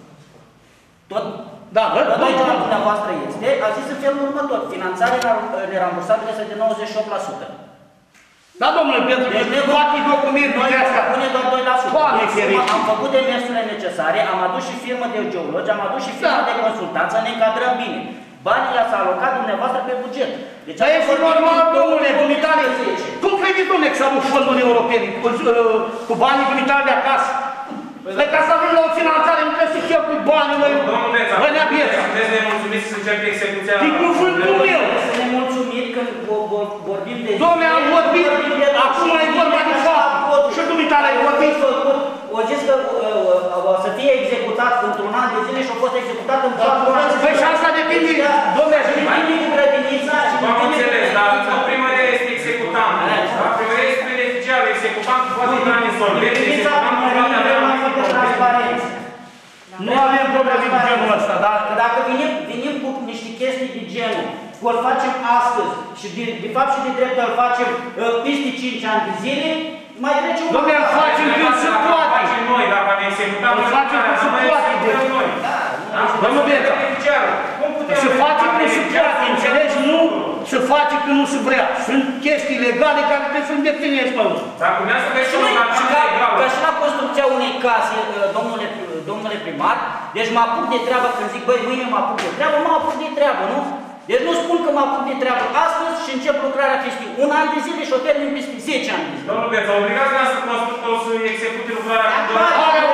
Tot,
da, bă,
tot aici la dumneavoastră este, a zis în felul următor, finanțarea nerambursabilă este de nouăzeci și opt la sută.
Da, domnule, pentru că deci, toate documentele astea...
Pune doar doi la sută. Am făcut demersurile necesare, am adus și firmă de geologi, am adus și firmă da. de consultanță, ne încadrăm bine. Banii s-a alocat dumneavoastră pe buget. Deci
dar este normal, domnule, dumitare. Tu crezi, domnule, că s-a avut fonduri europene cu, cu banii dumitare de acasă? Păi ca să avem la o finanțare, nu trebuie să cheltui banii, noi...
Domnul Beța, sunteți nemulțumiți să începe execuția...
Din cuvântul meu!
Sunt nemulțumit când vorbim de...
Dom'le, am vorbit, acum e vorba de fapt. Și dumitare ai vorbit.
O zis că o să fie executat într-un an de zile și a fost executat în patru ani.
Păi și asta depinde, dom'le,
și depinde cu grădinița și
v-am înțeles, dar primăria este executant. Primăria este beneficiarul, executant poate intra în insolvență, executantul poate avea mai multe transparență.
Nu avem probleme cu genul ăsta, dar...
Dacă venim, venim cu niște chestii de genul, că îl facem astăzi și de, de fapt și de drept îl facem uh, peste cinci ani de zile, mai trece un...
Dom'le, îl facem când se poate.
Facem noi, dacă am executat
îl facem când se poate. Domnul Beța, se face când se poate, înțelegi? Nu se face când nu se vrea. Sunt chestii legale care trebuie să îndeplinești pe unul.
Dacă dumneavoastră vreți să o legală.
Ca și la construcția unei case, domnule, domnule primar, deci mă apuc de treabă când zic, băi, mâine mă apuc de treabă, mă apuc de treabă, nu? Deci nu spun că mă apuc de treabă astăzi și încep lucrarea peste un an de zile și o termin peste zece ani de zile.
Domnul Beța, obligați dumneavoastră constructorul să execute lucrarea cu doar...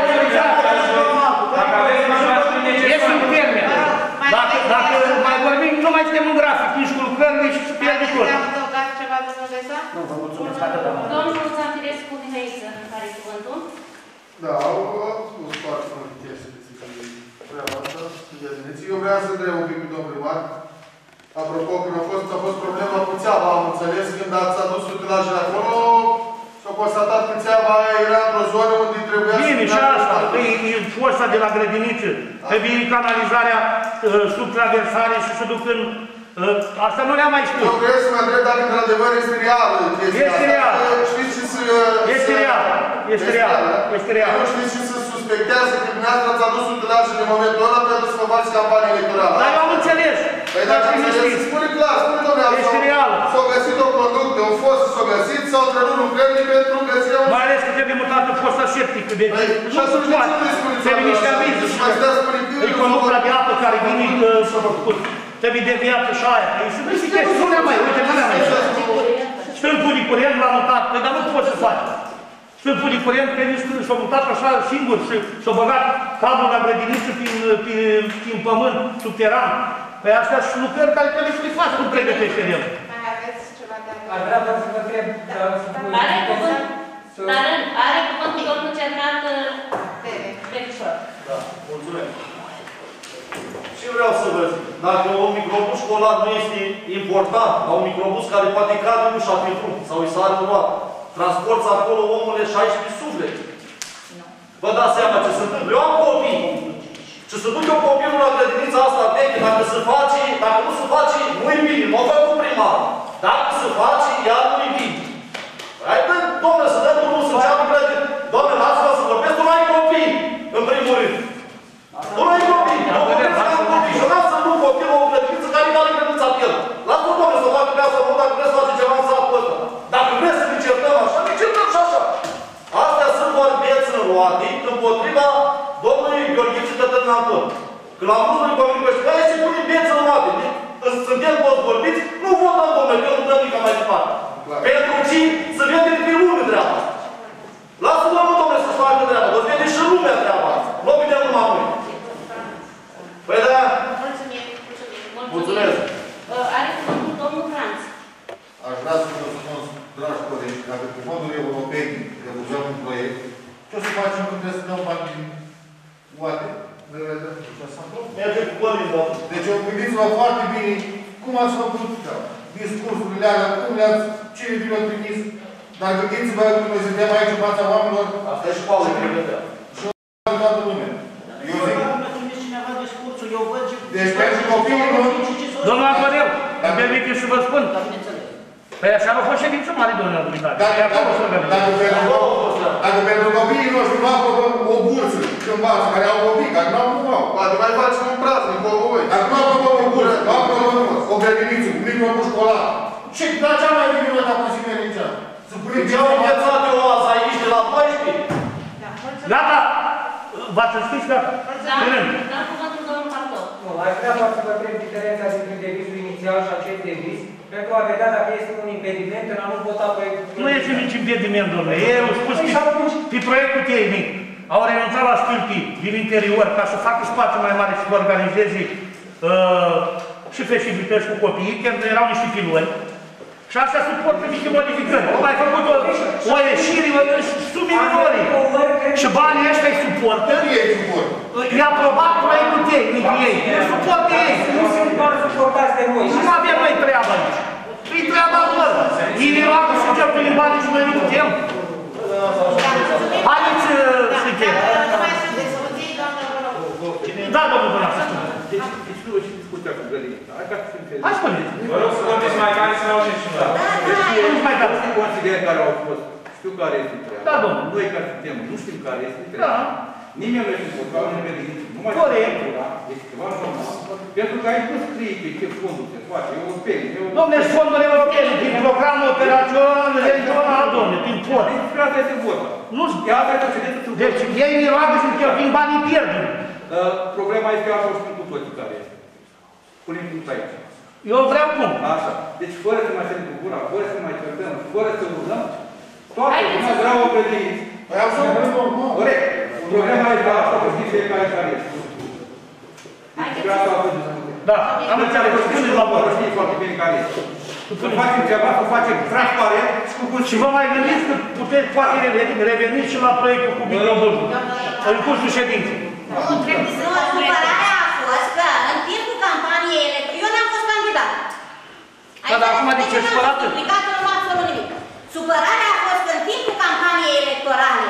Dacă aveți mijloacele necesare...
Este un termen. Dacă mai vorbim, nu mai suntem în grafic, nici cu lucrările și se pierde tot.
Am adăugat ceva, domnul Beța?
Nu, vă mulțumesc atât, doamnă.
Domnul Zanfirescu Mihăiță, care cuvântul?
Da, au spus foarte multe chestii de treaba asta. Eu vreau să întreb un pic cu domnul primar. Apropo, când a fost, a fost problema cu țeava, am înțeles, când ați adus utilajele acolo, s-a constatat că țeava aia era într-o zonă unde trebuia să...
Bine, și asta, e fosta de la grădiniță, pe vine canalizarea uh, sub traversare și se duc în... Uh, asta nu le-am mai spus.
Eu vreau să mă întreb dacă într-adevăr este reală chestia
este
asta.
Real.
Știți ce să...
Este real. Este real. Este real.
Nu știți ce să suspectează că dumneavoastră ați adus utilajele în momentul ăla pentru să vă faceți campanie electorală.
Dar eu am înțeles.
Păi dacă înțeles, spune clar, spune domnule,
este real.
s-au găsit o conductă, un fost s-au găsit, s-au întrerupt lucrările pentru găsirea...
Mai ales că trebuie mutată fosta septică, deci
păi,
nu se poate. Trebuie niște avize. Îi conducta de apă care vine să vă făcut. Trebuie deviată și aia. Sunt niște chestii, nu le-am mai, uite, nu le-am mai. Stâlpul de curent l-a mutat, păi dar nu poți să faci. Stâlpul de curent, că s-a mutat așa singur și s-a băgat cablul la grădiniță prin pământ, subteran. Păi astea sunt lucrări care trebuie să le faci, cum pregătește el.
Mai aveți ceva de
Aș vrea doar să vă întreb...
Are cuvânt, are cuvântul domnul Cernat Verișor.
Da, mulțumesc. Și vreau să vă zic, dacă un microbus școlar nu este important, la un microbus care poate cade ușa pe drum sau îi sare în roată, transporți acolo, omule, șaisprezece suflete. Vă dați seama ce se întâmplă. Eu am copii. Ce se duce o copilul la grădinița asta veche, dacă se face, dacă nu se face, nu-i bine. Mă fac cu primar. Dacă se face, iar nu-i bine. Hai, bă, domnule, să dăm drumul să înceapă grădinița. Doamne, lasă-mă să vorbesc, tu nu ai copii, în primul rând. Tu nu ai copii. Nu vorbesc că am copii. Și vreau să nu copilul o grădiniță care are grădinița pe Că la mulți oameni pe ăștia, aia se pune beță în roate. Suntem toți vorbiți, nu votăm, domnule, că eu nu dăm nici mai departe. Pentru ce să vedem pe lume treaba asta. Lasă domnul, domnule, să-și facă treaba, dar vede și lumea treaba asta. Nu o vedem numai noi. Păi da.
Mulțumim, mulțumim.
Mulțumesc.
Are cuvântul domnul Franț.
Aș vrea să vă spun, dragi colegi, dacă cu fonduri europene realizăm un proiect, ce o să facem când trebuie să dăm bani din oate?
Merge cu colegi, da.
Deci gândiți-vă foarte bine cum ați făcut discursurile alea, cum le-ați, cine vi le-a trimis, dar gândiți-vă că noi suntem aici în fața oamenilor.
Asta e școală, cred că da.
Și o de toată lumea. Eu zic... Deci pentru copiii lor...
Domnul Antonel, îmi permite să vă spun. Păi așa a fost ședință mare, domnule Dumitare.
Dacă pentru copiii noștri nu aprobăm o bursă și învață, care au copii, care nu au aprobăm, poate mai facem un praznic cu voi. Dacă nu aprobăm o bursă, nu aprobăm o grădiniță, un microbus școlar. Și la cea mai minună la Consiliul Inițial. Să punem
ce au învățat eu azi aici de la paisprezece.
Gata! V-ați înscris, gata?
Da, cuvântul domnul Pardou.
Nu, aș vrea doar să vă întreb diferența dintre devizul inițial și acest deviz, pentru a vedea dacă este un impediment în a nu vota proiectul.
Nu este nici impediment, domnule. Ei au spus că pe proiectul tehnic au renunțat la stâlpii din interior ca să facă spațiu mai mare și să organizeze uh, și festividități cu copiii, chiar erau niște piloni. Și asta suportă niște modificări. Au mai făcut o, o ieșire, sume minori. Și banii ăștia îi suportă. I-a aprobat proiectul tehnic ei. Îi suportă ei.
Nu sunt bani suportați de noi.
Nu avem noi treaba aici. E treaba lor. Ei ne roagă să cheltuim banii și noi nu putem. Haideți să chem. Da, domnul Bănață.
Deci nu și discuția cu grădinița.
Hai spuneți.
Vă rog să vorbiți mai tare să ne auzim și noi.
Deci mai tare.
Știu consilieri care au fost. Știu care este treaba.
Da, domnul.
Noi care suntem, nu știm care este treaba. Nimeni nu este împotriva unei grădinițe. Nu mai
corect.
Este ceva normal. Pentru că aici nu scrie pe ce fondul se face. E un peri.
Dom'le, fonduri europene, din programul operațional regional, dom'le, din pod.
Despre asta este vorba.
Nu știu. Deci ei ne roagă să cheltuim banii pierdem.
Problema este așa, o spun cu toții care este. Punem punct aici.
Eu vreau cum?
Așa. Deci fără să mai se cu gura, fără să mai certăm, fără să urlăm, toată lumea vrea o grădiniță.
Păi am să nu.
Corect. Problema este asta, că știți fiecare care este.
Da, am înțeles. Spuneți la bără.
Știți foarte bine care este. Să facem ceva, să facem transparent și cu
și vă mai gândiți că puteți poate reveni și la proiectul cu microbuzul. În cursul ședinței.
Nu, trebuie să mă supărarea a fost că în timpul campaniei electorale, eu n-am fost candidat.
Da, dar acum de ce supărată?
Nu absolut nimic. Supărarea a fost că în timpul campaniei electorale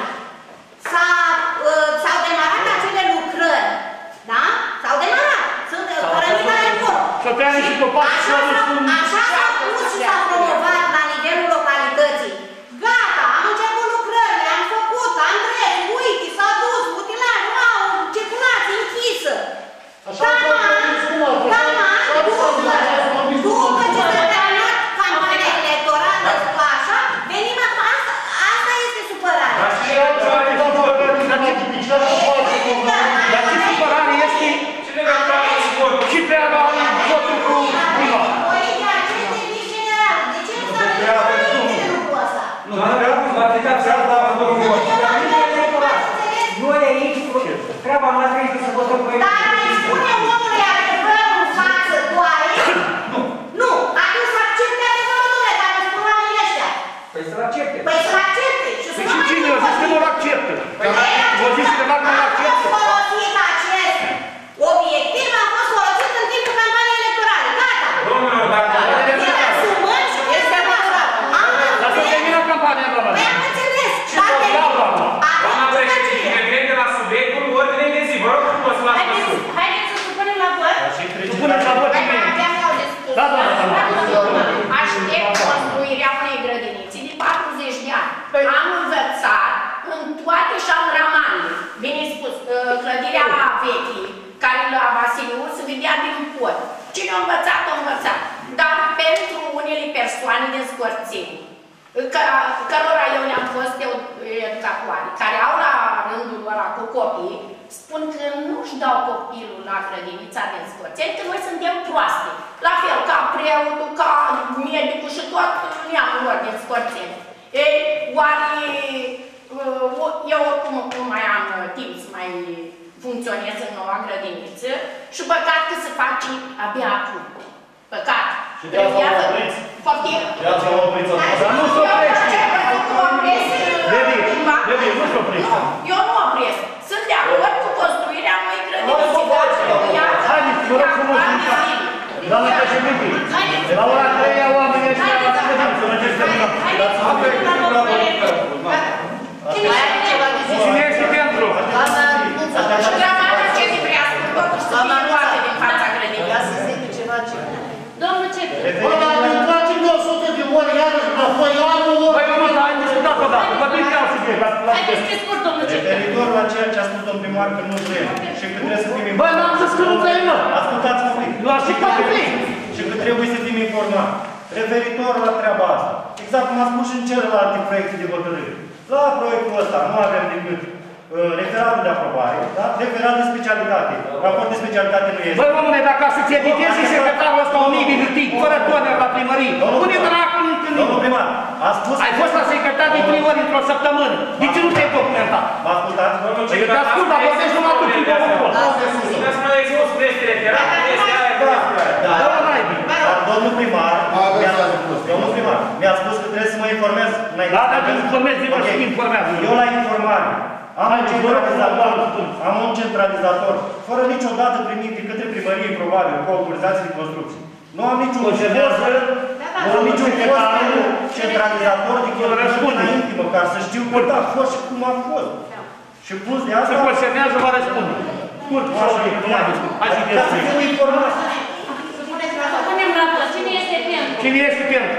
s-au demarat acele lucrări. Da? S-au demarat. Sunt rămânare în cor.
Șopeane și copaci și au spun...
Așa s-a pus și s-a promovat la nivelul localității. Gata, am început lucrările, am făcut, am drept, uite, s-a dus, utilaj, wow, circulație închisă. Tama, tama, după ce s-a terminat campania electorală cu așa, venim acum, asta, asta este supărarea.
Dar ce supărare este și pe ala votul cu prima?
Nu, v-ați uitat să la votul cu noi aici, treaba noastră este să votăm proiectul.
Dar îi spune omului adevărul în față, tu aici? Nu. Nu, atunci să accepte adevărul, domnule, dacă spun oamenii ăștia.
Păi să-l accepte.
Păi să-l accepte.
Păi și cine? O zis că nu-l acceptă. Vă zici că nu-l acceptă.
A fost folosit acest obiectiv, a fost folosit în timpul campaniei electorale. Gata.
Domnilor, dacă...
Ne asumăm și este măsurat.
Dar să termină campania, doamna.
Păi am înțeles.
Doamna președinte, revine de la subiectul ordinei de zi. Vă rog frumos să las pe sus.
Haideți să supunem la vot.
Supunem la vot. Da, doamna.
Aștept construirea unei grădinițe de patruzeci de ani. Am învățat în toate șamramanele. Bine spus, clădirea veche, care la Vasiliu se vedea din pod. Cine a învățat, a învățat. Dar pentru unele persoane din Scorțeni, cărora eu le-am fost educatoare, care au la rândul ăla cu copii, spun că nu-și dau copilul la grădinița din Scorțeni, că noi suntem proaste. La fel ca preotul, ca medicul și tot neamul lor din Scorțeni. Ei, oare eu oricum nu mai am timp să mai funcționez în noua grădiniță și păcat că se face abia acum. Păcat.
Și de asta mă opriți?
Poftim.
De asta mă opriți.
Dar nu se oprește. Levi, Levi, nu se oprește.
Eu nu opresc. Sunt de acord cu construirea noi grădinițe.
Haideți, vă rog frumos, doamna președinte, la ora trei oamenii ăștia la grădiniță, să mergeți terminat. Cine este pentru?
Și grămadă ce livrească, totuși să fie luate din fața grădiniței.
Domnul Cepe.
Bă, dar intrați de o sută de ori, iarăși înapoi, anul ori.
Băi, nu, dar am discutat odată, vă duc iau subiect.
Haideți pe scurt, domnul Cepe.
Referitor la ceea ce a spus domnul primar că nu vrem și că trebuie să fim informați.
Bă, n-am zis că nu vrei, mă.
Ascultați-mă un pic.
Eu aș fi că nu vrei.
Și că trebuie să fim informați. Referitor la treaba asta. Exact cum am spus și în celelalte proiecte de hotărâre. La proiectul ăsta nu avem decât referatul de aprobare, da? Referat de specialitate. Raport de specialitate nu este.
Băi, române, dacă să-ți editezi și secretarul ăsta o mie de hârtii, fără toner la primărie, pune dracul în întâlnire.
Domnul primar, a spus...
Ai fost la secretar de trei ori într-o săptămână. De ce nu te-ai documentat?
Mă ascultați?
Păi eu te ascult, dar vorbești numai tu prin telefon.
Spuneți mă expus cum este referat, este aia,
da, da, da,
dar domnul primar, domnul primar, mi-a spus că trebuie să mă informez.
Da, dar te informezi, zic că și informează.
Eu la informare. Am un centralizator, am un centralizator, fără niciodată primit de către primărie, probabil, cu autorizații de construcție. Nu am niciun fost, nu am niciun fost centralizator de cheltuieli intimă, ca să știu cât a fost și cum a fost. Și plus de asta...
Se consemnează, vă răspunde. Scurt, nu mai discut. Hai să
ca să fiu informat.
Punem la vot. Cine este pentru?
Cine este pentru?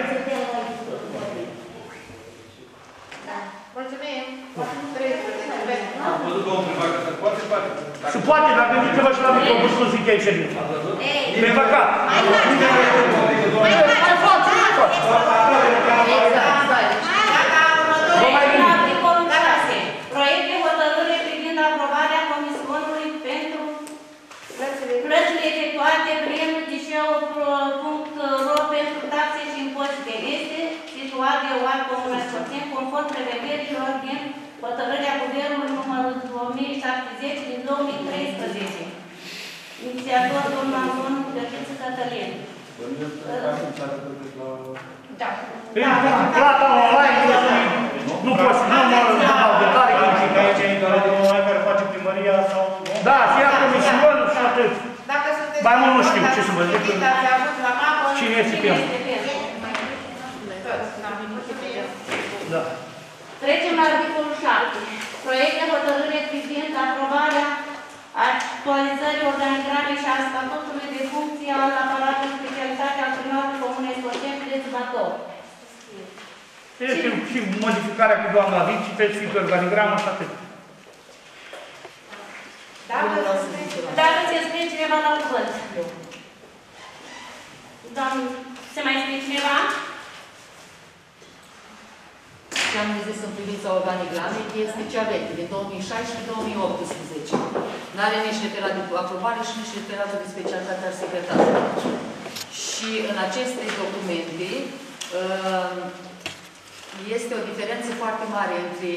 Mulțumim. treisprezece.
Am văzut domnul primar că se poate face.
Și poate, dacă gândiți-vă și la microbus, nu zic ei ședință. E păcat.
Mai faci, mai faci, mai faci. Articolul șase. Proiect de hotărâre privind aprobarea comisionului pentru plățile efectuate prin ghișeul punct ro pentru taxe și impozite. Este situat de O A R Comuna Scorțeni, conform prevederilor din hotărârea Guvernului numărul două mii șaptezeci din două mii treisprezece. Inițiator domnul Anton Gărtiță Cătălin.
Da.
Plata online, nu poți, nu mă dau detalii.
Aici e domnul online care face primăria sau...
Da, și ia comisionul și atât. Mai mult nu știu ce să vă zic. Cine este pentru? Da.
Trecem la articolul șapte. Proiect de hotărâre privind aprobarea actualizării organigramei și a statutului de funcție al aparatului specialitate al primarului Comunei Scorțeni, județul Bacău.
Este și modificarea cu doamna Vici, trebuie să fie pe organigramă și atât.
Dacă se scrie cineva la cuvânt. Doamne, se mai scrie cineva?
Ce am zis în privința organigramei este cea veche, de două mii șaisprezece două mii optsprezece. N-are nici referat de aprobare și nici referat de specialitate al secretarului. Și în aceste documente este o diferență foarte mare între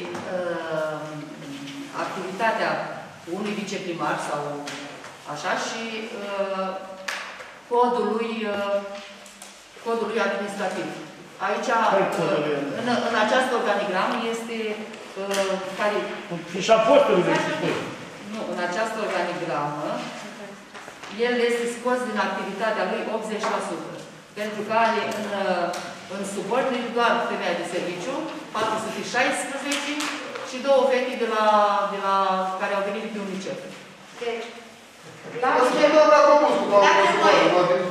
activitatea unui viceprimar sau așa și codul lui, codul lui administrativ. Aici, în, în această organigramă este uh, care...
Și a postului de
Nu, în această organigramă, el este scos din activitatea lui optzeci la sută. Pentru că are în, în subordine doar femeia de serviciu, patru sute șaisprezece și două fete de la, de la, care au venit de UNICEF.
Deci,
la ce doamna a propus cu doamna
Zafire,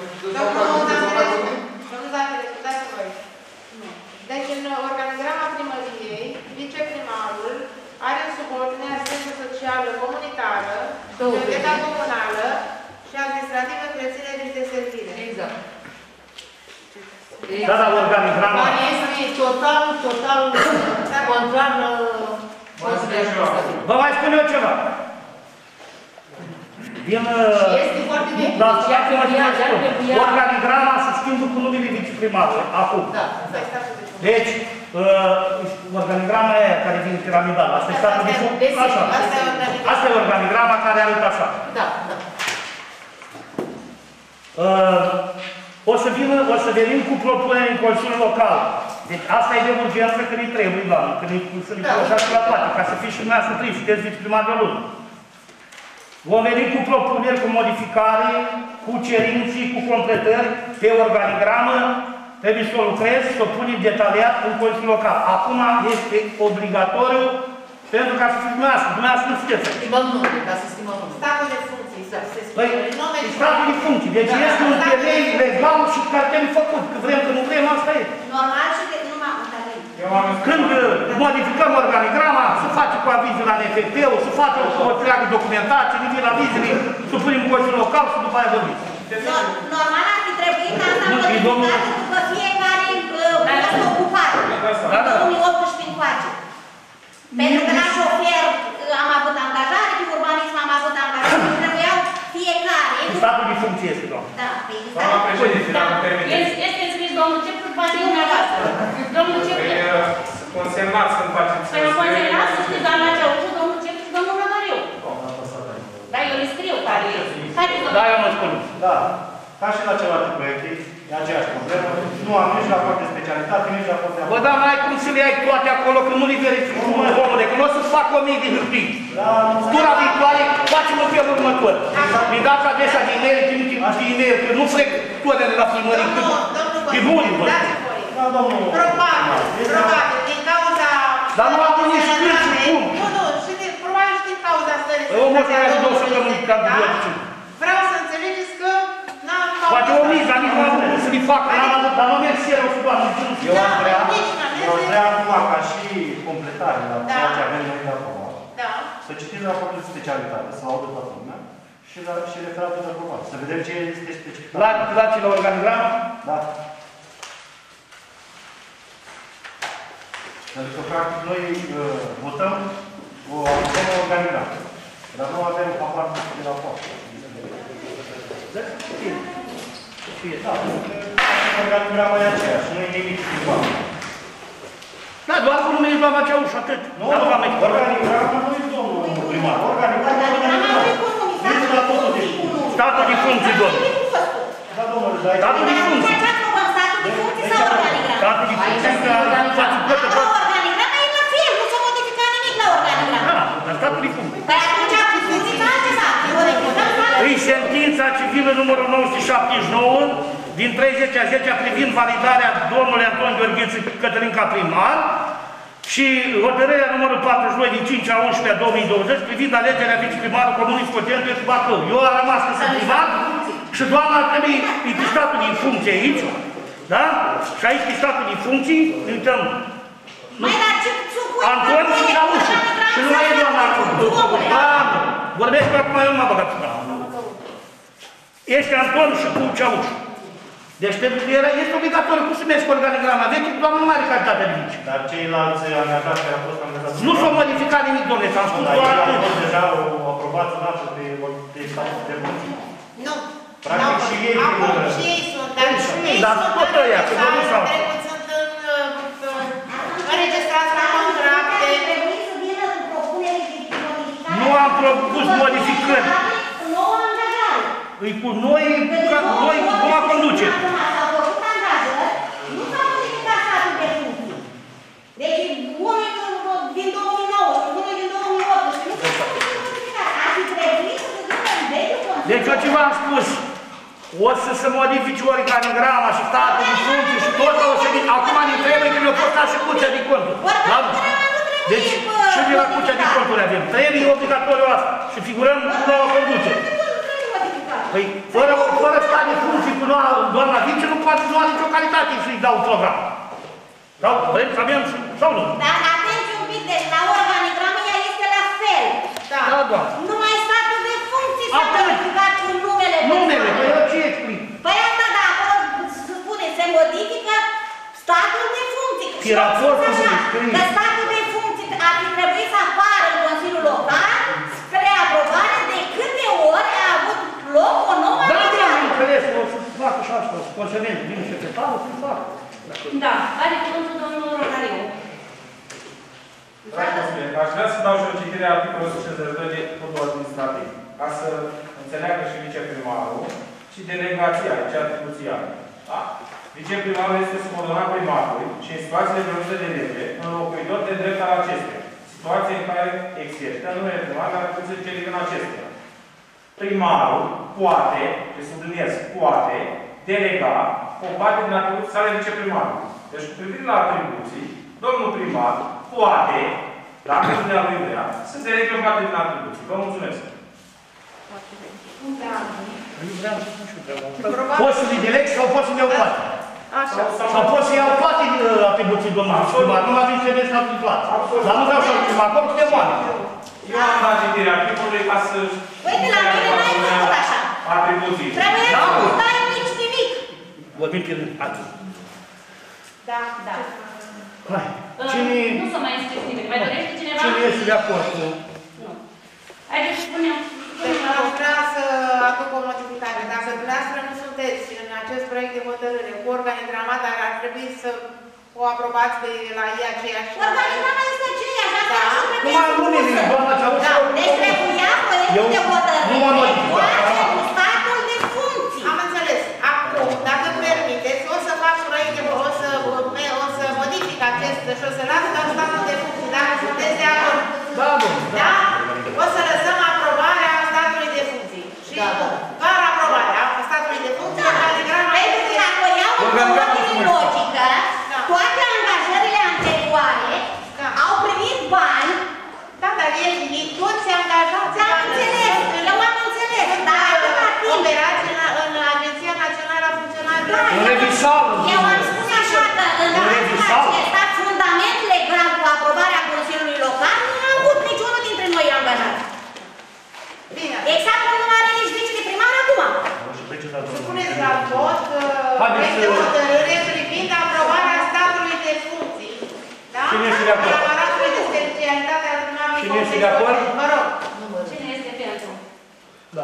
dați voi. Deci, în organigrama primăriei, viceprimarul are în subordine asistență socială comunitară, biblioteca comunală și administrativă întreținere de servire.
Exact.
Da, da, organigrama.
Care este total, total contrar.
Vă mai spun eu ceva. Din,
Și este foarte bine.
da,
Deci ea trebuia, ea trebuia...
organigrama se schimbă cu numele viceprimarului, acum.
Da, da.
Deci, uh, organigrama aia care vine piramidală, asta e statul de funcție, așa. Asta e organigrama care arată așa.
Da, da.
Uh, o să vină, o să venim cu propuneri în Consiliul Local. Deci asta e de urgență că ne trebuie, doamnă, că ne să ne folosească la toate, ca să fiți și dumneavoastră trei, sunteți viceprimar de lună. Vom veni cu propuneri, cu modificare, cu cerinții, cu completări pe organigramă, trebuie să o lucrez, să o punem detaliat în Consiliul Local. Acum este obligatoriu pentru ca să fiți dumneavoastră, dumneavoastră nu sunteți.
Schimbăm nume, ca să schimbăm nume. Statul de funcții, să se
Păi, statul de funcții, deci este un temei legal și care trebuie făcut, că vrem, că nu vrem, asta e.
Normal și de numai
Când modificăm organigrama, se face cu avizul la N F P-ul, se face o întreagă documentație, ne vin avizele, să punem Consiliul Local și după aia vorbim.
Normal ar fi trebuit ca asta modificată după fiecare post ocupat. În două mii optsprezece încoace. Pentru că la șofer am avut angajare, pe urbanism am avut angajare, trebuiau fiecare.
Statul de funcție este, doamnă.
Da, pe
Doamna președinte, dacă îmi permiteți.
Este scris, domnul, ce faceți dumneavoastră? Domnul ce
consemnați când faceți.
Păi nu consemnați, să știți, doamna Ceaușu, domnul ce și domnul Rămăriu. Da, eu le scriu care e.
Da, eu mă spun.
Da. Ca și la celelalte proiecte, e aceeași problemă. Nu am nici raport de specialitate, nici raport de...
Bă, dar n-ai cum să le ai toate acolo, că nu le verifici, mă, omule, că nu o să-ți fac o mie de hârtii. Tura viitoare, facem-o pe următor. Mi-i dați adresa de e-mail, trimite de e-mail, că nu frec toate la primării, că e bun, bă.
Da, domnul...
Probabil, probabil, din cauza...
Dar nu am nici când și cum.
Nu, nu, și de, probabil și din cauza stării.
Omul ăsta are două săptămâni ca antibiotice.
Vreau să înțelegeți că n-am...
Poate o mică, dar nici nu am vrut să le fac, n-am avut, dar nu merg serios cu doamne, ce nu știu.
Eu aș vrea, eu aș vrea acum ca și completare la ceea ce avem noi de aprobat.
Da.
Să citim raportul de specialitate, să audă toată lumea și, la, și referatul de aprobat. Să vedem ce este specificat.
La, la ce, la organigramă?
Da. Pentru că, practic, noi uh, votăm o aprobăm o organigramă. Dar nu avem o parte de raport. Da, organigrama e aceeași, nu e nimic schimbat.
Da, doar cu numele doamna Ceaușu, atât.
Nu, organigrama nu e domnul primar. Organigrama nu e domnul primar.
Statul de funcții, domnul.
Da, domnul, dar...
Statul de funcții.
Statul de funcții sau organigrama?
Statul de funcții, care face plătă...
Organigrama e la fel, nu s-a modificat nimic la organigrama.
Da, dar statul de funcții.
Păi atunci cu funcții ca altceva.
Îi sentința civilă numărul nouă sute șaptezeci și nouă din treizeci a zecea privind validarea domnului Anton Gheorghiță Cătălin ca primar și hotărârea numărul patruzeci și doi din cinci a unsprezecea a două mii douăzeci privind alegerea viceprimarului Comunei Scoțieni pentru Bacău. Eu am rămas că sunt primar și doamna trebuie pe statul din funcție aici, da? Și aici pe statul din funcții, ne uităm. Anton și Ceaușu. Și nu mai e doamna Ceaușu. Vorbesc că acum eu nu m-am băgat în cap. Este Anton și cu Ceaușu. Deci este obligatoriu cum să mergi cu organigrama veche, doamna nu mai are calitate de mici.
Dar ceilalți angajați care au fost angajați...
Nu s-au modificat nimic, domnule, ți-am spus doar atât.
Dar ei deja o aprobați în altă de statul de funcții.
Nu.
Practic și ei...
Acum și ei sunt, dar și ei
Dar tot ăia, că nu s-au...
sunt înregistrați la contracte.
Nu am propus modificări. Îi cu noi, noi cu cum a conduce.
S-au făcut angajări, nu s-a modificat statul de funcții. Deci, unul din două mii nouăsprezece, unul din două mii optsprezece, nu s-a modificat. Ar fi trebuit să se ducă în vechiul Consiliu.
Deci eu ce v-am spus, o să se modifice organigrama și statul de funcții și tot o să... Acum ne trebuie că ne-o postat și Curtea de Conturi. Deci și de la Curtea de Conturi avem. Trebuie obligatoriu asta și figurăm cu noua conducere. Păi, fără, fără stat de funcții cu doamna Vince, nu poate lua nicio calitate să-i dau program. Sau vrem să avem sau nu?
Dar atenție un pic, deci la organigramă ea este la fel.
Da.
Da, doamne.
Numai statul de funcții s-a modificat cu numele.
Numele, păi eu ce explic?
Păi asta, da, acolo se spune, se modifică statul de funcții.
Și raportul se scrie.
Că statul de funcții ar fi trebuit să apară în Consiliul Local spre aprobare de câte ori a avut
concernent, vin secretarul, să fac.
Da, are cuvântul domnul Ronariu.
Dragi consilieri, aș vrea să dau și o citire a articolului o sută cincizeci și doi de Codul Administrativ, ca să înțeleagă și viceprimarul și delegația, ce atribuția. Da? Viceprimarul este subordonat primarului și în situațiile prevăzute de lege, înlocuitor de drept al acestuia. Situație în care exercită numele primar la atribuții ce din acestea. Primarul poate, ce subliniez, poate delega o parte din atribuții sale viceprimarului. Deci, cu privire la atribuții, domnul primar poate, dacă dumneavoastră lui vrea, să se delege o parte din atribuții. Vă mulțumesc.
Nu vreau să nu știu treaba asta. Poți să le deleg sau poți să le iau toate.
Așa.
Sau poți să iau toate atribuții domnului primar. Nu avem trebuie să aplic toate. Dar nu vreau să aplic acolo cu demoane.
Eu am dat citirea articolului ca să...
Uite, la mine n-ai făcut așa.
Atribuții.
Trebuie să nu dai nici nimic.
Vorbim pe atât.
Da, da.
Hai. Cine...
Nu s-a mai înscris nimic. Mai dorește cineva?
Cine este de acord cu...
Nu. Haideți să spunem.
Deci aș vrea să aduc o modificare. Dacă dumneavoastră nu sunteți în acest proiect de hotărâre cu organigrama, dar ar trebui să o aprobați de la ei aceeași.
Organigrama este aceeași, asta
da.
nu
Numai lumii, doamna Ceaușă.
Da, deci trebuia proiectul de hotărâre.
Nu m-am modificat.
Face cu statul de funcții.
Am înțeles. Acum, dacă îmi permiteți, o să fac proiect de o să, o să modific acest și o să las doar statul de funcții, dacă sunteți de acord.
Da, bun.
Da? O să lăsăm aprobarea statului de funcții. Și da. Doar aprobarea statului de funcții.
Da. Pentru că dacă iau în ordine logică, toate angajările anterioare
da.
au primit bani.
Da, dar ei, ei toți se angajați.
Da, am înțeles. Eu am înțeles. Dar atâta timp.
Operați în, în Agenția Națională a Funcționarilor.
Da, eu am spus așa că în cazul acesta, fundament legal cu aprobarea Consiliului Local, nu am avut niciunul dintre noi angajați.
Bine.
Exact cum nu are nici viceprimar acum.
Supuneți la vot proiect de hotărâre privind aprobarea statului de funcții. Da?
Cine este de acord?
Aparatului de specialitate al primarului.
Cine este de acord?
Mă rog.
Cine este pentru?
Da.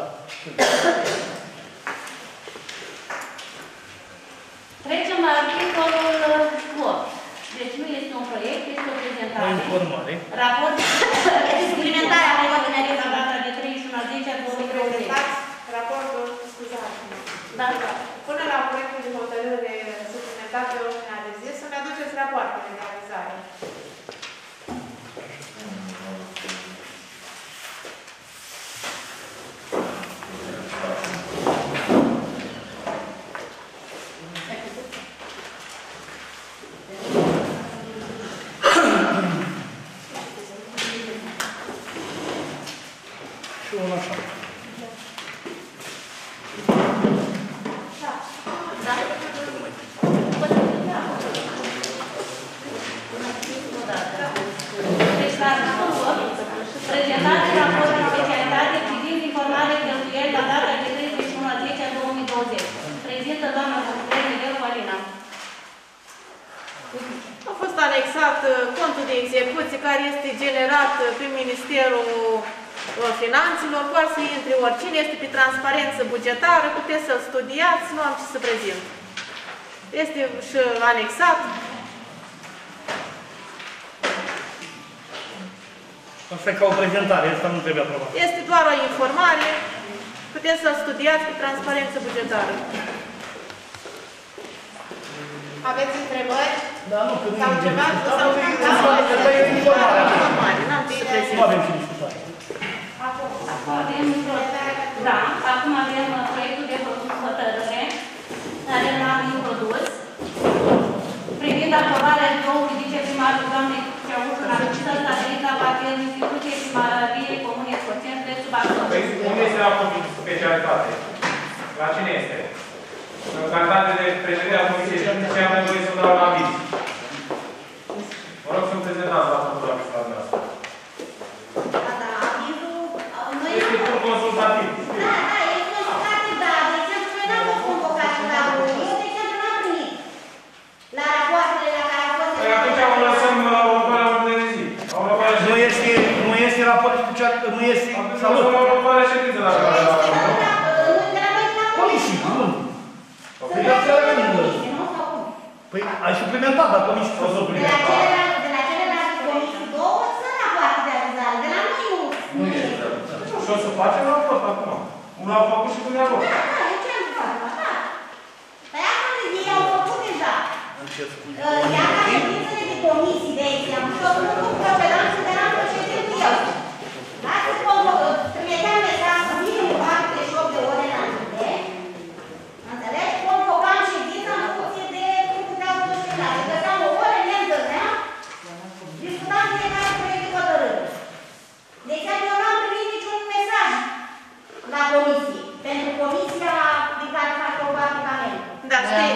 Trecem la articolul opt. Deci nu este un proiect, este o prezentare.
O informare.
Raport
este suplimentarea pe ordinea
la data de treizeci și unu a zecea două mii douăzeci.
Raportul, scuzați.
Da.
Până la proiectul de hotărâre suplimentar pe ordinea de zi, să-mi aduceți rapoartele de realizare.
Și unul așa.
Prezentare raport de specialitate privind informarea cheltuieli la data de treizeci și unu a zecea două mii douăzeci. Prezintă doamna consilier Nivelu Alina.
A fost anexat contul de execuție care este generat prin Ministerul Finanțelor, poate să intre oricine, este pe transparență bugetară, puteți să-l studiați, nu am ce să prezint. Este și anexat.
Asta e ca o prezentare, asta nu trebuie aprobat.
Este doar o informare, puteți să-l studiați pe transparență bugetară. Aveți întrebări?
Da, nu, că nu
sau ceva? Sau informare, n-am ce să prezint.
Nu avem ce discuta.
Acum avem, da, acum avem proiectul de hotărâre care l-am introdus privind aprobarea biroului viceprimarului doamnei Ceaușă la Lucită Stabilita Patel, instituție primariei comune Scoțeni, prețul Bacău.
Unde este raportul de specialitate? La cine este? În calitate de președinte al Comisiei și ce am nevoie să dau la aviz. Mă rog să-mi prezentați raportul la dumneavoastră. Este pur consultativ.
Da, da, e consultativ, dar, de exemplu, noi n-am fost convocați la unii, eu, de exemplu, n-am primit la rapoartele la care a fost...
Păi atunci o lăsăm la următoarea ordine de zi.
Nu este, nu este raport special, nu este...
Salut! La următoarea ședință la care la...
Comisii, bun. Păi ai suplimentat, dacă nu știu să suplimentat.
De la celelalte comisii două sunt rapoarte de avizare, de la noi nu.
Nu este. Și o să facem raport acum. Una au făcut și dumneavoastră.
Da, da, eu ce am să fac? Da. Păi acum ei au făcut deja. Iar la ședințele de comisii, de exemplu, și o să nu procedam și de la președintul eu. Dacă trimiteam mesaj să vină cu patruzeci și opt de ore înainte, înțelegi? Convocam ședința în funcție de cum puteau să ședințe. Găseam o oră, ne întâlneam, discutam fiecare proiect de hotărâre. De exemplu, eu n-am primit niciun mesaj la comisie, pentru comisia din care fac eu parte ca membru.
Da, știi.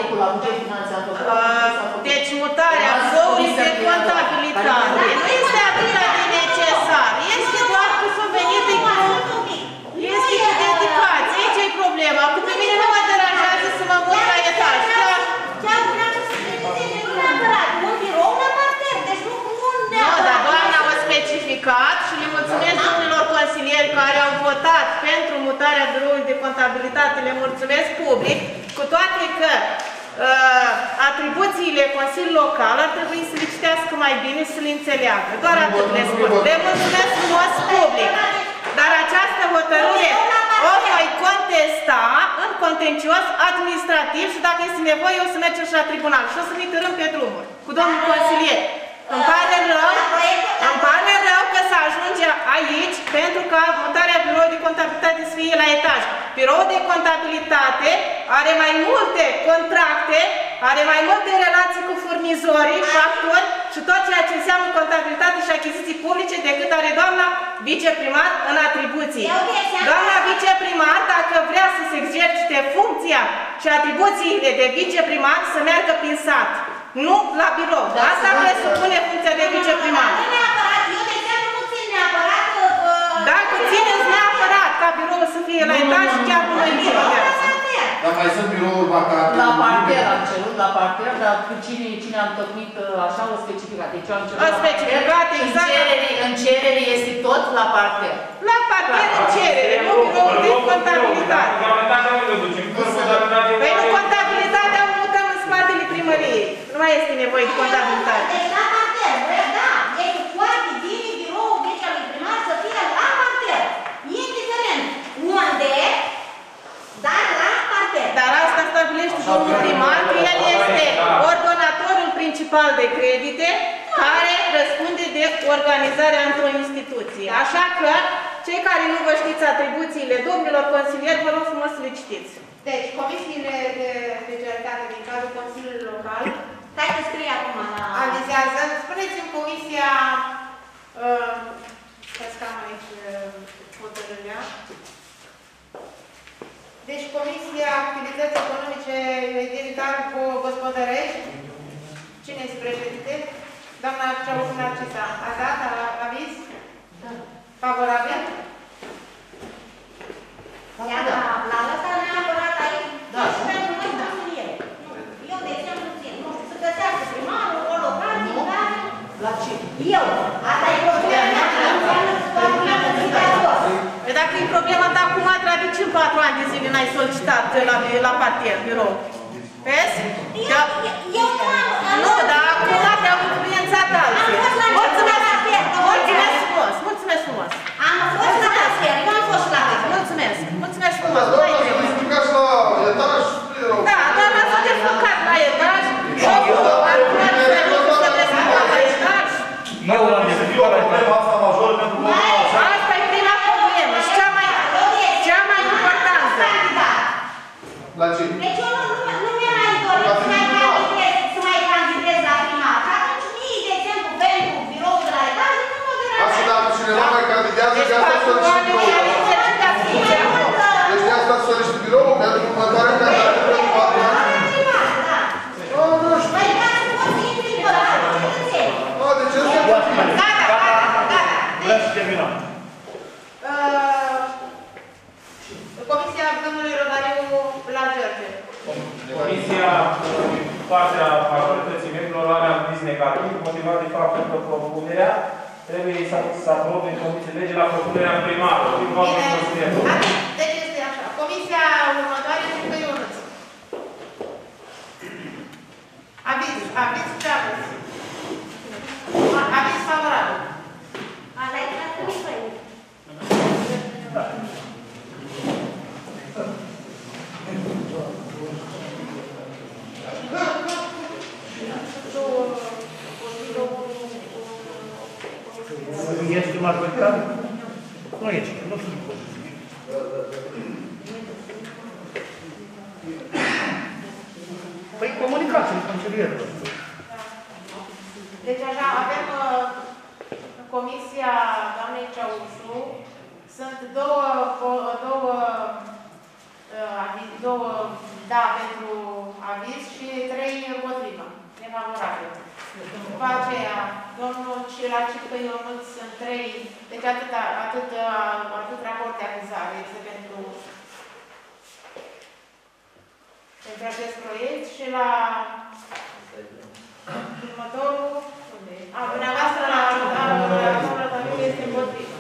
Deci mutarea biroului de contabilitate nu este atât de necesar. Este doar că s-a venit din este identificație. Aici e problema. Că pe mine nu mă deranjează să mă mut la etaj.
Chiar vreau să se vedete, nu neapărat. Un birou la parter, deci nu neapărat.
Nu, dar doamna a specificat și le mulțumesc domnilor consilieri care au votat pentru mutarea biroului de contabilitate. Le mulțumesc public, cu toate că uh, atribuțiile Consiliului Local ar trebui să le citească mai bine, să le înțeleagă. Doar atât le spun. Le mulțumesc frumos public. Dar această hotărâre o voi contesta în contencios administrativ și dacă este nevoie o să mergem și la tribunal și o să ne târâm pe drumuri cu domnul consilier. Îmi pare rău, îmi pare rău că se ajunge aici pentru ca mutarea biroului de contabilitate să fie la etaj. Biroul de contabilitate are mai multe contracte, are mai multe relații cu furnizorii, factori și tot ceea ce înseamnă contabilitate și achiziții publice decât are doamna viceprimar în atribuții. Doamna viceprimar, dacă vrea să se exercite funcția și atribuțiile de viceprimar, să meargă prin sat. Nu la birou. Asta presupune funcția de viceprimar.
Nu neapărat, eu de exemplu nu țin neapărat...
Dacă țineți neapărat ca biroul să fie la etaj, chiar nu mai niciodată.
Dar mai sunt birouri vacante.
La parter am cerut, la parter, dar cu cine, cine am tocmit așa o specificat. Deci eu am cerut
o specificat, exact.
În cerere, în cerere este tot la parter.
La parter în cerere, nu biroul de contabilitate. Păi nu contabilitatea o mutăm în spatele primăriei. Nu mai este nevoie de contabilitate.
Deci la parter, da, deci foarte bine biroul deci al lui primar să fie la parter. Indiferent unde, dar la parter.
Dar asta stabilește domnul primar, că el este ordonatorul principal de credite care răspunde de organizarea într-o instituție. Așa că, cei care nu vă știți atribuțiile domnilor consilieri, vă rog frumos să le citiți. Deci, comisiile de specialitate din cadrul Consiliului Local
Stai că scrie acum la...
avizează. Spuneți-mi comisia uh, să-ți cam aici hotărârea. Deci, Comisia Activități Economice, Identitare cu Gospodărești. Cine este președinte? Doamna Ceaușu Narcisa. A dat aviz? Da. Favorabil?
Iar la, la ăsta neapărat aici, da, și pentru noi consiliere. Eu, de exemplu, țin, nu știu, să găsească primarul, o locație, care...
La ce?
Eu. Asta e problema mea, că înseamnă că toată lumea să țin de acolo.
Păi dacă e problema ta acum, tradici în patru ani de zile n-ai solicitat la, la parter, birou. Vezi?
Eu, eu nu am...
Nu, dar acum te-au influențat alții. Mulțumesc! Mulțumesc frumos! Mulțumesc frumos!
Am fost la parter, eu am fost la parter.
Mulțumesc! Mulțumesc frumos! Nu mai trebuie.
La etaj,
da, dar n-ați desfăcat la etaj. Acum să desfăcat la etaj.
Eu am desfăcat la problema asta majoră pentru că...
Asta e prima problemă și cea mai, cea mai importantă.
La ce?
Deci eu nu, nu, nu mi-am mai dorit să mai candidez, să mai candidez la primar. Și atunci nici, de exemplu, pentru biroul de la etaj, nu mă deranjează.
Asta dacă cineva mai candidează, de asta solicit biroul. Deci de asta solicit biroul pentru următoarea candidată pentru patru ani.
Păi, ca să poți să intri în părat, ce înțeleg?
A, deci asta e foarte bine.
Gata, gata, gata.
Vreau să terminăm.
Comisia domnului Rodariu la George.
Comisia, partea majorității membrilor, are aviz negativ, motivat de faptul că propunerea trebuie să se aprobe în comisie lege la propunerea primarului.
Bine, deci este așa. Comisia următoare este pe Ionuț. Aviz. Aviz ce aviz? Aviz favorabil.
Ala e la trebuie.
Este majoritate? Nu este, nu sunt pozitiv. Păi comunicați-l consilierul.
Deci așa, avem uh, comisia doamnei Ceaușu, sunt două, două, uh, aviz, două da pentru aviz și trei împotrivă, nefavorabile. După aceea, domnul Ciracică Ionuț sunt trei, deci atât, atât, atât raport de avizare este pentru, pentru acest proiect și la următorul, unde? A, dumneavoastră la următorul este împotrivă.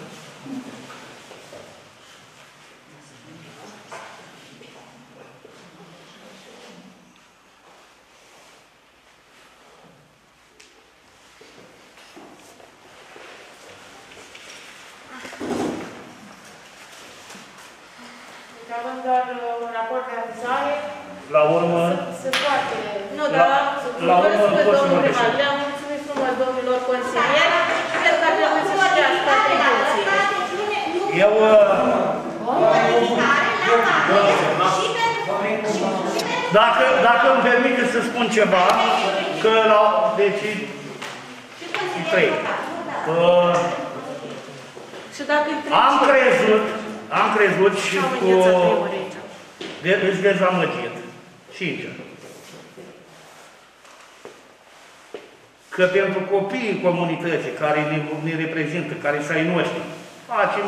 Avem doar un raport de avizare.
La urmă...
Se poate.
Nu, dar...
La urmă nu pot să mă
primar. Le-am mulțumit frumos domnilor consilieri. Cred că ar trebui să știați contribuțiile.
Eu... Dacă, dacă îmi permite să spun ceva, că la... Deci... trei. Uh,
Și dacă îi trece...
Am crezut, am crezut și cu... De, îți dezamăgit, sincer. Că pentru copiii comunității care ne, ne reprezintă, care sunt ai noștri, facem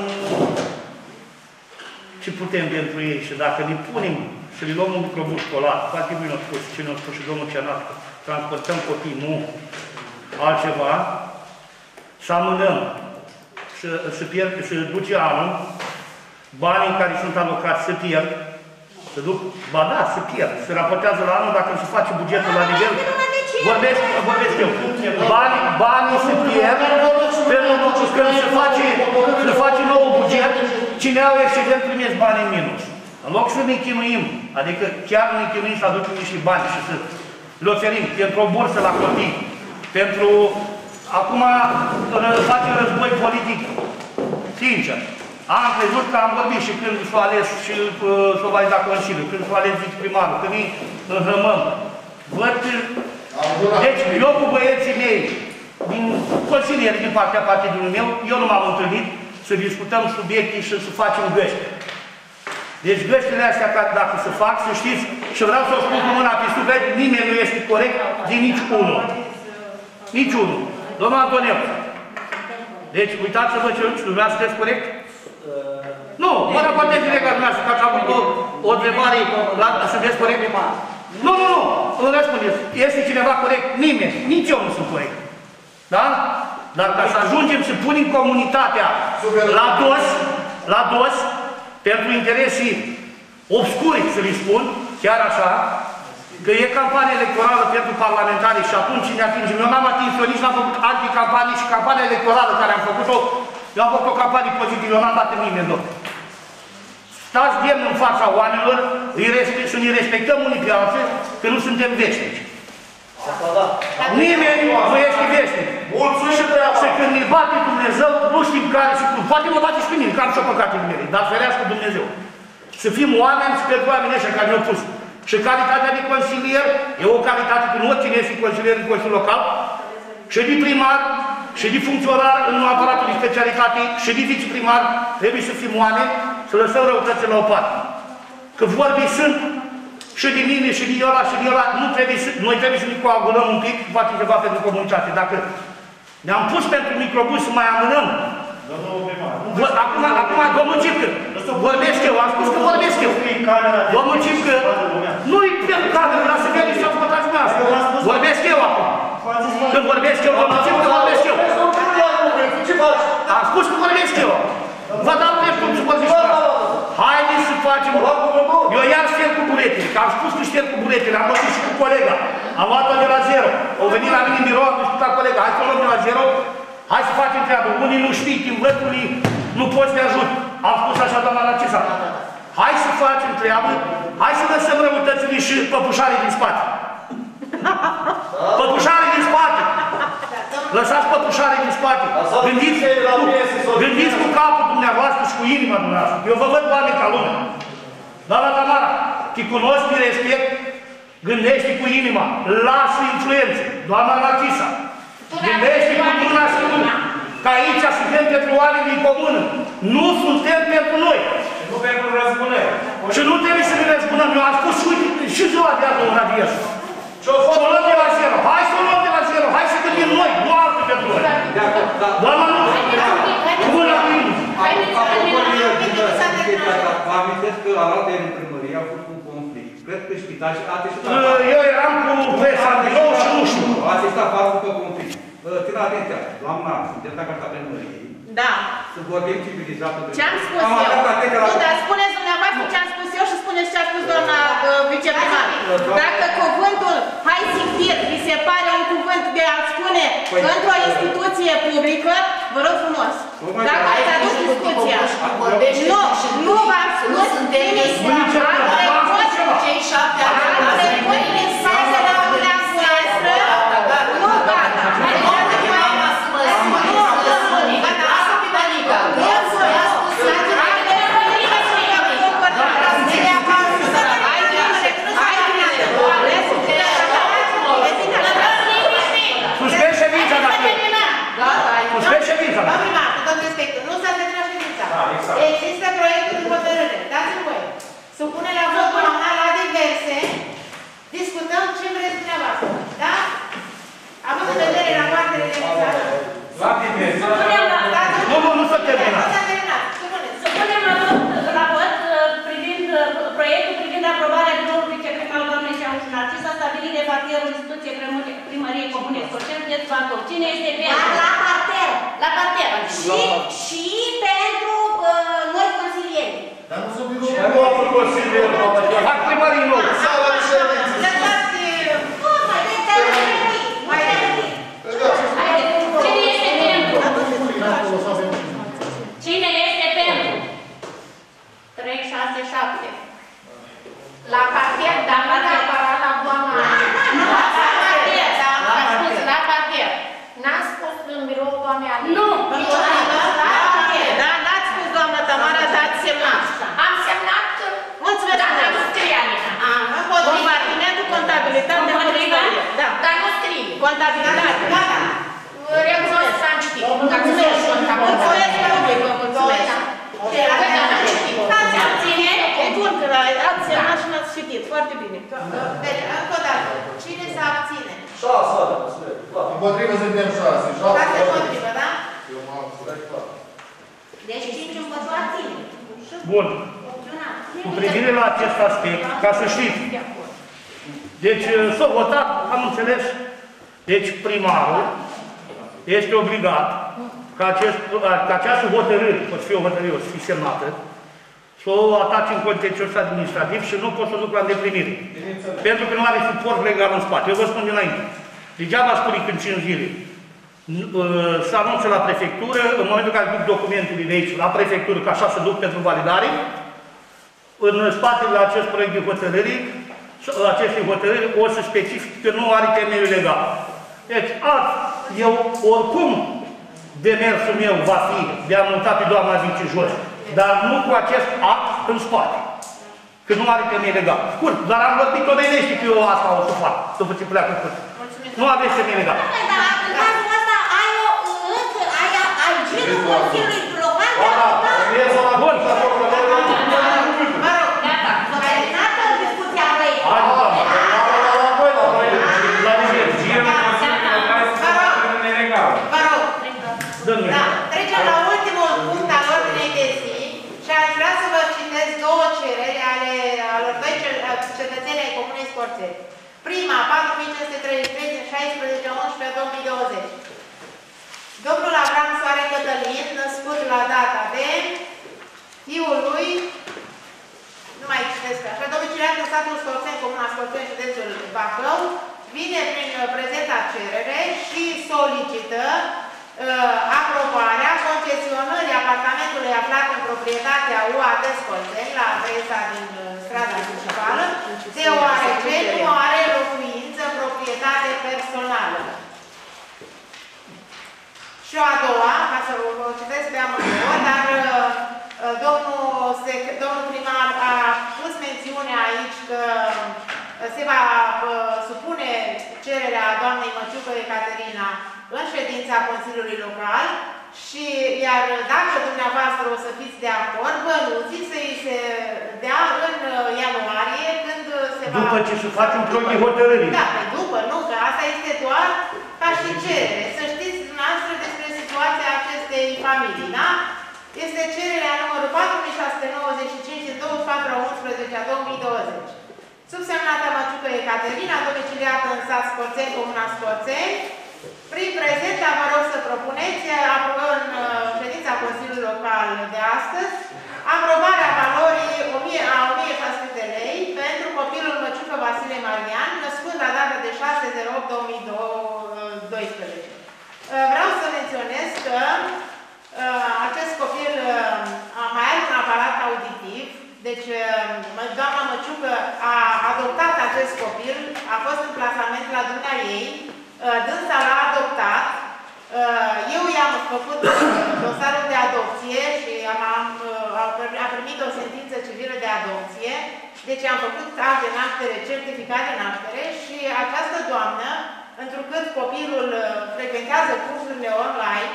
ce putem pentru ei și dacă ne punem să le luăm un microbus școlar, foarte bine a spus, ce ne-a spus și domnul Cernat, transportăm copii, nu altceva, să amânăm, să, să, pierd, să duce anul, banii care sunt alocați să pierd, să duc, ba da, să pierd, se raportează la anul dacă se face bugetul la nivel, vorbesc, vorbesc eu, banii, banii se pierd, pentru că când se face, se face nou buget, cine au excedent primesc bani în minus. În loc să ne chinuim, adică chiar ne chinuim să aducem niște bani și să le oferim pentru o bursă la copii, pentru, acum face război politic, sincer. Am crezut că am vorbit și când s-o ales și s-o validat Consiliul, când s-o ales viceprimarul, când îi înrămăm. Văd că... Deci, eu cu băieții mei, din consilieri din partea partidului meu, eu nu m-am întâlnit să discutăm subiecte și să facem găști. Deci găștile astea, dacă se fac, să știți, și vreau să o spun cu mâna pe suflet, nimeni nu este corect din nici unul. Nici unul. Domnul Antonel. Deci, uitați-vă ce dumneavoastră sunteți corect? Nu, mă raportez direct la dumneavoastră, că ați avut o, o întrebare la sunteți corect? Nu, nu, nu, nu răspundeți. Este cineva corect? Nimeni. Nici eu nu sunt corect. Da? Dar ca să ajungem să punem comunitatea la dos, la dos, pentru interesii obscuri, să le spun, chiar așa, că e campanie electorală pentru parlamentari și atunci ne atingem. Eu n-am atins-o, nici n-am făcut anticampanii și campania electorală care am făcut-o, eu am făcut o campanie pozitivă, eu n-am dat în nimeni loc. Stați demn în fața oamenilor, să ne respectăm unii pe alții, că nu suntem veșnici. Nimeni nu este veșnic. Și când ne bate Dumnezeu, nu știm care și cum. Poate mă bate și pe mine, că am și-o păcatele mele, dar ferească Dumnezeu. Să fim oameni și pentru oamenii ăștia care ne-au pus. Și calitatea de consilier e o calitate când oricine este consilier în Consiliul Local, și de primar, și de funcționar în aparatul de specialitate, și de viceprimar, trebuie să fim oameni, să lăsăm răutățile la o parte. Că vorbii sunt și de mine, și de ăla, și de ăla, nu trebuie să, noi trebuie să ne coagulăm un pic, facem ceva pentru comunitate. Dacă ne-am pus pentru microbus să mai amânăm, acum, acum, domnul Cipcă, vorbesc eu, am spus că vorbesc eu. Domnul Cipcă, nu-i pentru cameră, lasă vede și ascultați dumneavoastră. Vorbesc eu acum. Când vorbesc eu, domnul Cipcă, vorbesc eu. Am spus că vorbesc eu. Vă dau dreptul să vă zici asta. Haideți să facem... Eu iar șterg cu buletele, că am spus că șterg cu buletele, am văzut și cu colega. Am luat-o de la zero. O întreabă, unii nu știi, învăț, unii nu poți să te ajut. Am spus așa, doamna Narcisa. Hai să facem treabă, hai să lăsăm răutățile și păpușarii din spate. Păpușarii din spate. Lăsați păpușarii din spate. Gândiți, gândiți cu capul dumneavoastră și cu inima dumneavoastră. Eu vă văd oameni ca lumea. Doamna Tamara, te cunosc, te respect, gândește cu inima, lasă influențe. Doamna Narcisa, gândește cu mâna și lumea. Că aici suntem pentru oameni din comună. Nu suntem pentru noi.
Nu pentru răzbunări.
Și nu trebuie să ne răzbunăm. Eu am spus, uite, și ziua de azi, domnul Radies. Și o luăm de la zero. Hai să o luăm de la zero. Hai să gândim noi, nu altul pentru noi. Doamna, nu. Mâna cu inimă.
Vă amintesc că la alte în primărie a fost un conflict. Cred că știți, a asistat...
Eu eram cu Vesan Bilou și nu știu.
A asistat faptul că conflict. Țin atenția, doamna, suntem la carta primăriei.
Da.
Să vorbim civilizat.
Ce-am spus eu? Nu, dar spuneți dumneavoastră ce am spus eu și spuneți ce a spus doamna viceprimar. Dacă cuvântul hai siktir vi se pare un cuvânt de a spune într-o instituție publică, vă rog frumos. Dacă ați adus discuția. Nu, nu v-am spus nimic.
Cei șapte ani.
Am trecut din sazele dumneavoastră. Nu, gata. Există proiectul de hotărâre. Dați-mi voi. Supune la vot nominal la diverse. Discutăm ce vreți dumneavoastră. Da? Având în vedere rapoartele de vizare.
La diverse.
Nu, nu, nu s-a terminat.
Nu s-a terminat. Supuneți.
Supunem la vot privind proiectul privind aprobarea biroului viceprimar doamnei Ceauș Narcisa, stabilit de parterul instituție primăriei comune Scorceni, de Bacău. Cine este pentru?
La parter. La parter. Și, și pentru uh, noi consilieri.
Dar nu sunt biroul. Nu am fost consilier, doamna Ceauș.
Hai primarii nou.
Sala de ședințe.
Lăsați...
Nu, mai de te mai de
Cine este pentru? Cine este pentru? trei, șase, șapte.
La parter, dar nu neapărat la doamna. La parter, am spus la parter. N-am spus în biroul doamnei Alina.
Nu!
Da, n-ați spus, doamna Tamara, dar ați semnat.
Am semnat,
Mulțumesc,
dar nu scrie Alina.
Compartimentul contabilitate. Da.
Dar nu scrie.
Contabilitate.
Gata. Recunosc că am citit.
Mulțumesc, mulțumesc, public, vă mulțumesc.
Ați abține?
E bun că ați semnat și n-ați citit. Foarte bine. Deci, încă o dată, cine se abține?
Șase,
împotrivă suntem șase.
Șase împotrivă, da?
Eu mă abstrag clar.
Deci cinci împotriva tine.
Bun. Cu privire la acest aspect, ca să știți. Deci, s-a votat, am înțeles. Deci, primarul este obligat ca, acest, ca această hotărâre, o să fie o hotărâre, o să fie semnată, să o atace în contencios administrativ și nu pot să o duc la îndeplinire. Pentru că nu are suport legal în spate. Eu vă spun dinainte. Degeaba spune când cinci zile. Se anunță la prefectură, în momentul în care duc documentele de aici la prefectură, că așa se duc pentru validare, în spatele acest proiect de hotărâri, aceste hotărâri o să specific că nu are temeiul legal. Deci, azi, eu oricum demersul meu va fi de a muta pe doamna vice jos, dar nu cu acest act în spate. Că nu are temei legal. Scurt, dar am vorbit omenește că eu asta o să fac, după ce pleacă scurt. Nu aveți temei legal.
Dar în cazul ăsta ai o încă, ai ai girul Consiliului Local de adoptat.
Bun.
Mă rog, gata. S-a terminat discuția noi.
Hai, doamna. La nivel.
Vă rog. Da, trecem la ultimul punct al ordinei de zi și aș vrea să vă citesc două cereri ale alor doi cetățeni ai Comunei Scorțeni. Prima, patru mii cinci sute treizeci și trei din șaisprezece unsprezece două mii douăzeci. Domnul Avram Soare Cătălin, născut la data de fiul lui, nu mai citesc așa, domiciliat în satul Scorțeni, Comuna Scorțeni, județul Bacău, vine prin prezenta cerere și solicită aprobarea concesionării apartamentului aflat în proprietatea U A T Scolțeni, la adresa din strada principală, deoarece nu are locuință, proprietate personală. Și a doua, ca să vă citesc pe amândouă, dar domnul, domnul primar a pus mențiune aici că se va supune cererea doamnei Măciucă Ecaterina în ședința Consiliului Local și iar dacă dumneavoastră o să fiți de acord, bănuții să-i se dea în ianuarie când se va...
După ce se face un proiect de hotărâre.
Da, pe după, nu, că asta este doar ca și cerere. Să știți dumneavoastră despre situația acestei familii, da? Este cererea numărul patru mii șase sute nouăzeci și cinci din douăzeci și patru a unsprezece a două mii douăzeci. Subsemnata Măciucă Ecaterina, domiciliată în sat Scorțeni, Comuna Scorțeni. Prin prezenta vă rog să propuneți în ședința Consiliului Local de astăzi aprobarea valorii a o mie șase sute de lei pentru copilul Măciucă Vasile Marian, născut la data de șase zero opt două mii doisprezece. Vreau să menționez că acest copil mai are un aparat auditiv, deci doamna Măciucă a adoptat acest copil, a fost în plasament la dumnea ei, dânsa l-a adoptat, eu i-am făcut dosarul de adopție și am, am, a primit o sentință civilă de adopție, deci am făcut act de naștere, certificat de naștere și această doamnă, întrucât copilul frecventează cursurile online,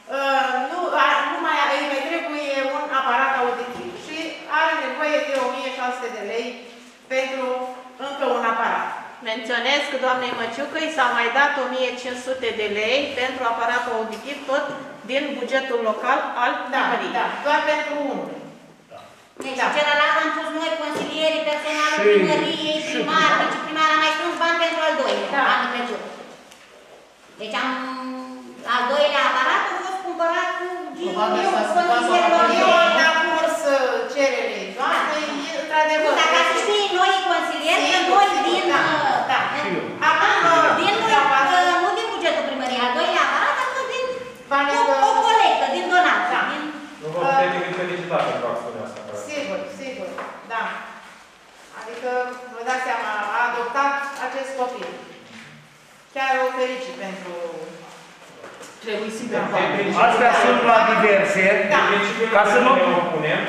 nu, nu mai, îi mai trebuie un aparat auditiv și are nevoie de o mie șase sute de lei pentru încă un aparat.
Menționez că doamnei Măciucă i s-a mai dat o mie cinci sute de lei pentru aparatul auditiv, tot din bugetul local al primăriei.
Da, da, doar pentru unul.
Deci, da. Celălalt am pus noi, consilierii, personalul primăriei, primar, viceprimar, am mai strâns bani pentru al doilea, da. Anul trecut. Deci am, al doilea aparat a fost cumpărat cu consilierilor.
Eu am dat curs cererii doamnei, într-adevăr.
Dar ca să știi, noi consilieri, că noi din... Da, din, nu din bugetul primăriei, al doilea aparat a fost din o colectă, din donație.
Nu vă puteți decât felicita pentru acțiunea asta.
Sigur, sigur, da. Adică, vă dați seama, a adoptat acest copil. Chiar o felicit pentru...
Trebuie să
da.
Astea sunt la diverse,
da. Ca să nu ne opunem,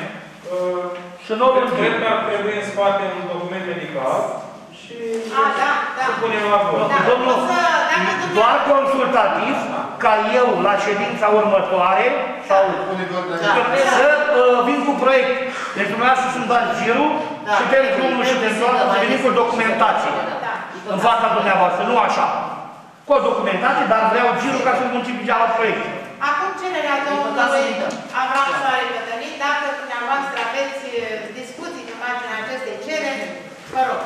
să nu
cred că ar trebui în spate un document medical și
a, da, da.
să punem la vot.
Da. Domnul, doar consultativ, ca eu la ședința următoare, sau da. să uh, vin cu proiect. Deci dumneavoastră să-mi dați girul da. Și pentru unul și pentru altul să venim cu documentație. Da. În fața dumneavoastră, nu așa. Cu o documentație, dar vreau girul ca să-l muncim la proiect.
Acum cererea domnului Avram Soare Cătălin, dacă dumneavoastră aveți discuții pe marginea acestei cereri, vă rog.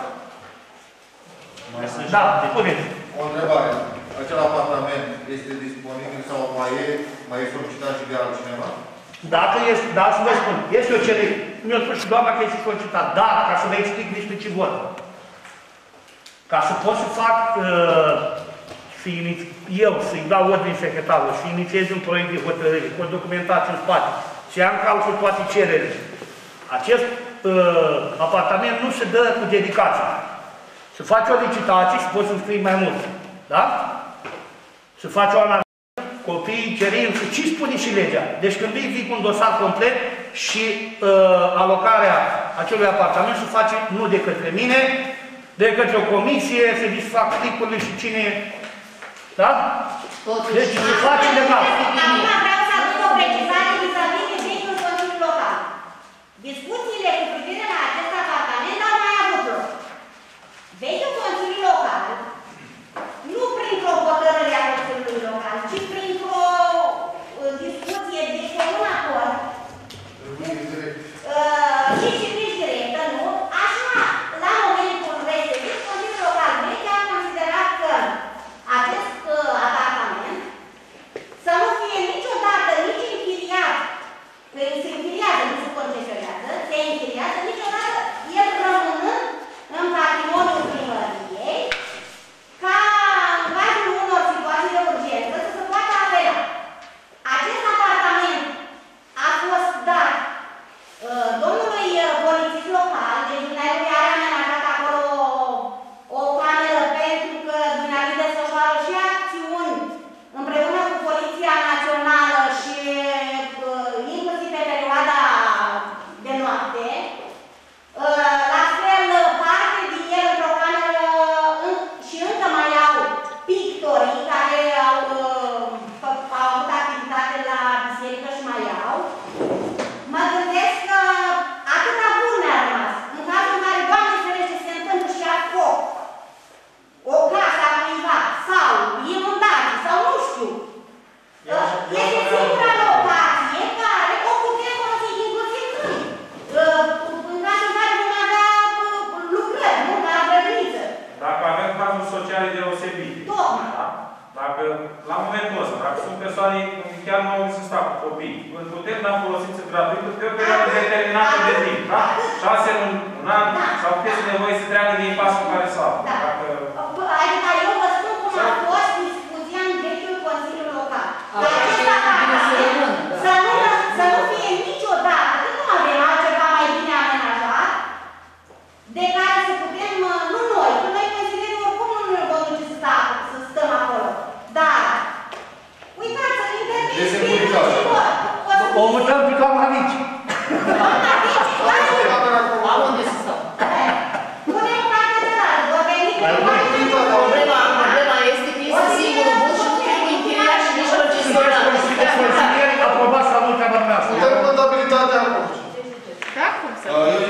Da, spuneți.
O întrebare. Acel apartament este disponibil sau mai e, mai e solicitat și de altcineva?
Dacă este, da, să vă spun, este o cerere. Mi-a spus și doamna că este solicitat, dar, ca să vă explic despre ce vor. Ca să pot să fac, uh, să eu să-i dau ordine secretarului, să inițiez un proiect de hotărâre, cu o documentație în spate, să ia în calcul toate cererile. Acest uh, apartament nu se dă cu dedicație. Să faci o licitație și poți să înscrii mai mult. Da? Să faci o analiză, copiii, cerințe, ce spune și legea. Deci când îi vii cu un dosar complet și uh, alocarea acelui apartament se face nu de către mine, de către o comisie, se disfac tipurile și cine... Da? Deci se face legal.
Acum vreau să aduc o precizare vis-a-vis de vechiul Consiliu Local. Discuțiile cu privire la acest apartament au mai avut loc. Vechiul Consiliu Local, nu printr-o hotărâre a Consiliului Local, ci printr-o discuție de comun acord, și civil directă, nu? Așa, la momentul respectiv, Consiliul Local vechi a considerat că acest apartament să nu fie niciodată nici închiriat, că se închiriază, nu se concesionează, se închiriază niciodată, el rămânând în patrimoniul primăriei,
Dacă, la momentul ăsta, dacă sunt persoane chiar nu au să sta cu copii, îl putem da folosință gratuită pe o perioadă determinată de timp, da? Șase luni, un an, sau puteți nevoie să treacă din pasul care s-a.
Da. Adică eu vă spun cum a fost discuția în vechiul Consiliu Local. Să nu, să nu fie niciodată, că nu avem altceva mai bine amenajat, de care să putem, nu noi, că noi consilierii oricum nu ne vom duce să, sta, să stăm acolo. Dar, uitați-vă, interveniți
o mutăm pe camera mici.
Am unde să stau.
Punem un catedral, vă veniți pe
Problema, problema este că este singurul bun și nu trebuie închiriat și nici procesionat.
Consilieri aprobați la mulți abărnească.
Putem contabilitatea acum.
Da, cum să?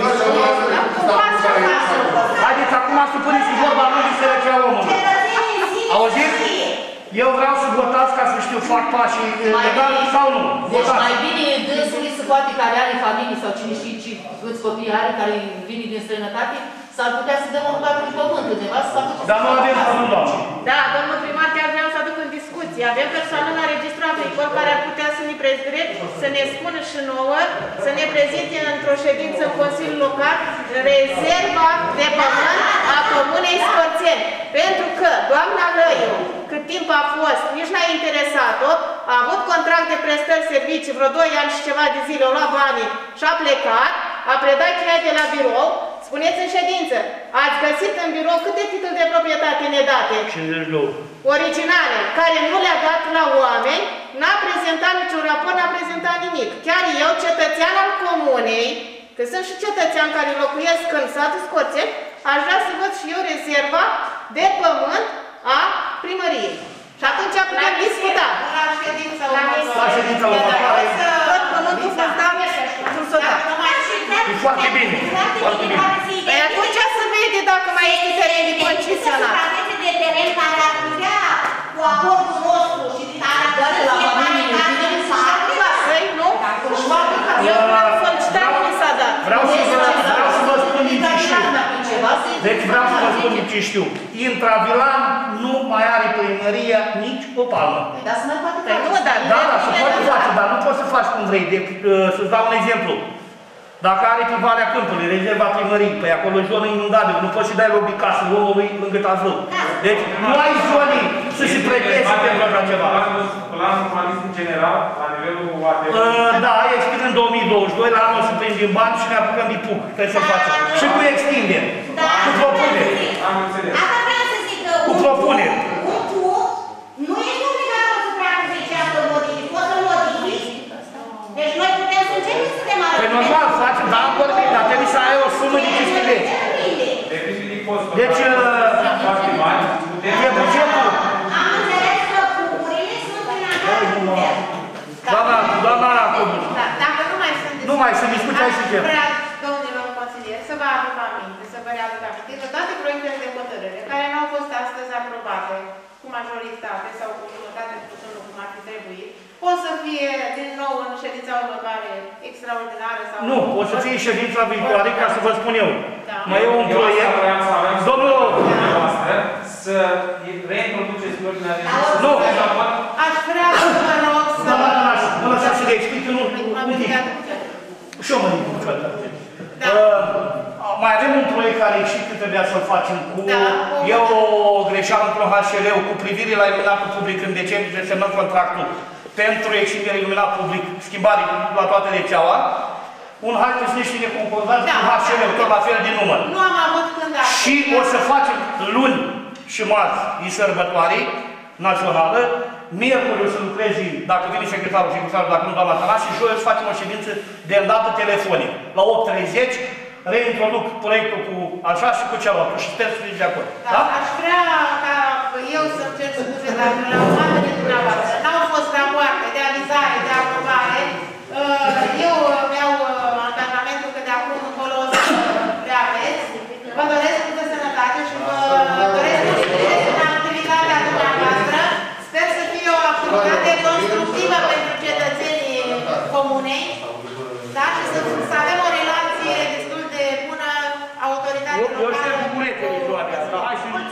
Haideți acum să puneți vorba lui să răcea omul. Auziți? Eu vreau să votați ca să știu fac pașii legali sau nu.
Deci mai bine dânsului să poate care are familie sau cine știe ce câți copii are, care vine din străinătate, s-ar putea să dăm un cap pe pământ undeva, să s-ar putea.
Dar nu avem pământ, doamnă.
Da, domnul primar, chiar vreau să aduc în discuție. Avem persoane la registrul agricol care ar putea să ne prezinte, să ne spună și nouă, să ne prezinte într-o ședință în Consiliul Local rezerva de pământ a Comunei Scorțeni. Pentru că doamna Lăiu, cât timp a fost, nici n-a interesat-o, a avut contract de prestări servicii vreo doi ani și ceva de zile, o luat banii și a plecat, a predat cheia de la birou. Spuneți în ședință, ați găsit în birou câte titluri de proprietate nedate?
cincizeci și doi.
Originale, care nu le-a dat la oameni, n-a prezentat niciun raport, n-a prezentat nimic. Chiar eu, cetățean al comunei, că sunt și cetățean care locuiesc în satul Scorțeni, aș vrea să văd și eu rezerva de pământ a primăriei. Și atunci putem discuta. La ședința următoare.
La ședința următoare.
Tot pământul fost dat într-un sodat.
E foarte bine. Foarte bine.
Păi atunci să vede dacă mai este teren de concesionat.
suprafațe de teren care ar putea, cu acordul nostru și care ar putea la familie,
Păi nu? Eu vreau solicitat cum s-a dat.
Vreau să vă spun din ce știu. Deci vreau să vă spun din ce știu. Intravilan nu mai are primăria nici o palmă.
Dar să mai poate
face. Nu, dar
da, da, se poate face, dar nu poți să faci cum vrei. Să-ți dau un exemplu. Dacă are pe Valea Câmpului, rezerva primării, pe acolo e zonă inundabilă, nu poți să dai loc de casă omului lângă tazul. Deci nu ai zone să se preteze pentru așa ceva.
Planul urbanism general, la nivelul U A T U?
Da, expiră în două mii douăzeci și doi, la anul să prindem bani și ne apucăm de puc. Trebuie să-l facem. Și cu extindere. Cu propunere.
Am înțeles.
Asta vreau să zic că
Cu propunere.
un puc nu este obligatoriu să treacă zece ani să-l modifici, poți să-l modifici. Deci noi putem să începem să te mai.
Păi normal, facem, dar am vorbit, dar trebuie să ai o sumă de cinci mii.
Depinde de costul.
Deci,
foarte mari,
e bugetul.
Am înțeles că pucurile sunt finanțate de buget.
Doamna, doamna,
dacă nu mai sunt
nu mai sunt discuții, hai să zicem.
Vreau, domnilor consilieri, să vă aduc aminte, să vă readuc aminte că toate proiectele de hotărâre care nu au fost astăzi aprobate cu majoritate sau cu jumătate nu cum ar fi trebuit, pot să fie din nou în ședința următoare extraordinară sau...
Nu, o să fie ședința viitoare, ca să vă spun eu.
Da.
Mai e un proiect. Domnul...
Să reintroduceți pe ordinea de zi.
Nu.
Aș vrea să vă rog să...
Mă lăsați să le explic în un timp. Și eu mă ridic. Mai avem un proiect care și că trebuia să-l facem cu... Eu o greșeală într-un H L U cu privire la iluminatul public în decembrie, semnăm contractul pentru extinderea iluminat public, schimbare la toată rețeaua. Un H L U să ne concordați cu H L U, tot la fel de număr.
Nu am avut când a...
Și o să facem luni și marți din sărbătoare națională, miercuri o să lucrezi, dacă vine secretarul, secretarul, dacă nu doamna Tănaș, și joi o să facem o ședință de îndată telefonic. La opt treizeci reintroduc proiectul cu așa și cu celălalt și sper să fiți de acord.
Da? Da? Aș vrea ca eu să-mi cer scuze dacă la oamenii dumneavoastră n-au fost rapoarte de avizare, de aprobare. Eu mi-au angajamentul că de acum încolo o să le aveți. Vă doresc multă sănătate și vă doresc succes în activitatea dumneavoastră. Sper să fie o activitate constructivă pentru cetățenii comunei. Da? Și să, să avem o relație destul de bună autoritatea locală.
Eu știu cu buretele toate astea. Hai să